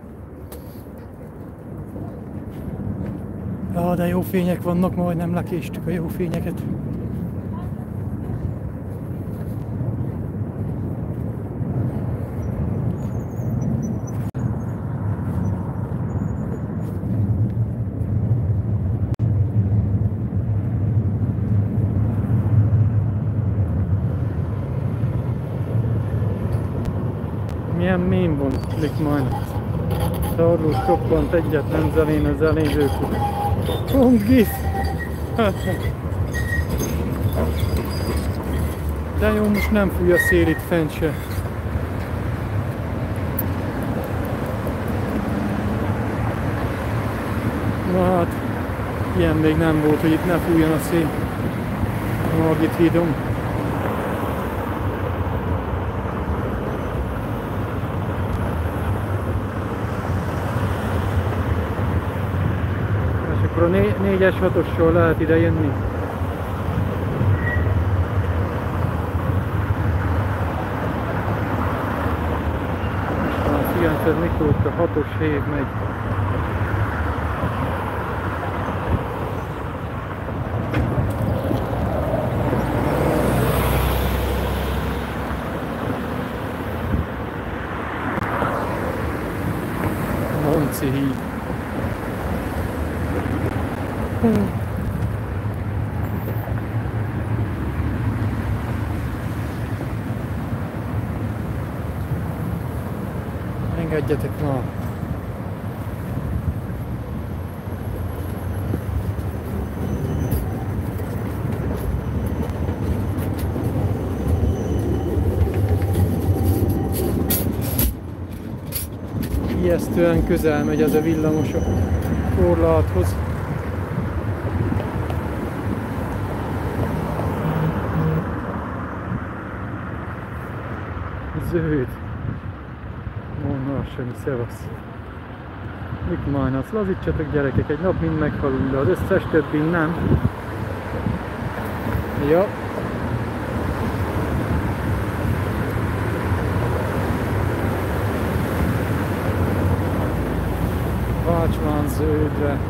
Ja, de jó fények vannak, majdnem lekéstük a jó fényeket. Milyen mém van, lik majd. Szarlós koppant egyetlen zelén az elézőkút. Pont gisz! De jó, most nem fúj a szél itt fent se. Na hát, ilyen még nem volt, hogy itt ne fújjon a szél. A Margit hídon. A négyes hatossal lehet ide jönni. Most a kilenc Miklós a hatos hív megy. Monci híd. Hmm. Engedjetek már! Ijesztően közel megy ez a villamos a korláthoz. Zöld. Mondna semmi, szevasz. Mit májnasz? Lazítsatok gyerekek, egy nap mind meghalunk, de az összes többi nem. Ja. Vácsmán zöldre.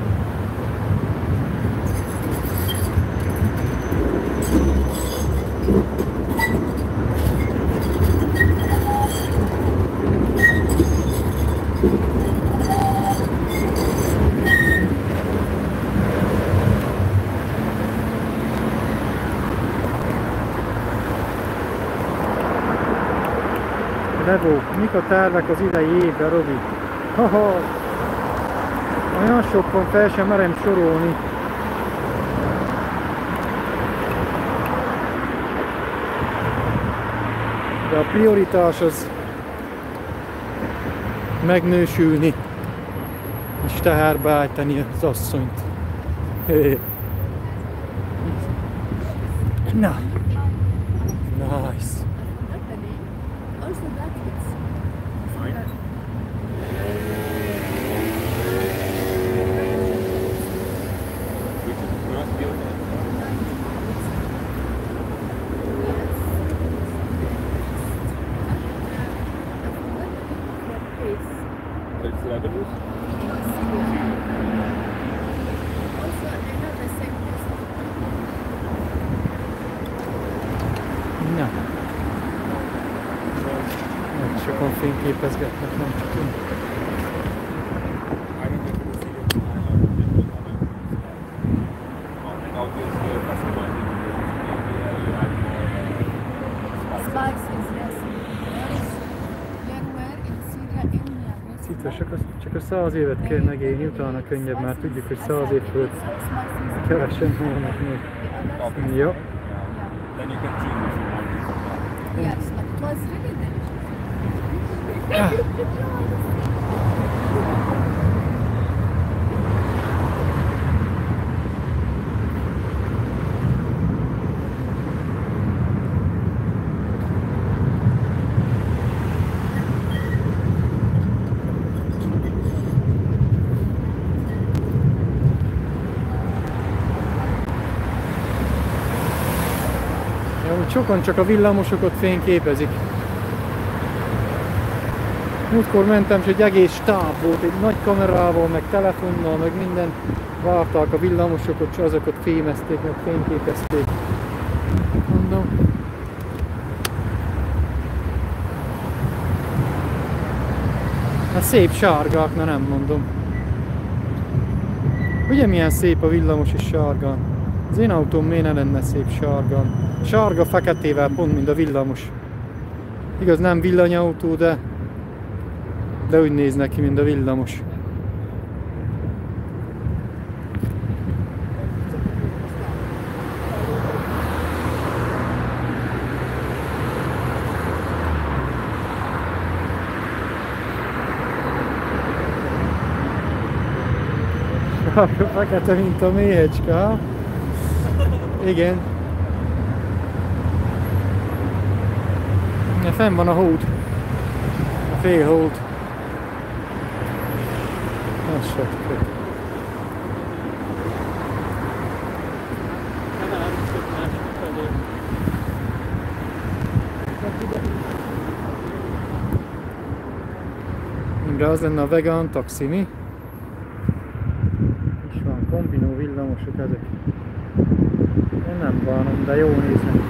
Levó, mik a tervek az idei évre, Robi? Haha! Olyan sok van, fel sem merem sorolni. De a prioritás az megnősülni és teherbe állítani az asszonyt. Na! Nice! Na. Mert sokan fényképezgetnek, nem csak én. Citra, csak a száz évet kell megélni, utána könnyebb, mert tudjuk, hogy száz év fölött kevesen vannak még. Jó. Then you can dream if you want. Yes, but it was really delicious. sokan csak a villamosokat fényképezik. Múltkor mentem, és egy egész stáb volt, egy nagy kamerával, meg telefonnal, meg minden. Várták a villamosokat, és azokat fémezték, meg fényképezték. Mondom. Hát szép sárgák, na nem mondom. Ugye milyen szép a villamos és sárgán? Az én autóm miért ne lenne szép sárgán? Sárga feketével, pont mint a villamos. Igaz, nem villanyautó, de de úgy néz neki, mint a villamos. Sárga fekete, mint a méhecske, ha? Igen. Ja, fenn van a hód. A félhód. Az se tök. Imre, az lenne a vegán taxi, mi? És van kombinó villamosok ezek. Én nem bánom, de jó néznek.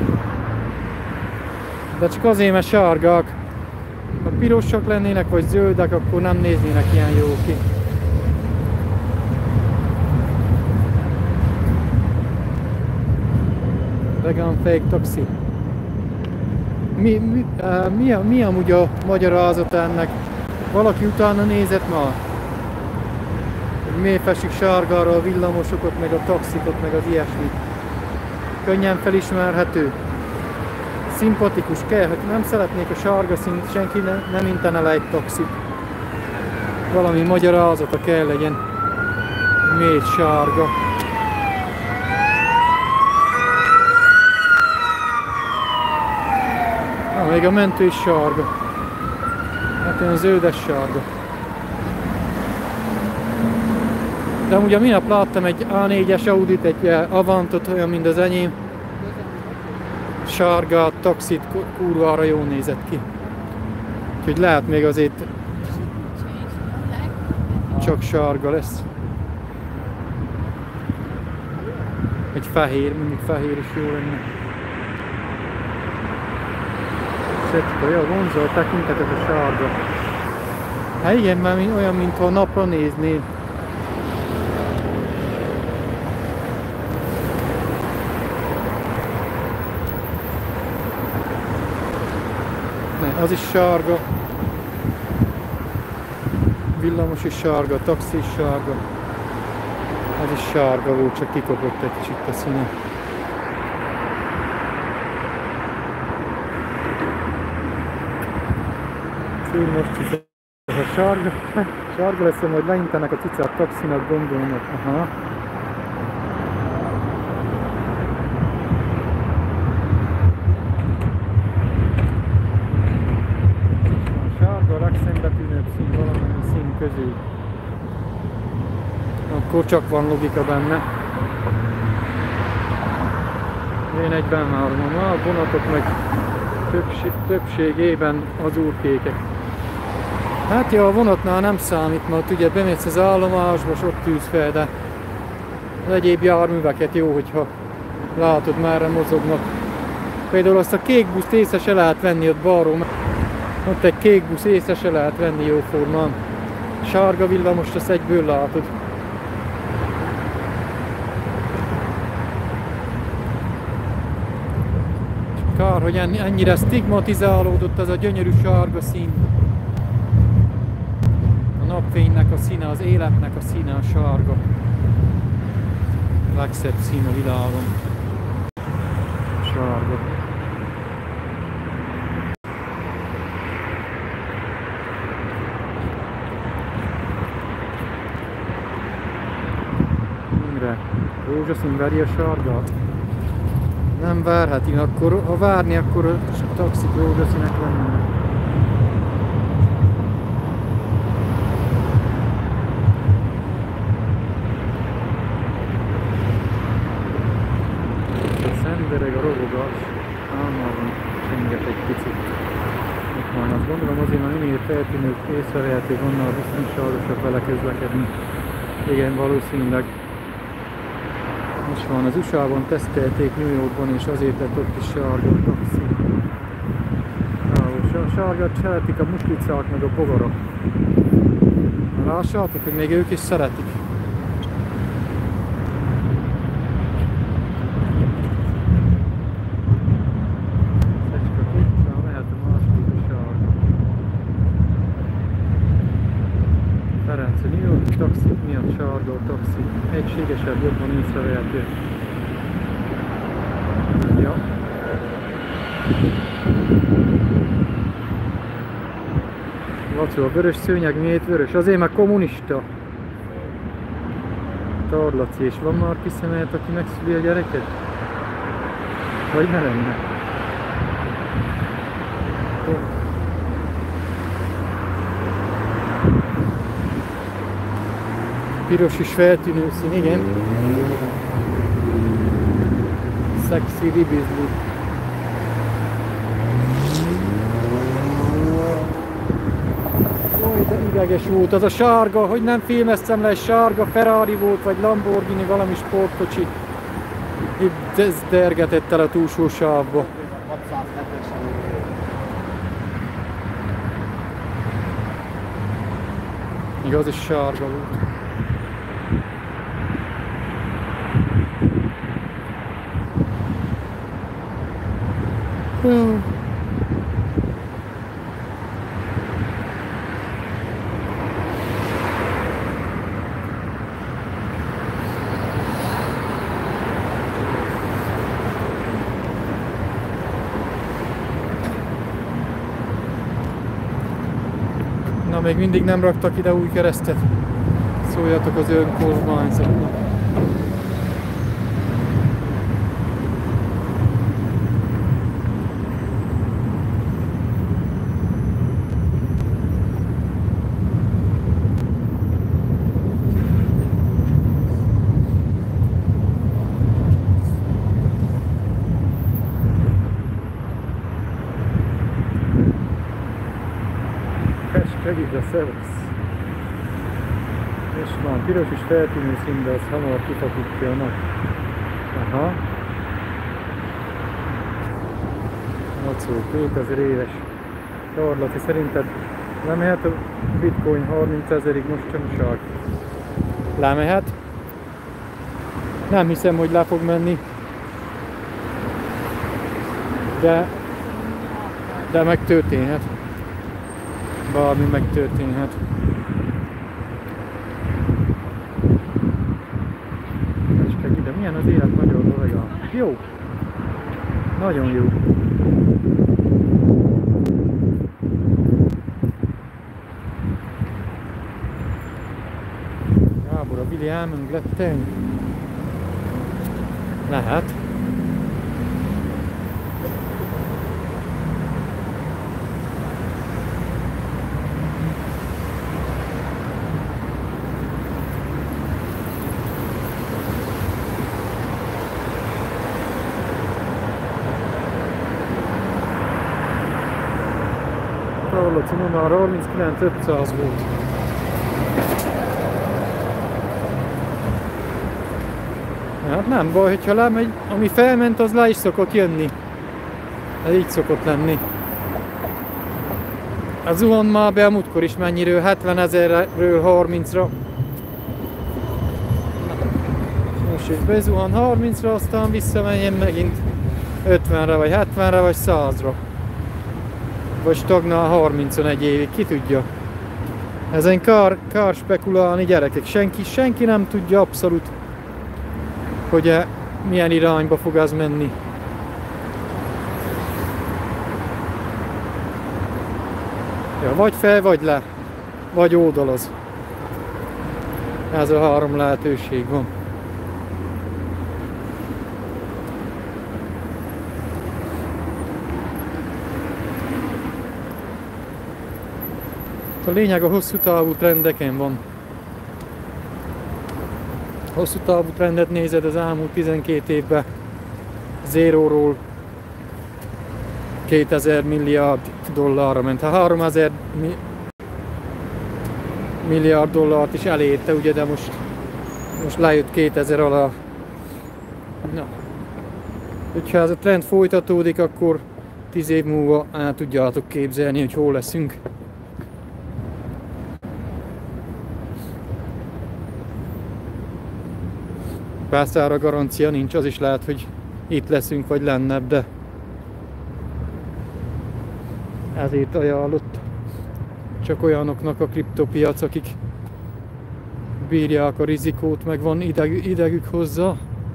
De csak azért, mert sárgák. Ha pirosak lennének, vagy zöldek, akkor nem néznének ilyen jó ki. Vegan fake taxi. Mi, mi, uh, mi, mi amúgy a magyarázat ennek? Valaki utána nézett már? Hogy miért fessük sárgára a villamosokat, meg a taxikot, meg az ilyesmit? Könnyen felismerhető. Szimpatikus kell, hogy nem szeretnék a sárga színt, senki ne, nem intene le egy taxit. Valami magyarázata kell legyen. Miért sárga? Ah, még a mentő is sárga. Hát olyan zöldes sárga. De amúgy a minap láttam egy á négyes Audit, egy Avantot, olyan mint az enyém. Sárga taxit, kurvára jól nézett ki. Úgyhogy lehet még azért csak sárga lesz. Egy fehér, mindig fehér is jó lenne. Szecska, jó, vonzó a tekintetet a sárga. Hát igen, mert olyan, mintha napra néznél. Ne, az is sárga. Villamos is sárga, taxi is sárga. Az is sárga volt, csak kikopott egy kicsit a színe. Most ez a sárga, sárga lesz, majd leintenek a cicát taxinak, gondolnak. Aha. A sárga a legszembetűnőbb szín valamennyi szín közül. Akkor csak van logika benne. Én egybenhárom, a vonatok meg többség, többségében az úrkékek. Hát ja, a vonatnál nem számít, mert ugye bemész az állomásba, és ott tűz fel, de az egyéb járműveket jó, hogyha látod, merre mozognak. Például azt a kék buszt észre se lehet venni ott balról, ott egy kék busz észre se lehet venni jóformán. Sárga villamost azt egyből látod. Kár, hogy ennyire stigmatizálódott ez a gyönyörű sárga szín. A napfénynek a színe, az életnek a színe a sárga. A legszebb szín a világon. Sárga. Mire? Rózsaszín veri a sárgát? Nem várheti, akkor ha várni, akkor a taxik rózsaszínek lennének. Szendereg a robogás. Álma észrevehető, onnan biztonságosabb vele közlekedni. Igen, valószínűleg. Most van, az u es á-ban tesztelték, New Yorkban, és azért lett ott is sárga a taxi. A sárgát szeretik a muslicák meg a bogarak. Lássátok, hogy még ők is szeretik. Ferenc, a New York taxik miatt sárga a taxi. Egységesebb, jobban észrevehető. Ja. Laci, a vörös szőnyeg miért vörös? Azért meg kommunista. Tarlaci, és van már kiszemelet, aki megszüli a gyereket? Vagy ne lenne? Piros is feltűnő szín, igen. Sexy ribizli. Oj, de ideges volt az a sárga, hogy nem filmeztem le, egy sárga Ferrari volt, vagy Lamborghini, valami sportkocsi. Itt ez dergetett el a túlsó sávba. Igaz, és sárga volt. Hmm. Na, még mindig nem raktak ide új keresztet. Szóljatok az önkormányzatnak. Segítsd, szevasz! És van piros is feltűnő szín, de az hamar kifakítja a nap. Aha. Lacó, kétezer éves. Tarlaci, szerinted lemehet a bitcoin harmincezerig most csomság? Lemehet? Nem hiszem, hogy le fog menni. De... De megtörténhet. Bármi megtörténhet. Csak ide, milyen az élet Magyarországon? Jó! Nagyon jó! Gábor, a Billy elmenünk lettenni? Lehet. Laci, ma már harminckilenc ötszáz volt. Hát nem baj, hogyha lemegy, ami felment, az le is szokott jönni. Ez így szokott lenni. A zuhon már be a múltkor is mennyiről, hetvenezerről harmincra. Most is bezuhan harmincra, aztán visszamenjen megint ötvenre, vagy hetvenre, vagy százra. Vagy stagnál harmincon egy évig, ki tudja. Ezen kár, kár spekulálni, gyerekek. Senki, senki nem tudja abszolút, hogy e, milyen irányba fog ez menni. Ja, vagy fel, vagy le. Vagy oldalaz. Ez a három lehetőség van. A lényeg a hosszú távú trendeken van. Hosszú távú trendet nézed az elmúlt tizenkét évben. Zéróról kétezer milliárd dollárra ment. Ha háromezer milliárd dollárt is elérte, ugye, de most, most lejött kétezer alá. Na. Hogyha ez a trend folytatódik, akkor tíz év múlva el tudjátok képzelni, hogy hol leszünk. Persze arra garancia nincs, az is lehet, hogy itt leszünk, vagy lennebb, de ezért ajánlott csak olyanoknak a kriptopiac, akik bírják a rizikót, meg van ideg, idegük hozzá.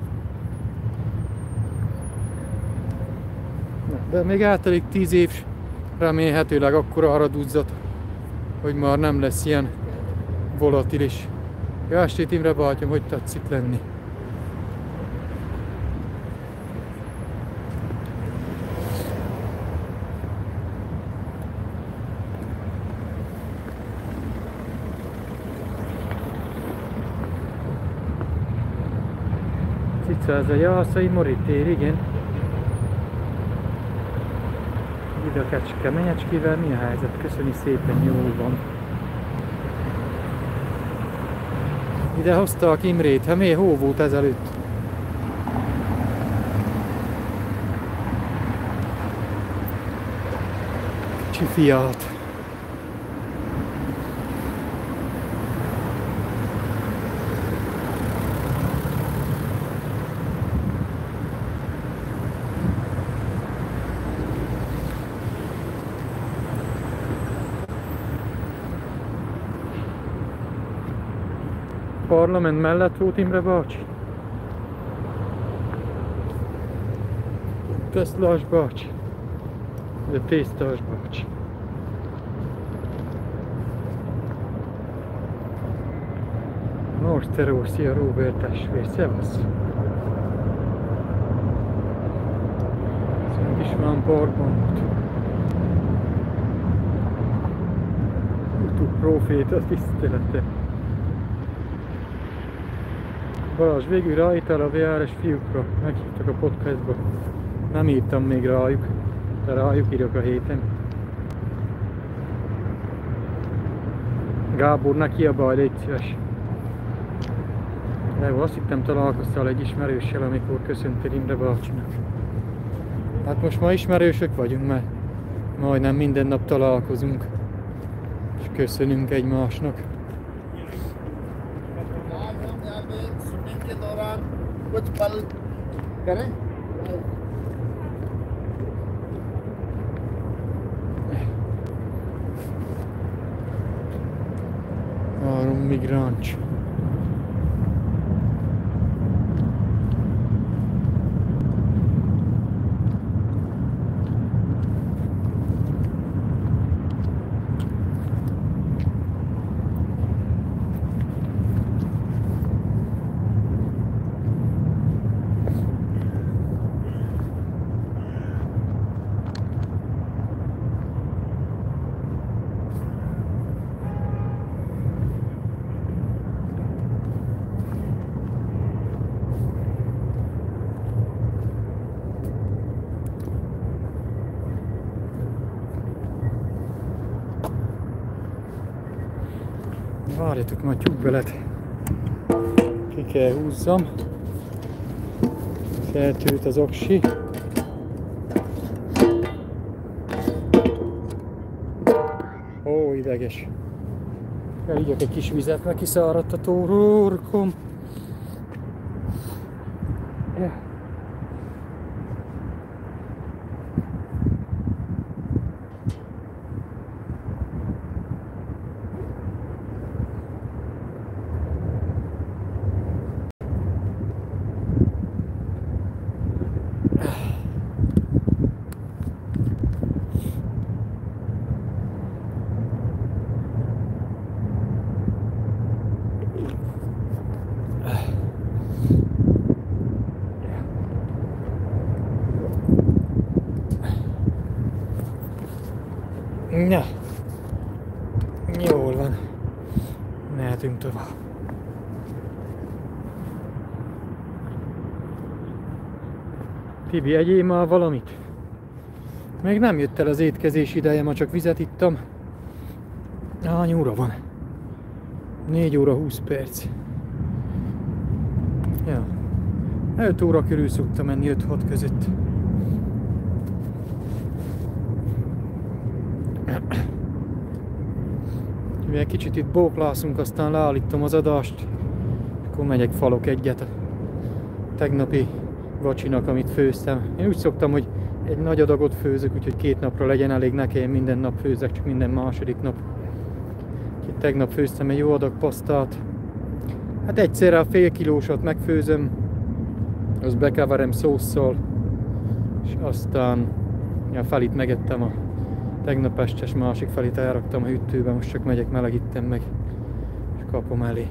De még eltelik tíz év, remélhetőleg akkor arra duzzat, hogy már nem lesz ilyen volatilis. Jó estét, Imre bátyám, hogy tetszik lenni? Cica, ez a Jászai Mori tér, igen. Ide a Kecske Menyecskével mi a helyzet? Köszöni szépen, jól van. Ide hozták Imrét, hát miért hó volt ezelőtt? Kicsi fiát. Parlament mellett volt Imre bácsi. Teszlás bácsi. De tésztás bácsi. Morsteró, szia Róbert testvér, szevasz! Szent István parkban volt. YouTube proféta tisztelete. Balázs, végül ráírtál a vé er es fiúkra, meghívtak a podcastba. Nem írtam még rájuk, de rájuk írok a héten. Gábor, ne kiabálj, légy szíves. De jó, azt hittem találkoztál egy ismerőssel, amikor köszöntél Imre bácsinak. Hát most ma ismerősök vagyunk, mert majdnem minden nap találkozunk. És köszönünk egymásnak. कुछ पल करें Áron migráns. Várjatok, majd tyúkbelet ki kell húzzam. Feltűnt az aksi. Ó, ideges. Elígyek egy kis vizet, meg kiszáradt a tórorkom. Yeah. Na, jól van, mehetünk tovább. Tibi, egyél már valamit? Még nem jött el az étkezés ideje, ma csak vizet ittam. Á, nyúra van. négy óra húsz perc. Ja. öt óra körül szoktam menni, öt-hat között. Egy kicsit itt bóklászunk, aztán leállítom az adást, akkor megyek falok egyet a tegnapi vacsinak, amit főztem. Én úgy szoktam, hogy egy nagy adagot főzök, úgyhogy két napra legyen elég, ne kelljen minden nap főzek, csak minden második nap. Úgyhogy tegnap főztem egy jó adag pasztát. Hát egyszerre a fél kilósat megfőzöm, azt bekeverem szósszal, és aztán ja, felit megettem a tegnap estes, másik felét elraktam a hűtőbe, most csak megyek, melegítem meg, és kapom elé.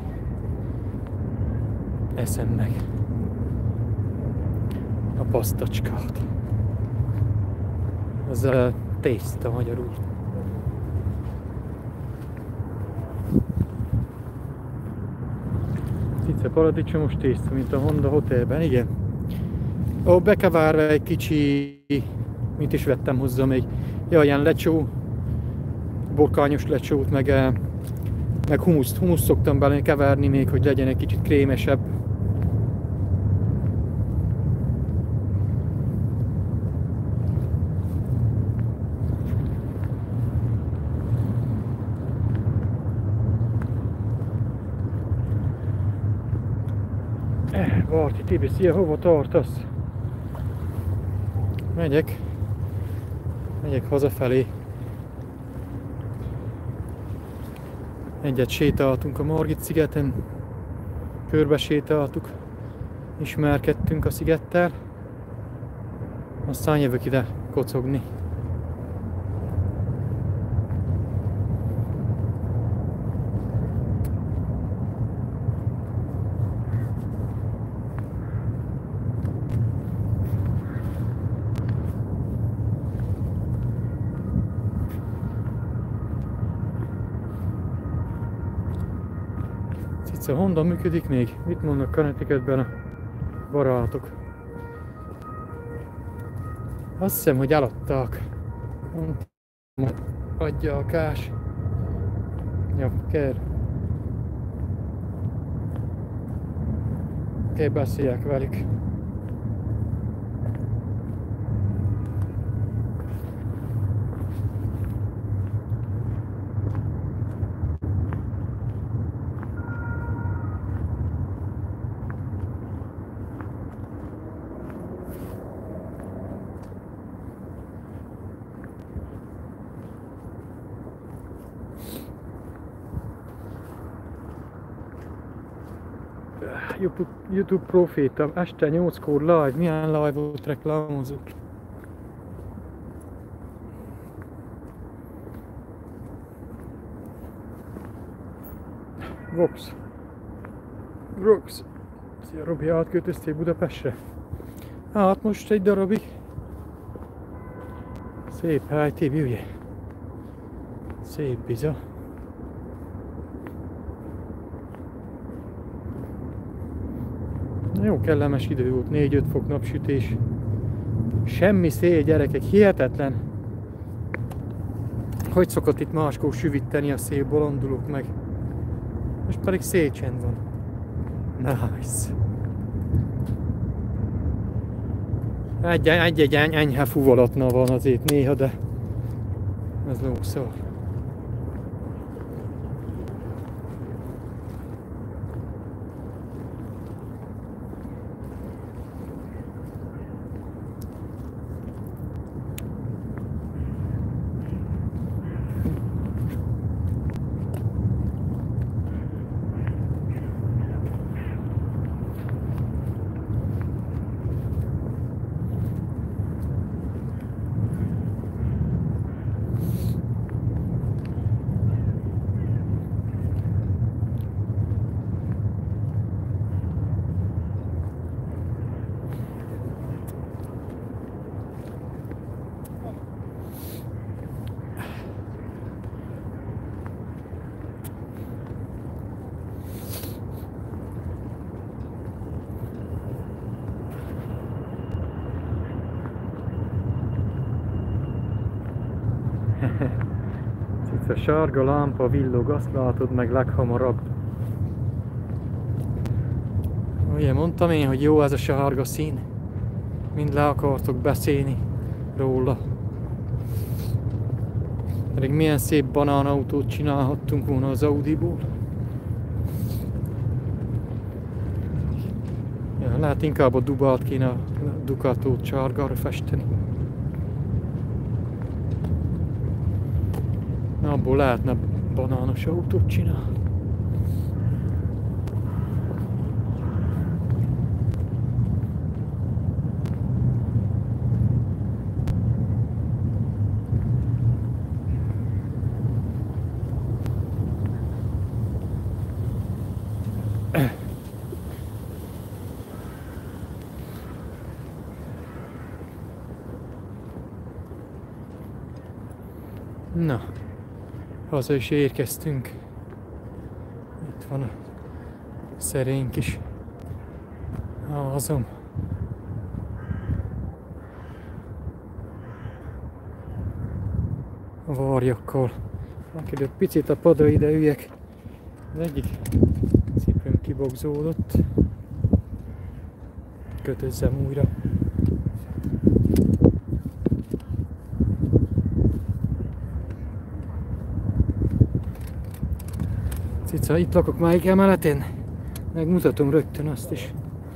Eszem meg a pasztacskát. Az a tészta magyarul. Cica paradicsomos tészta, mint a Honda Hotelben, igen. Ó, bekeverve egy kicsi, mit is vettem hozzá még, ja, ilyen lecsó, borkányos lecsót, meg, meg humuszt, humuszt szoktam bele keverni még, hogy legyen egy kicsit krémesebb. Eh, Barti Tibi, szia, hova tartasz? Megyek. Megyek hazafelé. Egyet sétáltunk a Margit szigeten. Körbe sétáltuk. Ismerkedtünk a szigettel. Aztán jövök ide kocogni. A Honda működik még? Mit mondnak Connecticutben a barátok? Azt hiszem, hogy eladták. Adja a kás. Ja, kell. Kell beszéljek velük. YouTube, YouTube Proféta, este nyolckor live, milyen live-ot reklámozok? Vox. Vox. Szia Robi, átköltöztél Budapestre? Hát most egy darabig. Szép hely, Tibi, ugye? Szép biza. Jó kellemes idő volt, négy-öt fok napsütés. Semmi szél, gyerekek, hihetetlen. Hogy szokott itt máskor süvíteni a szél, bolondulok meg. Most pedig szélcsend van. Nice. Egy-egy enyhe fuvolatna van azért néha, de ez lószor. Itt a sárga lámpa villog, azt látod meg leghamarabb. Ugye mondtam én, hogy jó ez a sárga szín. Mind le akartok beszélni róla. Pedig milyen szép banánautót csinálhattunk volna az Audiból. Ja, lehet inkább a Dubát kéne a Ducatót sárgára festeni. Na, abból lehetne banános autót csinálni. Na, haza is érkeztünk. Itt van a szerény kis házam. A varjakkal. Akidő picit a padra ide üljek. Az egyik cipőm kibogzódott. Kötözzem újra. Cica, itt lakok melyik emeleten? Megmutatom rögtön azt is.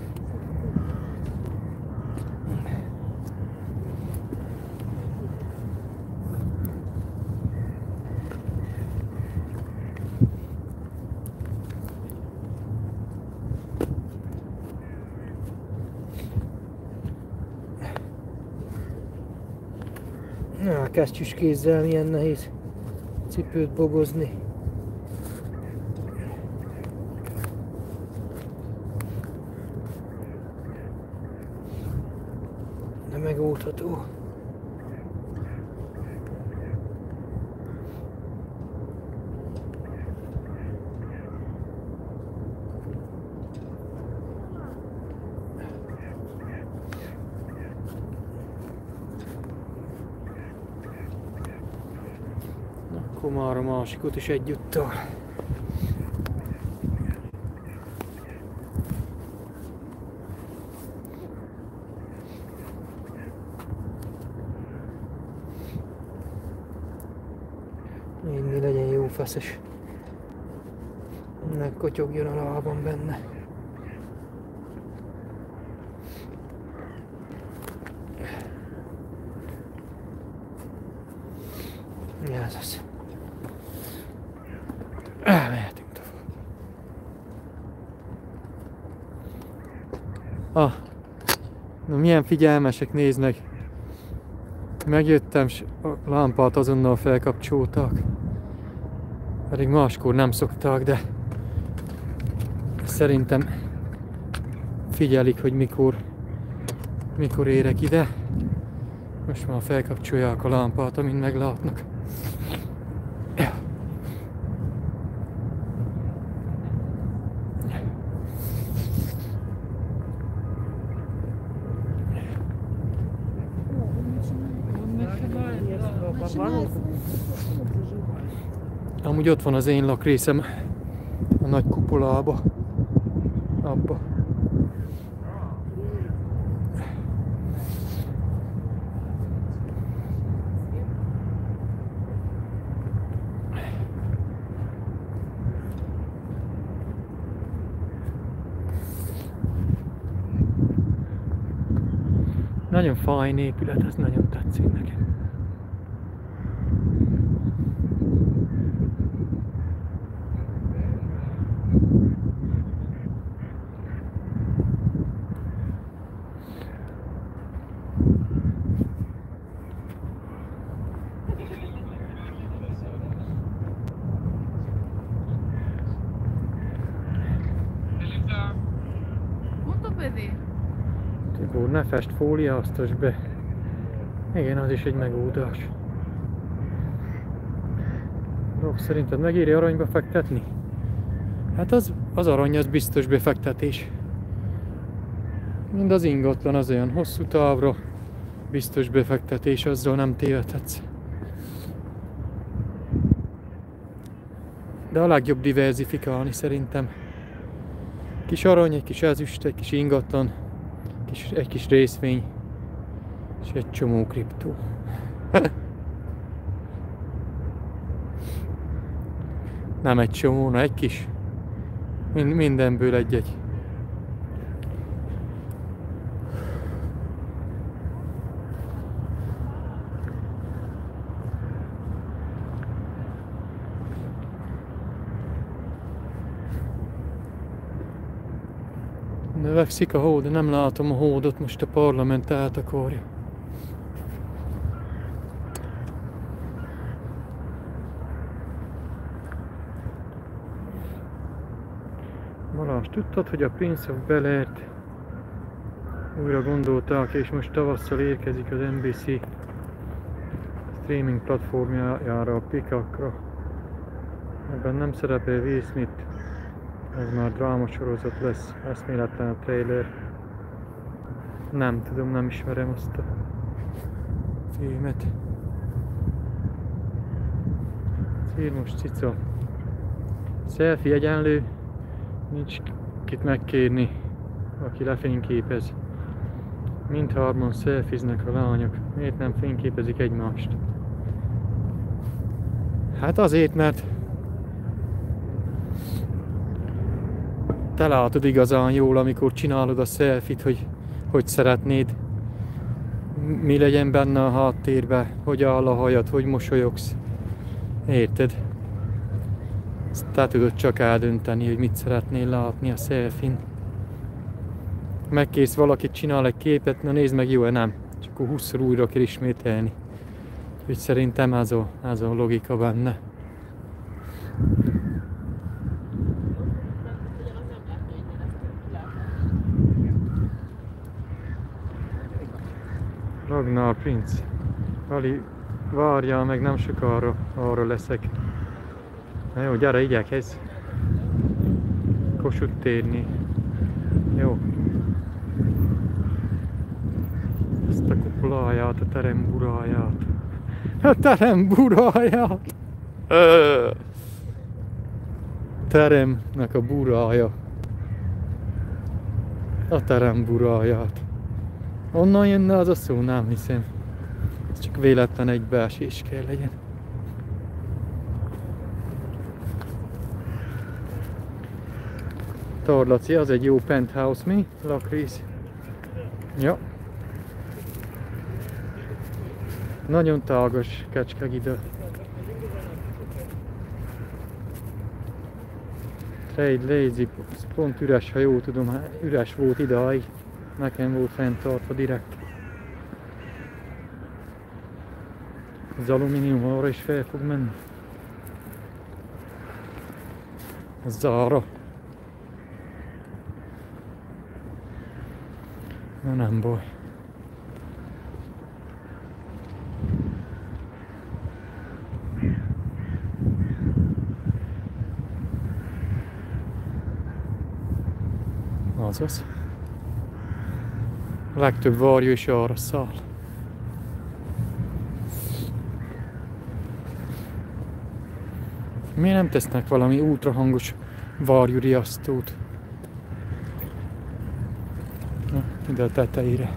Na, kesztyűs kézzel milyen nehéz cipőt bogozni. De megoldható. Akkor már a másikot is egyúttal. Inni legyen jó feszes. Ne kotyogjon a lábam benne. Ez az. Mehetünk tovább. Ah, na milyen figyelmesek, nézd meg. Megjöttem, s a lámpát azonnal felkapcsolták. Pedig máskor nem szokták, de szerintem figyelik, hogy mikor, mikor érek ide. Most már felkapcsolják a lámpát, amint meglátnak. Amúgy ott van az én lakrészem a nagy kupolába. Abba. Nagyon fájn épület, ez nagyon tetszik nekem. Tibor, ne fest fóliáztas be. Igen, az is egy megoldás. Rob, szerinted megéri aranyba fektetni? Hát az, az arany az biztos befektetés. Mind az ingatlan az olyan hosszú távra biztos befektetés, azzal nem tévedhetsz. De a legjobb diverzifikálni szerintem. Kis arany, egy kis ezüst, egy kis ingatlan, kis, egy kis részvény, és egy csomó kriptó. Nem egy csomó, na egy kis. Mind, mindenből egy-egy. Növekszik a hó, de nem látom a hódot, most a parlament eltakarja. Balázs, tudtad, hogy a Prince of Bel-Air-t újra gondolták, és most tavasszal érkezik az en bé cé streaming platformjára, a Peacockra. Ebben nem szerepel Will Smith. Ez már drámasorozat lesz, eszméletlen a trailer. Nem tudom, nem ismerem azt a filmet. Círmos cica. Selfie egyenlő, nincs kit megkérni, aki lefényképez. Mindhárman selfiznek a lányok. Miért nem fényképezik egymást? Hát azért, mert te látod igazán jól, amikor csinálod a selfit, hogy hogy szeretnéd, mi legyen benne a háttérben, hogy áll a hajad, hogy mosolyogsz. Érted? Ezt te tudod csak eldönteni, hogy mit szeretnél látni a selfin. Megkész valakit, csinál egy képet, na nézd meg, jó-e, nem? És akkor húszszor újra kell ismételni. Úgyhogy szerintem ez a, ez a logika benne. Ragnar Prince. Ali, várjál meg, nem sokára arra leszek. Na jó, gyere, igyekezz. Kossuth térni. Jó. Ezt a kupoláját, a terem buráját. A terem buráját! Teremnek a burája. A terem buráját. Onnan jönne az a szó? Nem hiszem. Ez csak véletlen egybeesés kell legyen. Tarlaci, az egy jó penthouse, mi? Lakrész. Ja. Nagyon tágas Kecskegidő. Trade Lazy, pont üres, ha jól tudom, üres volt idáig. Nekem volt fenntartva direkt. Az alumínium arra is fel fog menni. A Zara. Na nem baj. Azaz. A legtöbb varjú is arra száll. Miért nem tesznek valami ultrahangos varjú riasztót? Na, ide a tetejére.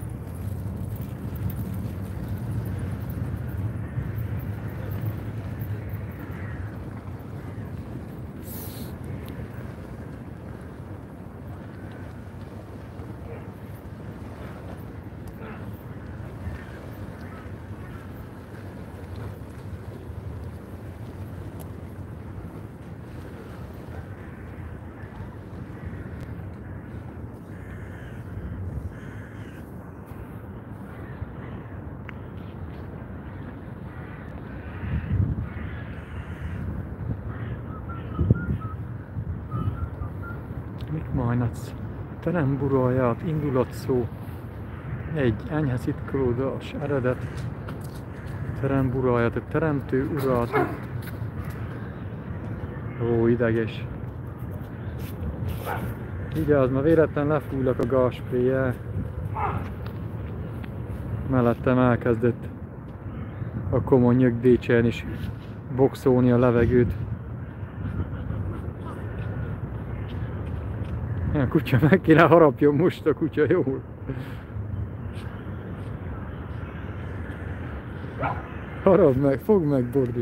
Mit majnadsz? Terem buráját, indulatszó. Egy enyhe szitkolódás, eredet. Terem buráját, a teremtő urát. Ó, ideges. Vigyázz, ma véletlen lefújlak a gázspréjjel. Mellettem elkezdett a komoly nyögdécselni és boxolni a levegőt. A kutya meg kéne harapjon most a kutya jól. Harap meg, fogd meg, Bordi.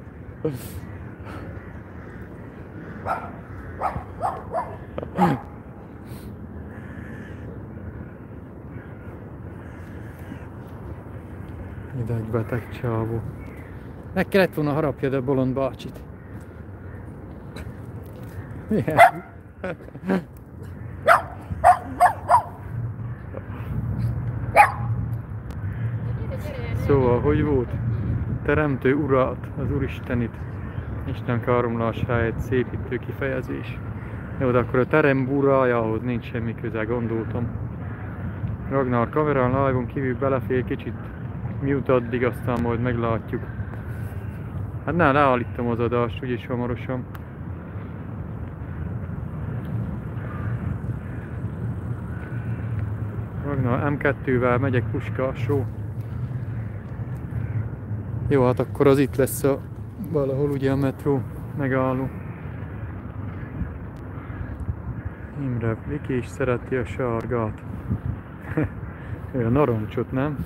Ide egy beteg csávó. Meg kellett volna harapjad a bolond bácsit. Yeah. Szóval, hogy volt? Teremtő urat, az Úristenit, Isten káromlás helyett szépítő kifejezés. Jó, de akkor a terem urájához nincs semmi köze, gondoltam. Ragnar kamerán live-on kívül belefér kicsit mute addig, aztán majd meglátjuk. Hát ne, leállítom az adást, úgyis hamarosan. Ragnar em kettővel megyek puskásról. Jó, hát akkor az itt lesz a valahol ugye a metró megálló. Imre Viki is szereti a sárgát. Ő a narancsot, nem?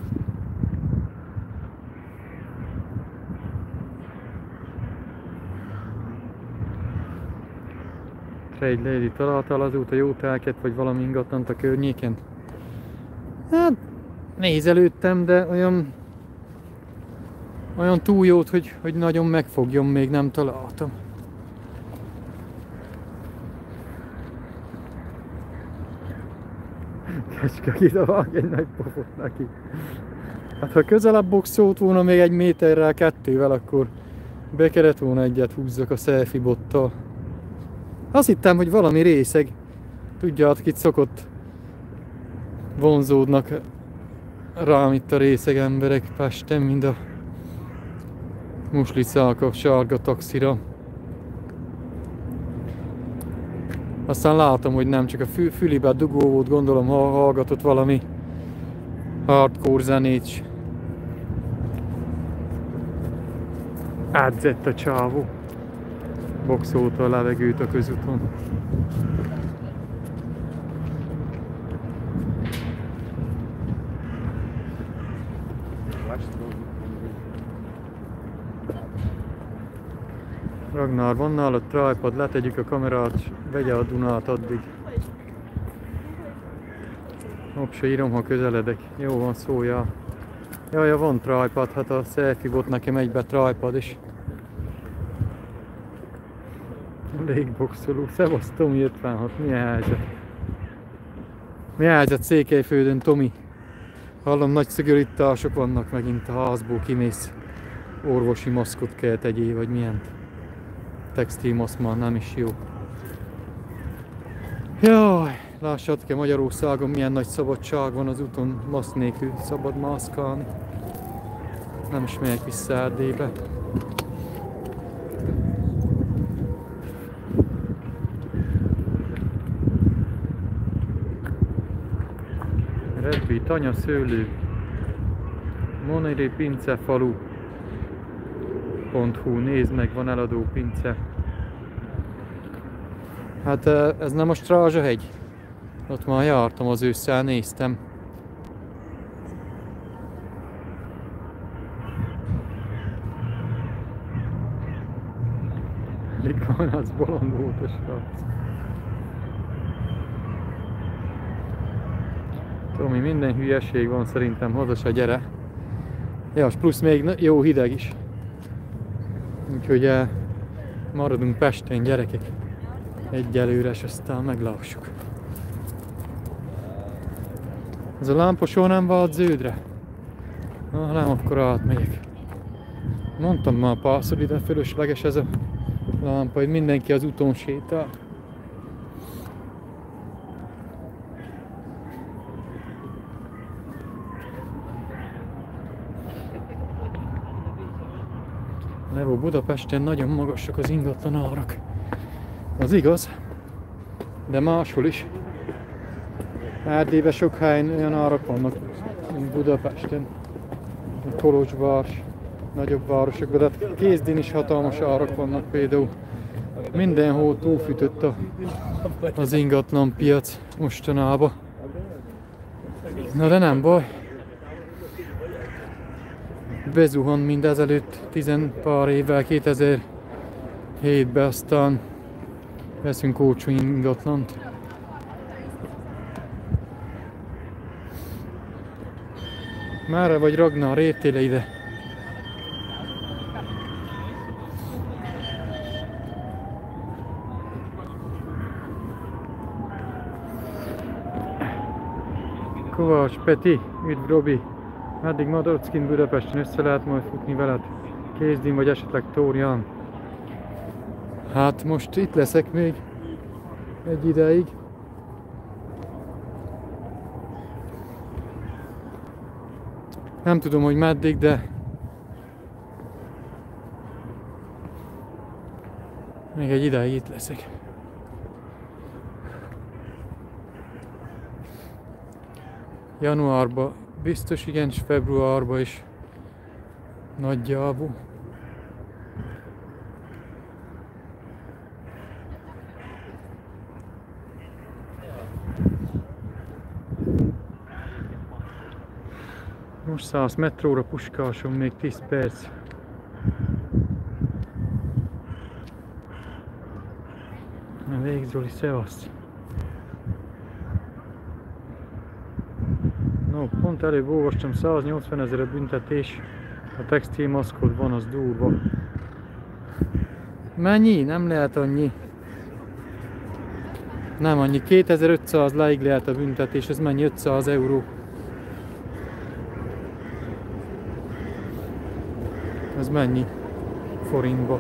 Trade Lady, találtál azóta jó telket, vagy valami ingatlant a környéken? Hát, nézelődtem, de olyan olyan túl jót, hogy, hogy nagyon megfogjon, még nem találtam. Kecske kidavág egy nagy pofot neki. Hát ha közelebb boxolt volna még egy méterrel, kettővel, akkor be kellett volna egyet húzzak a selfie bottal. Azt hittem, hogy valami részeg. Tudjátok, itt szokott vonzódnak rám itt a részeg emberek Pesten, mind a muslicák a sárga taxira. Aztán látom, hogy nem csak a fü fülibe dugó volt, gondolom, ha hallgatott valami hardcore zenét. Átszett a csávó. Boxolta a levegőt a közúton. Ragnar, van nálad tripod, letegyük a kamerát, vegye a Dunát addig. Hopp, se írom, ha közeledek. Jó van, szóljál. Jaj, ja, van tripod, hát a selfie bot nekem egybe tripod is. Légboxoló, szevasz Tomi ötvenhat, milyen helyzet? Milyen helyzet Székelyföldön, Tomi? Hallom, nagy szigorítások vannak megint a házból, kimész. Orvosi maszkot kell tegyél, vagy milyen? Textil maszk már nem is jó. Jaj, lássátok-e Magyarországon milyen nagy szabadság van az úton, maszk nélkül szabad mászkálni. Nem is megyek vissza Erdélybe. Redbi, Tanya szőlő, Moneri pince falu pont hu, nézd meg, van eladó pince. Hát ez nem a Strázsahegy? Ott már jártam az ősszel, néztem. Mikor az bolond volt a srác. Tomi, minden hülyeség van szerintem, haza se gyere. Ja, és plusz még jó hideg is. Úgyhogy eh, maradunk Pesten, gyerekek. Egyelőre, és aztán meglássuk. Ez a lámpa soha nem vált zöldre? Na, nem, akkor átmegyek. Mondtam már párszor, ide fölösleges ez a lámpa, hogy mindenki az úton sétál. Levó, Budapesten nagyon magasak az ingatlan árak. Az igaz, de máshol is. Erdélyben sok helyen olyan árak vannak, mint Budapesten. Kolozsvár, nagyobb városokban, de Készdin is hatalmas árak vannak például. Mindenhol túlfűtött a, az ingatlan piac mostanában. Na de nem baj. Bezuhan mind ezelőtt tizen pár évvel, kétezer-hétben, aztán veszünk olcsó ingatlant. Merre vagy, Ragnar? Értél ide? Kovács Peti, üdv Robi! Meddig Madockin Budapesten össze lehet majd futni veled? Kézdin vagy esetleg Tórián? Hát most itt leszek még egy ideig. Nem tudom, hogy meddig, de még egy ideig itt leszek. Januárban biztos igen, és februárban is nagyjából. Most száz metróra Puskáson, még tíz perc. Elég Zoli, szevasz! No, pont előbb olvastam, száznyolcvan ezer a büntetés, a textilmaszkod van, az durva. Mennyi? Nem lehet annyi. Nem annyi, kétezer-ötszáz leig lehet a büntetés, ez mennyi? ötszáz euró. Ez mennyi? Forintba.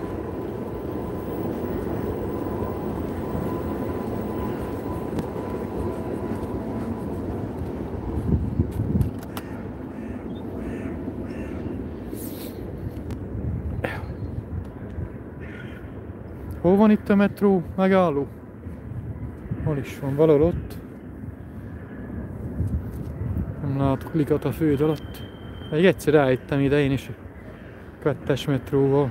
Hol van itt a metró megálló? Hol is van? Valahol ott. Nem látok ligat a föld alatt. Egy egyszer eljöttem ide én is kettes metróval.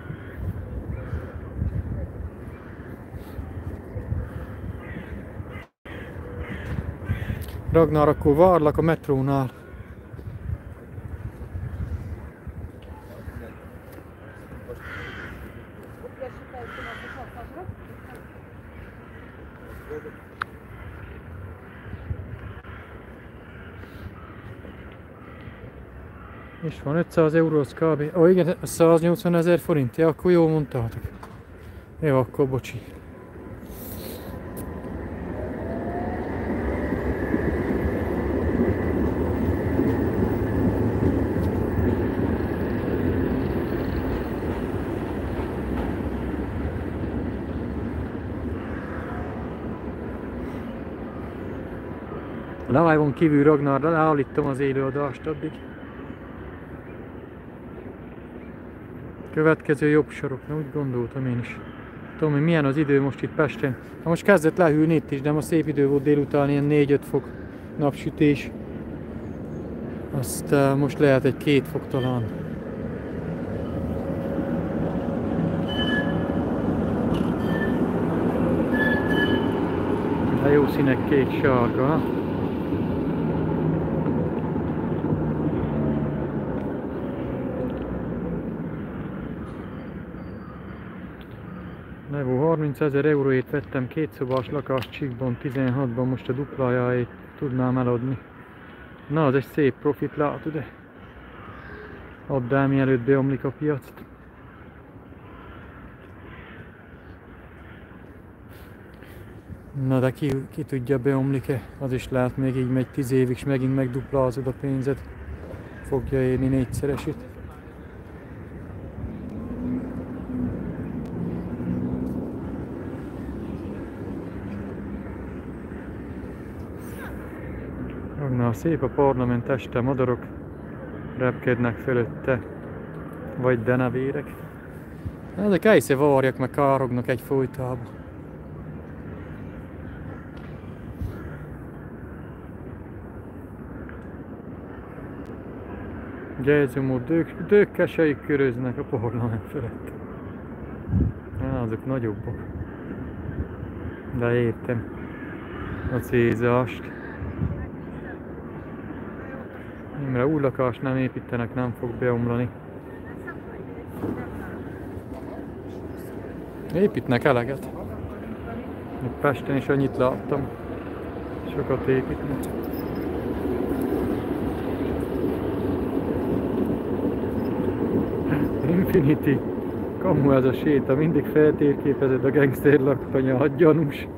Ragnar, akkor várlak a metrónál. És van ötszáz euró, az kb. Ó, igen, száznyolcvan ezer forint. Ja, akkor jól mondtátok. Jó, akkor bocsi. Live-on kívül Ragnarra leállítom az élőadást addig. Következő jobb sarok, na úgy gondoltam én is. Tudom, hogy milyen az idő most itt Pesten. Na most kezdett lehűlni itt is, de ma szép idő volt délután, ilyen négy-öt fok napsütés. Azt uh, most lehet egy két fok talán. De jó színek, kék, sárga. Levo, harmincezer euróért vettem két szobás lakást Csíkban, tizenhatban, most a duplájáért tudnám eladni. Na, az egy szép profit, látod, de add el, mielőtt beomlik a piac. Na de ki, ki tudja, beomlik-e? Az is lehet, még így megy tíz évig, és megint megduplázod a pénzed. Fogja érni négyszeresét. Na, szép a parlament este, madarak repkednek fölötte, vagy denevérek. Ezek egyszer várják, meg kárognak egyfolytában. Gyezumó dők, dőkkesei köröznek a parlament felett. Az azok nagyobbak. De értem a célzást. Imre új lakást nem építenek, nem fog beomlani. Építnek eleget. Itt Pesten is annyit láttam. Sokat építnek. Infinity. Kamu ez a séta, mindig feltérképezed a gangster laktanyát, gyanús.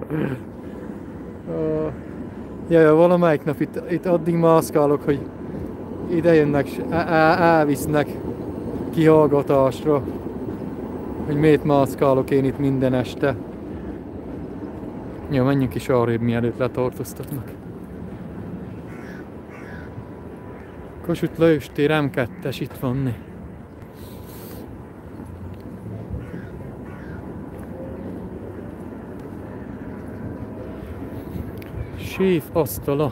Uh, Jaj, valamelyik nap itt, itt addig mászkálok, hogy ide jönnek, elvisznek kihallgatásra, hogy miért mászkálok én itt minden este. Jó, menjünk is arrébb, mielőtt letartóztatnak. Kossuth Lajos tér em kettes itt van né. Séf asztala.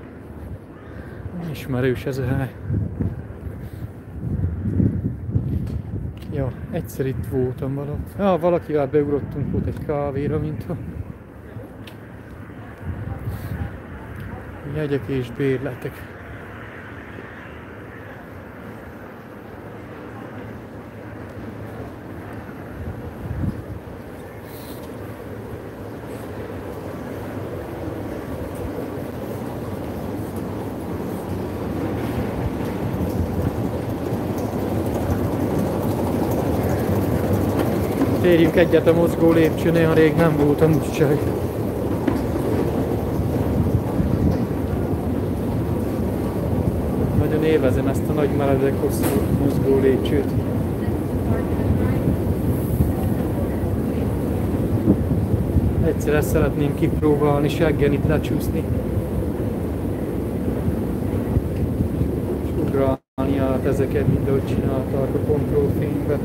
Ismerős ez a hely. Ja, egyszer itt voltam valahol. Ja, valakivel beugrottunk, volt egy kávéra, mintha. Jegyek és bérletek. Térjünk egyet a mozgó lépcsőnél, ha rég nem voltam úgyság. Nagyon élvezem ezt a nagy meredek hosszú mozgó lépcsőt. Egyszer ezt szeretném kipróbálni, seggen itt lecsúszni. És ugrálni át ezeket, mint ahogy csinálták a kontrollfényben.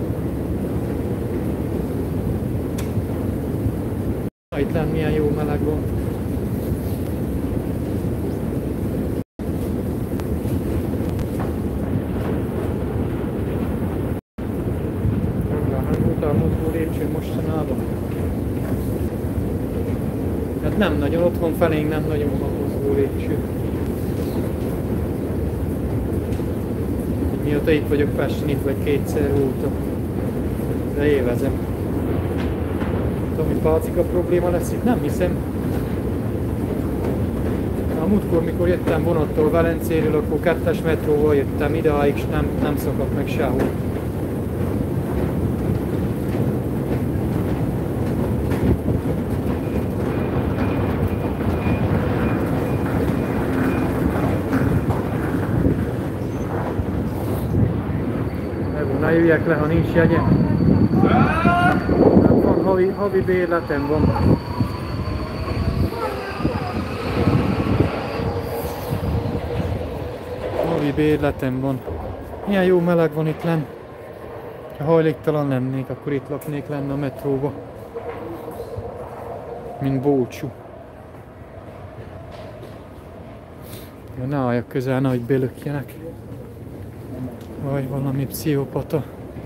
Itt lenn milyen jó meleg van. Nem voltál mozgó lépcső mostanában? Hát nem nagyon, otthon felénk nem nagyon van mozgó lépcső. Mióta itt vagyok Pesten, itt vagy kétszer voltam. De élvezem. Ami pácika probléma lesz itt, nem hiszem. A múltkor, mikor jöttem vonattal Velencéről, akkor kettes metróval jöttem idáig, és nem, nem szakadt meg sehol. Ebből ne jöjjek le, ha nincs jegyem. Havi, havi bérletem van. Havi bérletem van. Milyen jó meleg van itt lenn. Ha hajléktalan lennék, akkor itt laknék lenne a metróba. Mint bócsú. Ja, ne álljak közel, nehogy belökjenek. Vagy valami pszichopata.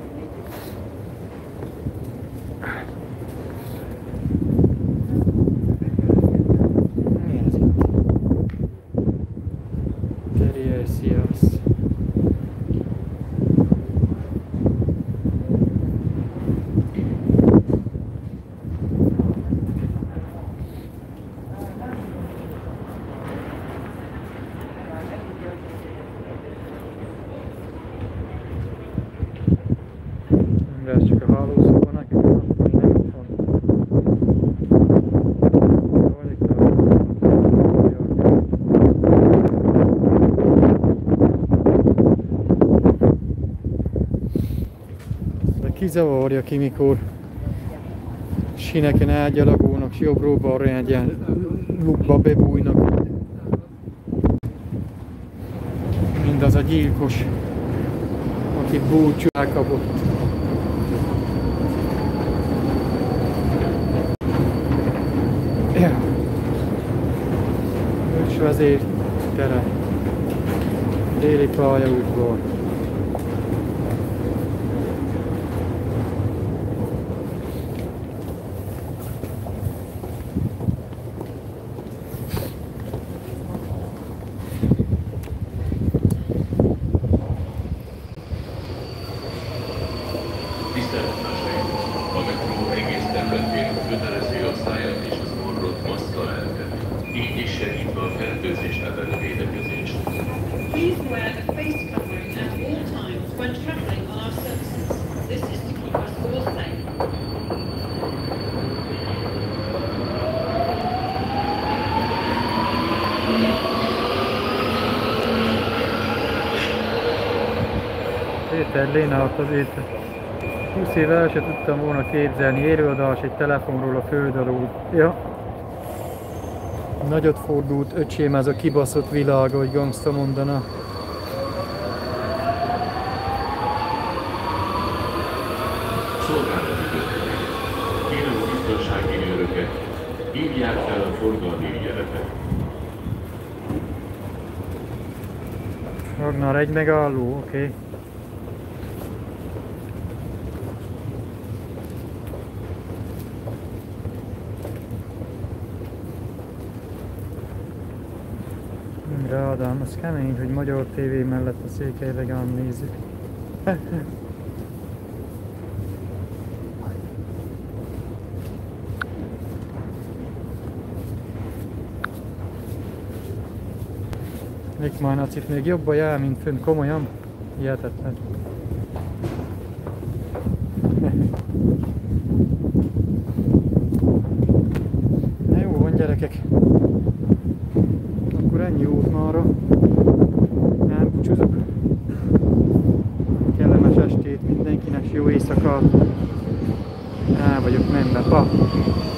Ez csak a hálózóban nekik van, nem itt van. De kizavarja ki, mikor sineken elgyalogolnak, és jobbról balra egy lukba bebújnak. Mindaz a gyilkos, akit búcsú elkapott. Ősvezér tere, déli pályaudvar. elleni védekezést. Please wear a face covering at all times when travelling on our services. This is to keep us all safe. Péter Léna ott az itt. húsz éve el se tudtam volna képzelni élőadás egy telefonról a föld alól. Ja. Nagyot fordult, öcsém, ez a kibaszott világ, ahogy gangsta mondana. Szolgálati közlemény. Kérem a biztonsági őröket, hívják fel a forgalmi ügyeletet. Ragnar, egy megálló, oké. Okay. Ádám, az kemény, hogy magyar tévé mellett a Székely Legán nézzük. Nick Mánacit még jobban jár, mint fönt, komolyan. Hihetetlen. Na jó van, gyerekek. Akkor ennyi út mára. Elbúcsúzok. Kellemes estét mindenkinek, jó éjszakát. El vagyok menve, pa!